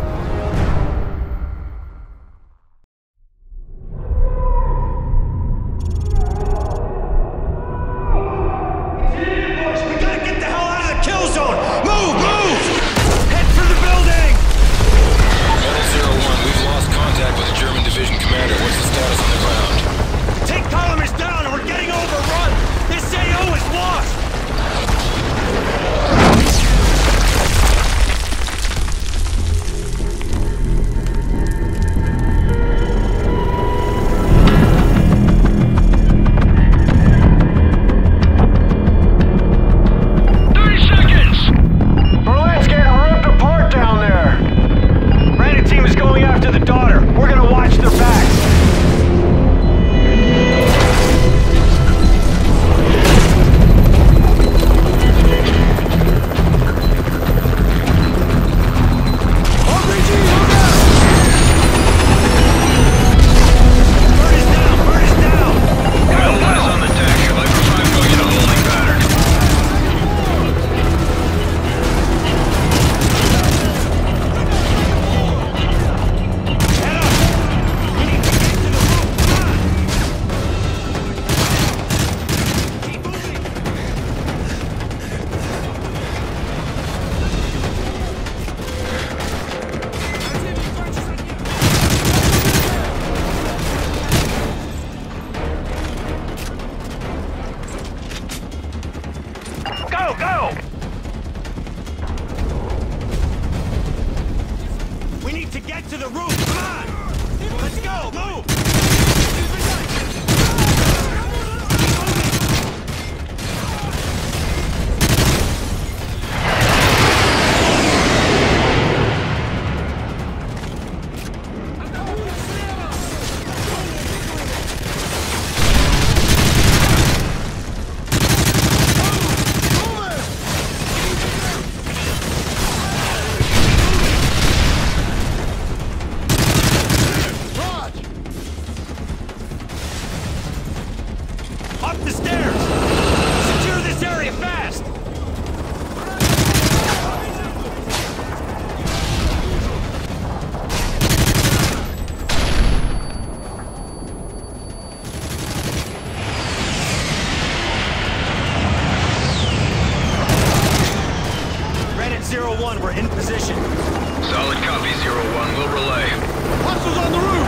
We're in position. Solid copy, Zero One. We'll relay. Hostiles on the roof!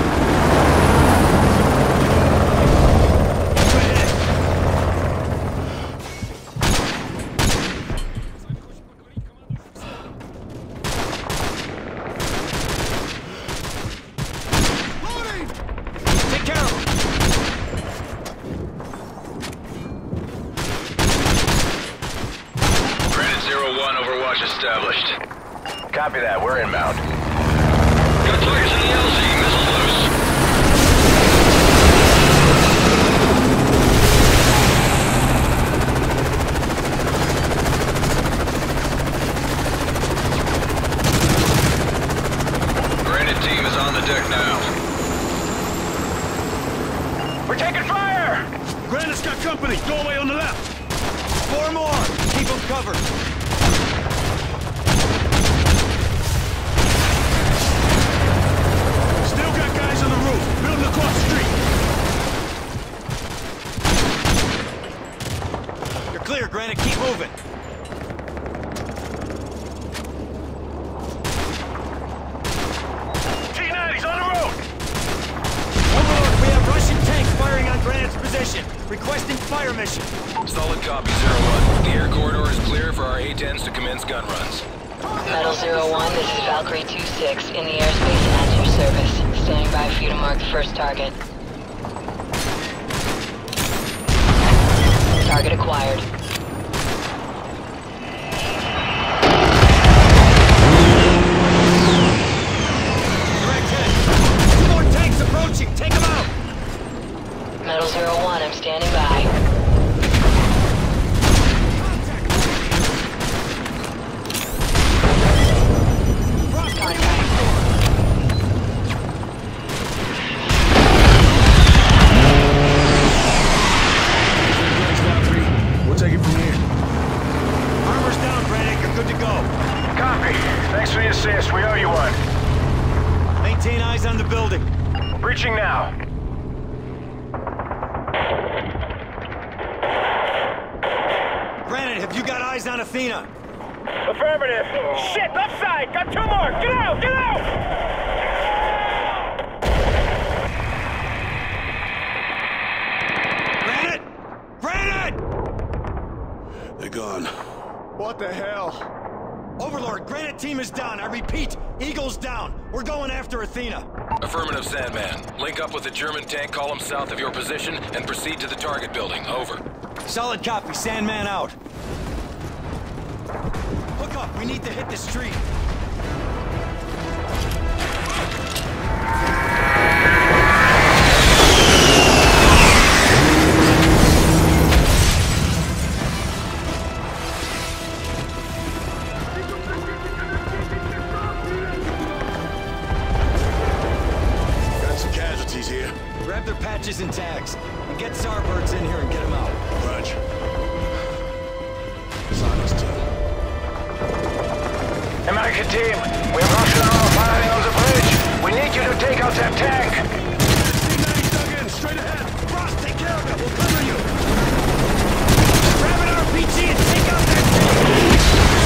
Take care of him! Granite Zero One, Overwatch established. Copy that, we're inbound. Got targets in the L Z, missile loose. Granite team is on the deck now. We're taking fire! Granite's got company, doorway on the left. Four more, keep them covered. On the roof, building across the street. You're clear, Granite. Keep moving. tens to commence gun runs. Metal zero one, this is Valkyrie two six in the airspace and at your service. Standing by for you to mark the first target. Target acquired. Two more tanks approaching! Take them out! Metal zero one, I'm standing by. We'll take it from here. Armor's down, Braddock. You're good to go. Copy. Thanks for the assist. We owe you one. Maintain eyes on the building. Breaching now. Granite, have you got eyes on Athena? Affirmative. Shit, left side. Got two more. Get out, get out! Granite! Granite! They're gone. What the hell? Overlord, Granite team is down. I repeat, Eagle's down. We're going after Athena. Affirmative, Sandman. Link up with the German tank column south of your position and proceed to the target building. Over. Solid copy. Sandman out. Hook up. We need to hit the street. Grab their patches and tags, and get Starbirds in here and get them out. Roger. Zana's team. American team, we have Russian armor firing on the bridge. We need you to take out that tank. Dug in, straight ahead. Frost, take care of it. We'll cover you. Grab an R P G and take out that tank.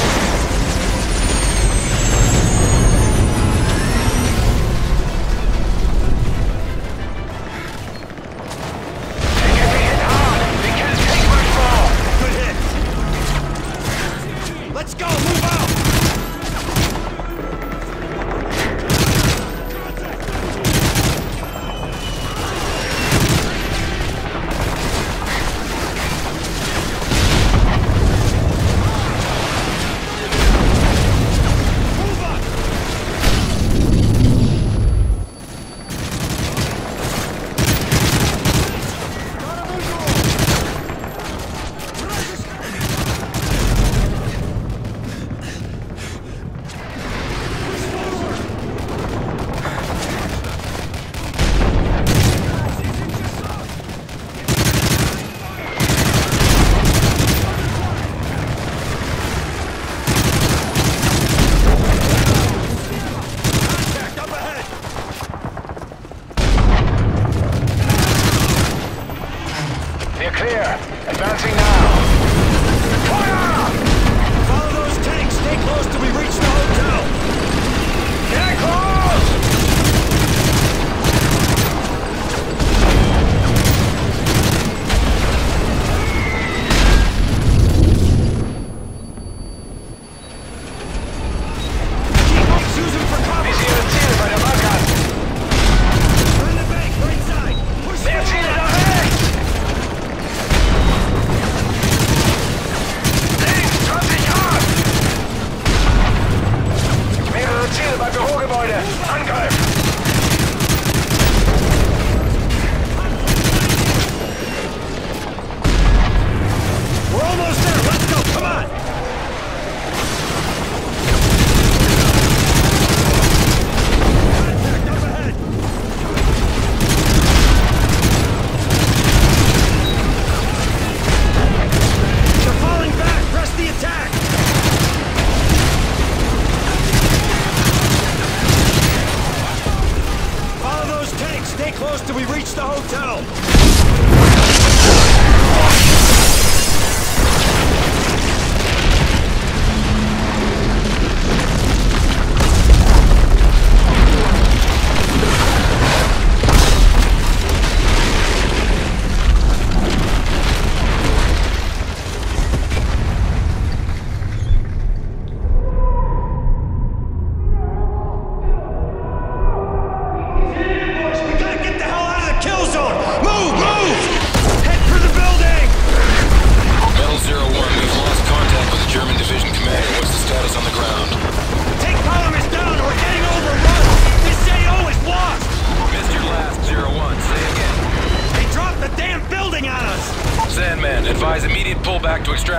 Let's go! Move out!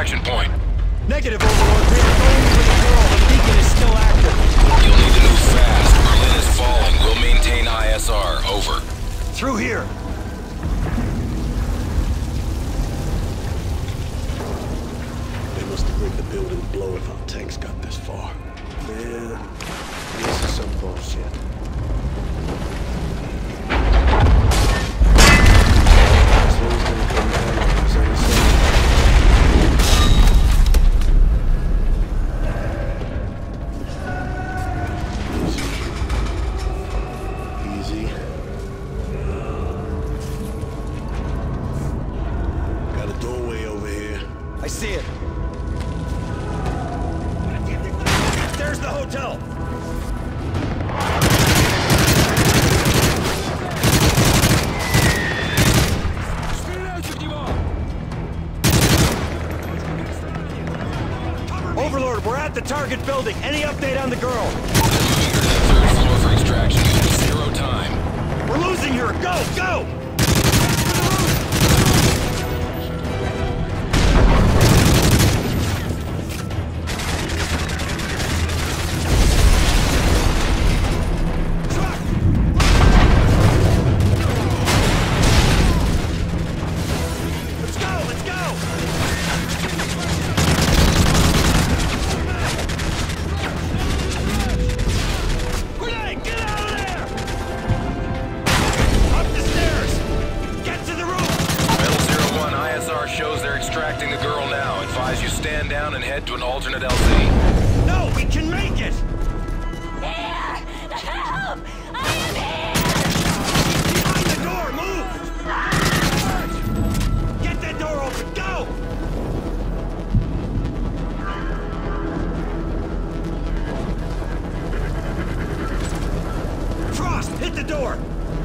extraction point. Negative, Overlord. We are going for the girl. The beacon is still active. You'll need to move fast. Berlin is falling. We'll maintain I S R. Over. Through here. They must have rigged the building blow if our tanks got this far. Man, this is some bullshit. Someone's gonna come down on us any second. Easy. Easy. Got a doorway over here. I see it. There's the hotel. Overlord, we're at the target building. Any update on the girl? Third floor for extraction. You have zero time. We're losing her. Go, go! Shows they're extracting the girl now. Advise you stand down and head to an alternate L Z. No, we can make it! Here! Help! I am here! Behind the door, move! Get that door open, go! Frost, hit the door!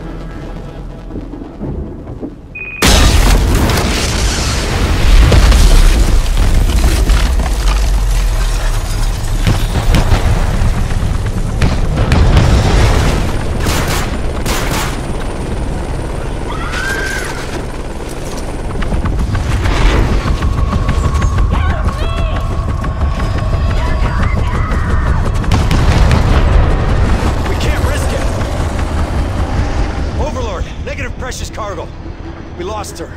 Precious cargo. We lost her.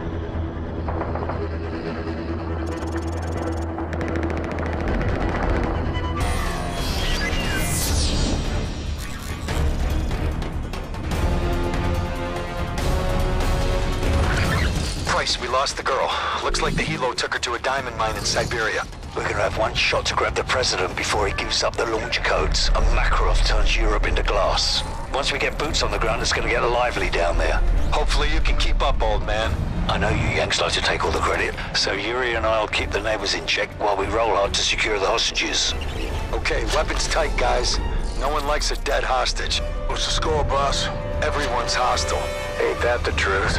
Price, we lost the girl. Looks like the helo took her to a diamond mine in Siberia. We're gonna have one shot to grab the president before he gives up the launch codes, and Makarov turns Europe into glass. Once we get boots on the ground, it's gonna get lively down there. Hopefully you can keep up, old man. I know you Yanks like to take all the credit, so Yuri and I'll keep the neighbors in check while we roll hard to secure the hostages. Okay, weapons tight, guys. No one likes a dead hostage. What's the score, boss? Everyone's hostile. Ain't that the truth?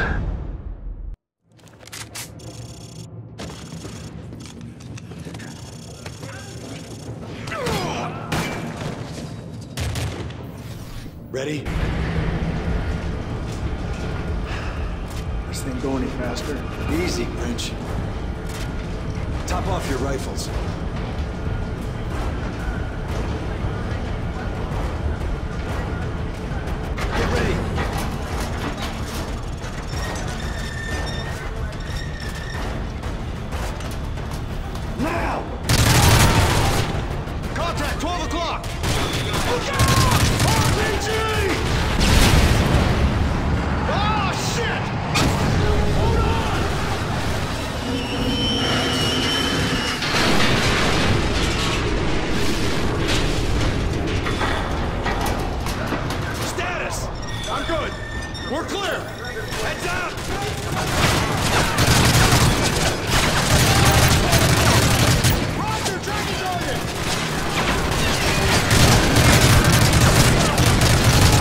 Ready? This thing go any faster? Easy, Grinch. Top off your rifles. Get ready! Now! Contact, twelve o'clock! Look out! R P G! Oh, shit! Hold on! Status! I'm good. We're clear. Heads up! Roger, tracking target!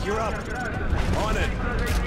you're up. On it.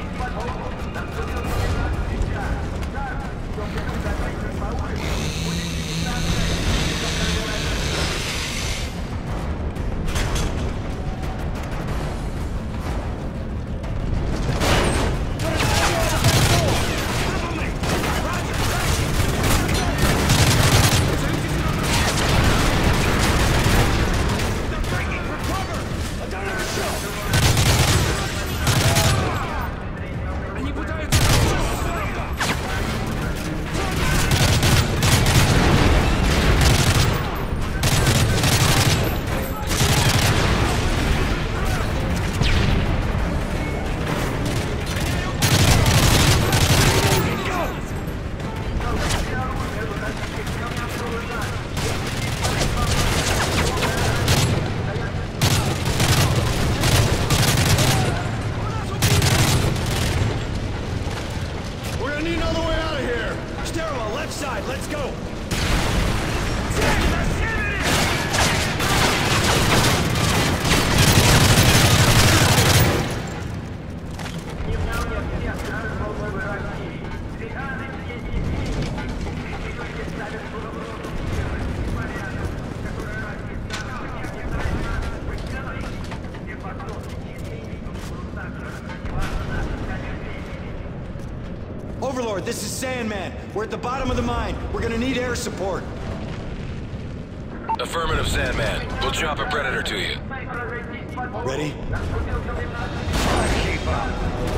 Overlord, this is Sandman. We're at the bottom of the mine. We're gonna need air support. Affirmative, Sandman. We'll chop a Predator to you. Ready? Keep up.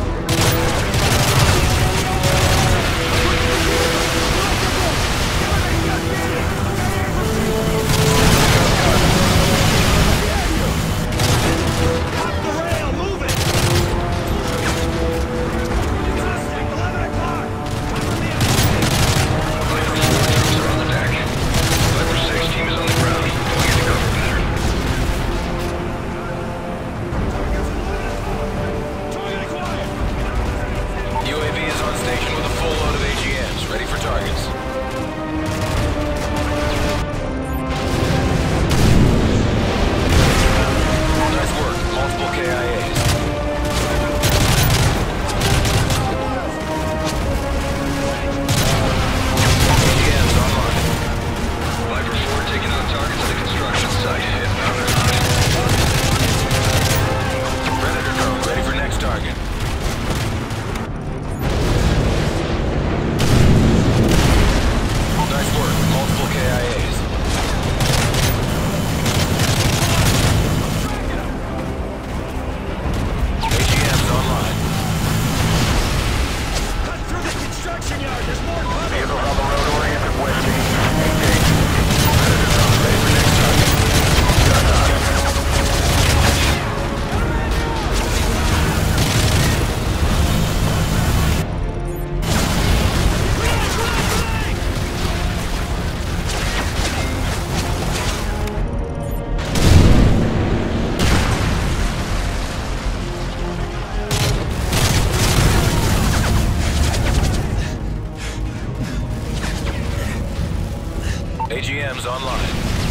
A G M's online.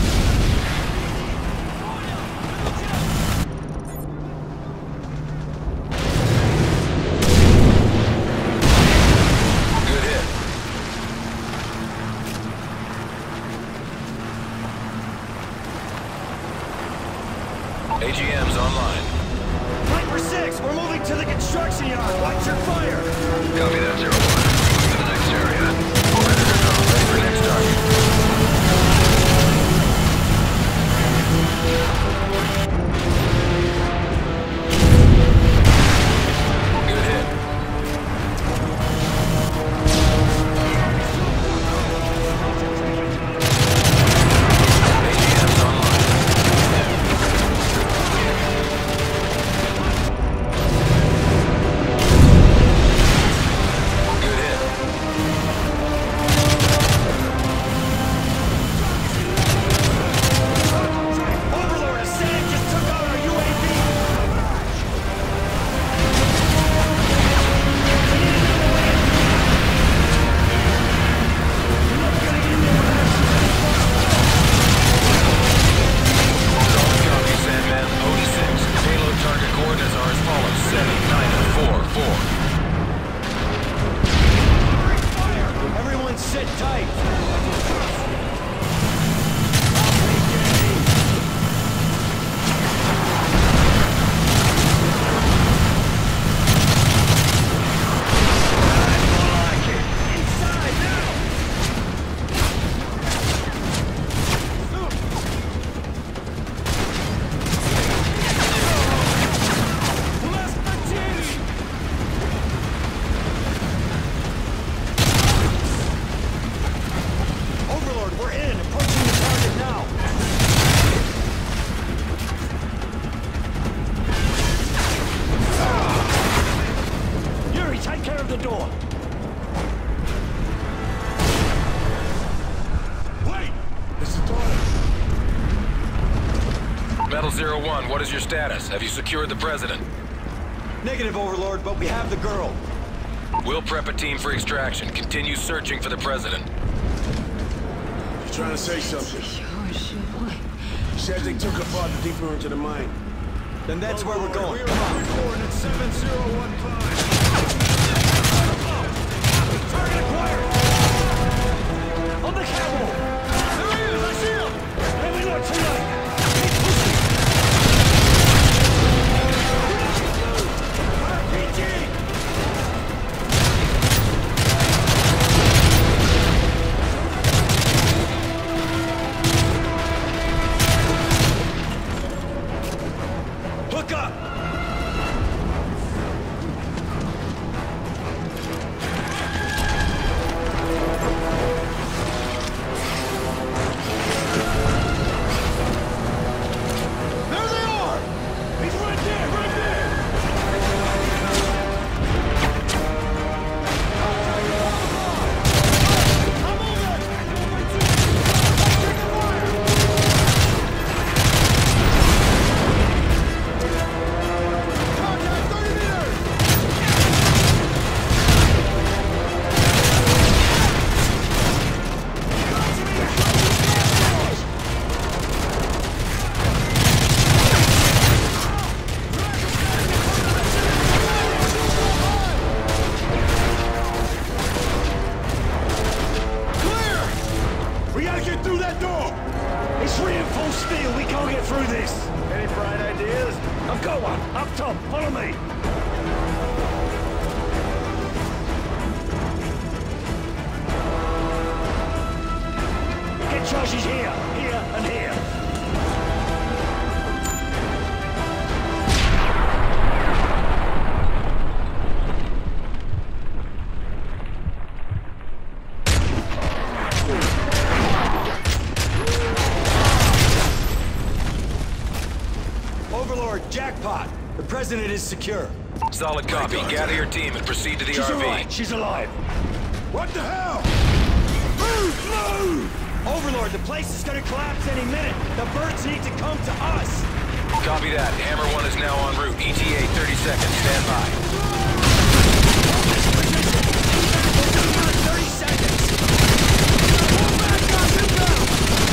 Good hit. A G M's online. Viper six, we're moving to the construction yard. Watch your fire. Copy that, zero one. Move to the next area. Predator drone ready for next target. Metal Zero One, what is your status? Have you secured the president? Negative, Overlord, but we have the girl. We'll prep a team for extraction. Continue searching for the president. You're trying to say something. Says they took her farther deeper into the mine. Then that's where we're going. We're reporting at seven zero one five. Target acquired! On the catwalk! There he is! I see him! Maybe not too late! Keep pushing! R P G! Hook up! Charges here, here, and here. Overlord, jackpot. The president is secure. Solid copy. Gather your team and proceed to the She's R V. Alive. She's alive. What the hell? Move! Move! Overlord, the place is gonna collapse any minute. The birds need to come to us. Copy that. Hammer one is now en route. E T A thirty seconds. Stand by. thirty seconds. Pull back, guys, inbound.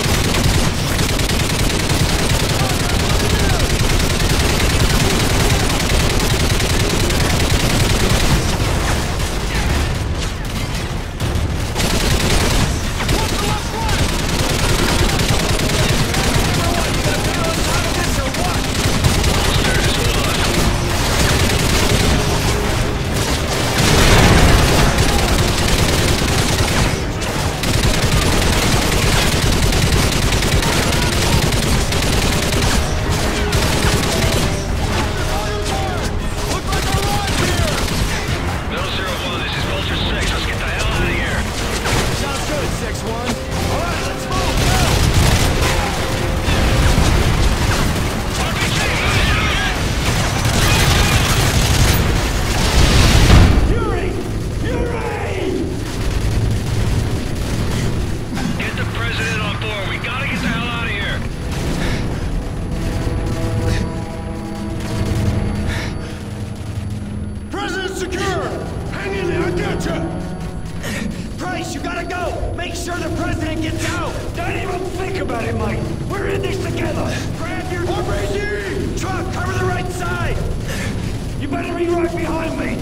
Price, you gotta go! Make sure the president gets out! Don't even think about it, Mike! We're in this together! Grab your R P G! Truck, cover the right side! You better be right behind me!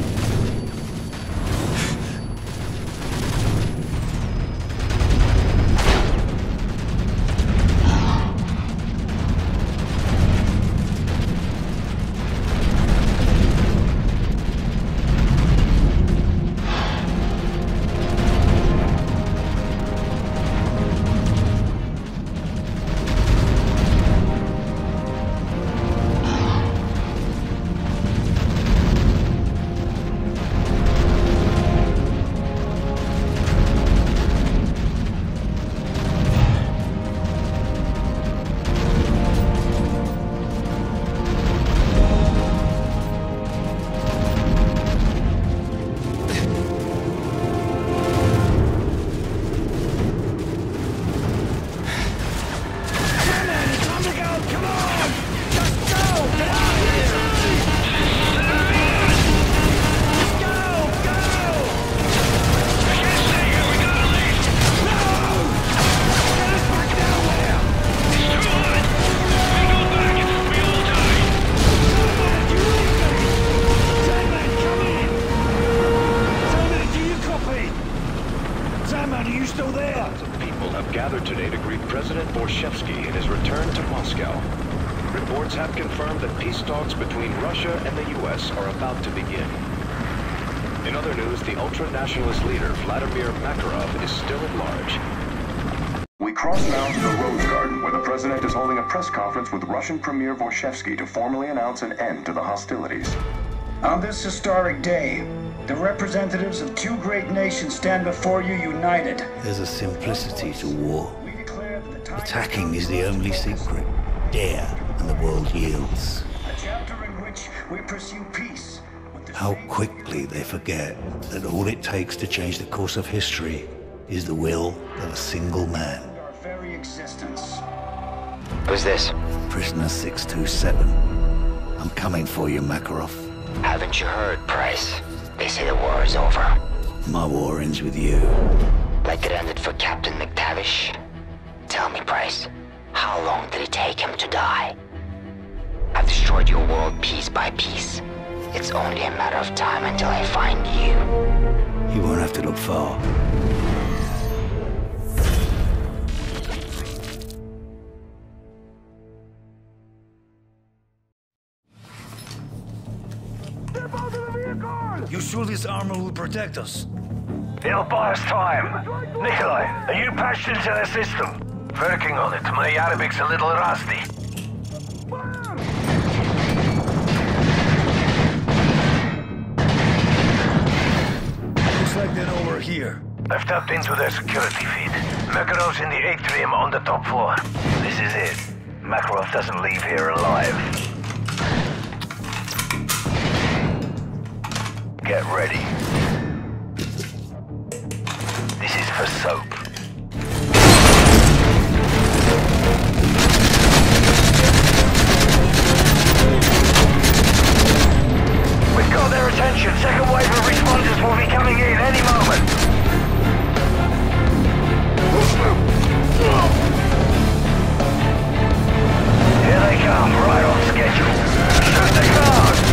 Moscow. Reports have confirmed that peace talks between Russia and the U S are about to begin. In other news, the ultra-nationalist leader Vladimir Makarov is still at large. We cross now to the Rose Garden, where the president is holding a press conference with Russian Premier Vorshevsky to formally announce an end to the hostilities. On this historic day, the representatives of two great nations stand before you united. There's a simplicity to war. Attacking is the only secret. Dare, and the world yields. A chapter in which we pursue peace. How quickly they forget that all it takes to change the course of history is the will of a single man. Our very existence. Who's this? Prisoner six two seven. I'm coming for you, Makarov. Haven't you heard, Price? They say the war is over. My war ends with you. Like it ended for Captain McTavish? Tell me, Price, how long did it take him to die? I've destroyed your world piece by piece. It's only a matter of time until I find you. You won't have to look far. You sure this armor will protect us? It'll buy us time. Nikolai, are you patched into the system? Working on it. My Arabic's a little rusty. Looks like they're over here. I've tapped into their security feed. Makarov's in the atrium on the top floor. This is it. Makarov doesn't leave here alive. Get ready. This is for soap. We've got their attention. Second wave of responders will be coming in any moment. Here they come, right on schedule. Shoot the guard!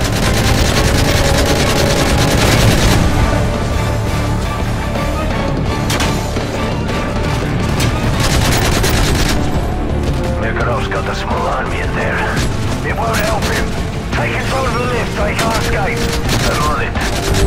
Makarov's got the small army in there. It won't help him. Take control of the lift, they can't escape. I'm on it.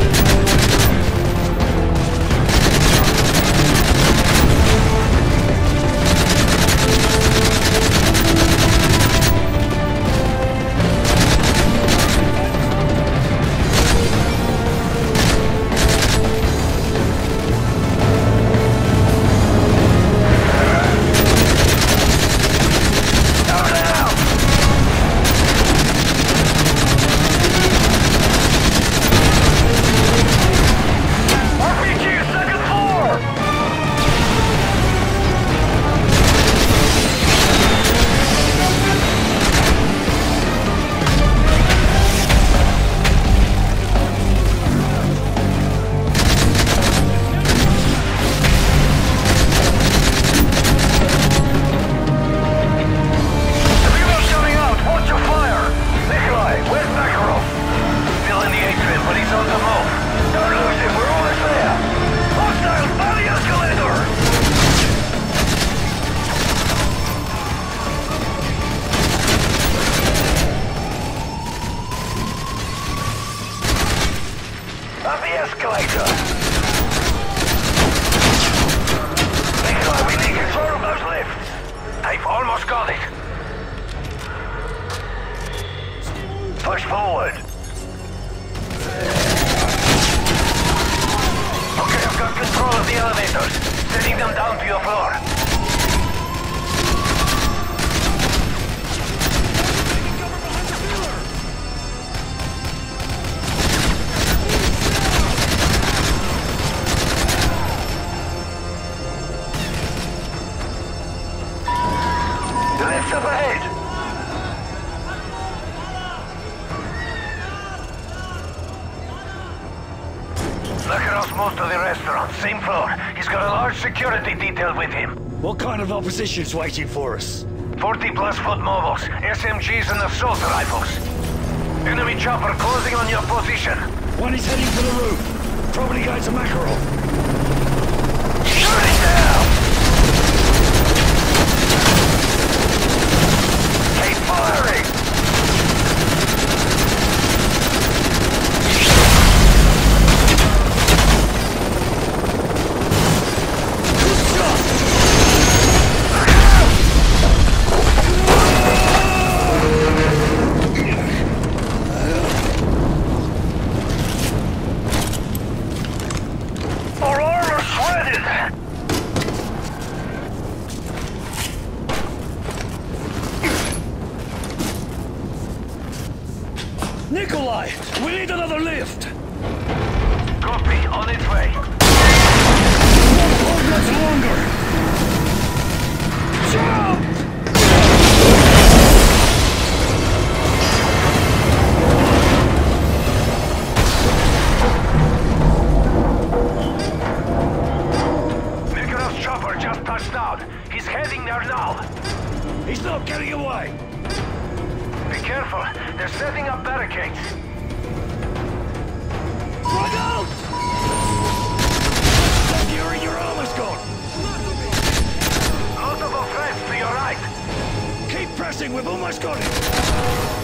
What kind of opposition's waiting for us? forty plus foot mobiles, S M Gs and assault rifles. Enemy chopper closing on your position. One is heading for the roof. Probably going to Makarov. Shoot it down! Nikolai, we need another lift! Copy, on its way. Won't hold much longer! Jump! Makarov's chopper just touched down. He's heading there now. He's not getting away! Be careful, they're setting up barricades. Look out! Yuri, your armor's gone! Multiple threats to your right. Keep pressing, we've almost got it!